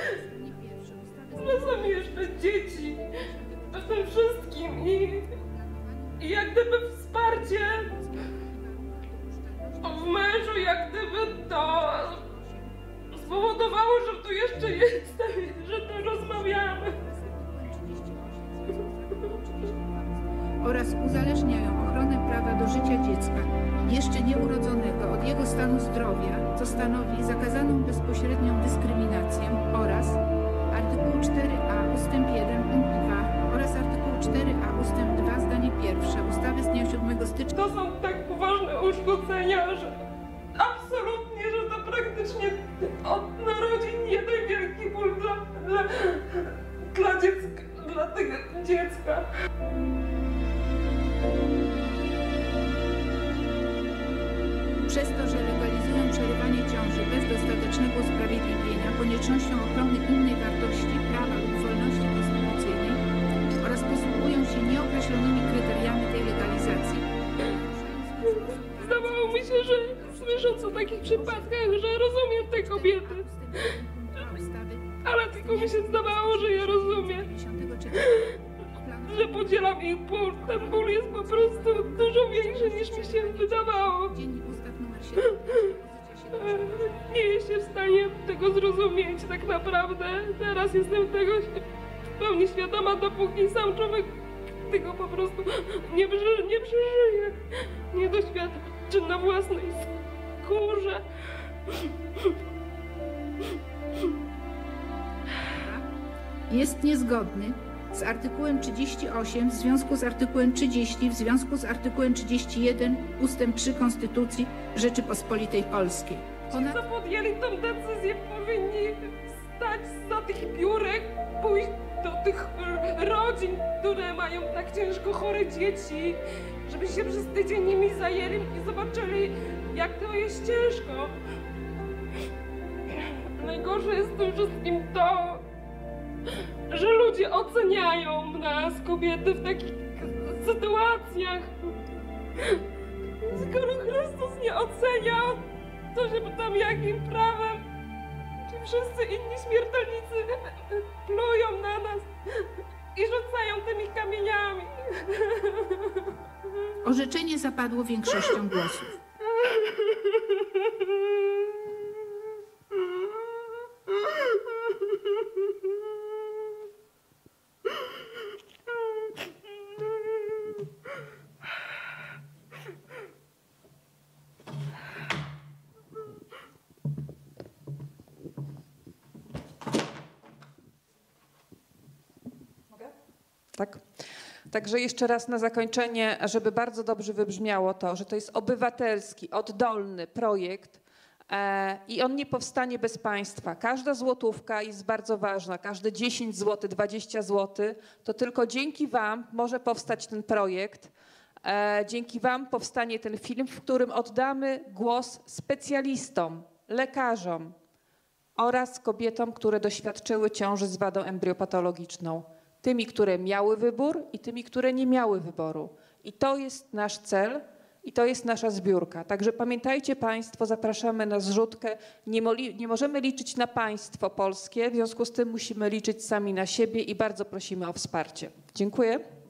że są jeszcze dzieci w tym wszystkim i jak gdyby wsparcie w mężu, jak gdyby to spowodowało, że tu jeszcze jestem, że tu rozmawiamy. Oraz uzależniają ochronę prawa do życia dziecka jeszcze nieurodzonego od jego stanu zdrowia, co stanowi zakazaną bezpośrednią dyskryminację oraz artykuł 4a ustęp 1 punkt 2 oraz artykuł 4a ustęp 2 zdanie pierwsze ustawy z dnia 7 stycznia. To są tak poważne uszkodzenia, że absolutnie, że to praktycznie od narodzin jeden wielki ból dla dziecka, dla tego dziecka. Przez to, że legalizują przerywanie ciąży bez dostatecznego usprawiedliwienia koniecznością ochrony innej wartości, prawa lub wolności konstytucyjnej oraz posługują się nieokreślonymi kryteriami tej legalizacji. Zdawało mi się, że słysząc o takich przypadkach, że rozumiem te kobiety. Ale tylko mi się zdawało, że ja rozumiem. Że podzielam ich ból. Ten ból jest po prostu dużo większy niż mi się wydawało. Nie jestem w stanie tego zrozumieć tak naprawdę. Teraz jestem tego w pełni świadoma, dopóki sam człowiek tego po prostu nie przeżyje, nie doświadczy na własnej skórze. Jest niezgodny z artykułem 38 w związku z artykułem 30 w związku z artykułem 31 ustęp 3 Konstytucji Rzeczypospolitej Polskiej. Co podjęli tą decyzję, powinni stać za tych biurek, pójść do tych rodzin, które mają tak ciężko chore dzieci, żeby się przez tydzień nimi zajęli i zobaczyli, jak to jest ciężko. Najgorsze jest w tym wszystkim to, że ludzie oceniają nas, kobiety, w takich sytuacjach. Skoro Chrystus nie oceniał, to żeby tam jakim prawem ci wszyscy inni śmiertelnicy plują na nas i rzucają tymi kamieniami. Orzeczenie zapadło większością głosów. Tak? Także jeszcze raz na zakończenie, żeby bardzo dobrze wybrzmiało to, że to jest obywatelski, oddolny projekt i on nie powstanie bez państwa. Każda złotówka jest bardzo ważna, każde 10 zł, 20 zł, to tylko dzięki wam może powstać ten projekt. Dzięki wam powstanie ten film, w którym oddamy głos specjalistom, lekarzom oraz kobietom, które doświadczyły ciąży z wadą embriopatologiczną. Tymi, które miały wybór i tymi, które nie miały wyboru. I to jest nasz cel i to jest nasza zbiórka. Także pamiętajcie państwo, zapraszamy na zrzutkę. Nie możemy liczyć na państwo polskie, w związku z tym musimy liczyć sami na siebie i bardzo prosimy o wsparcie. Dziękuję.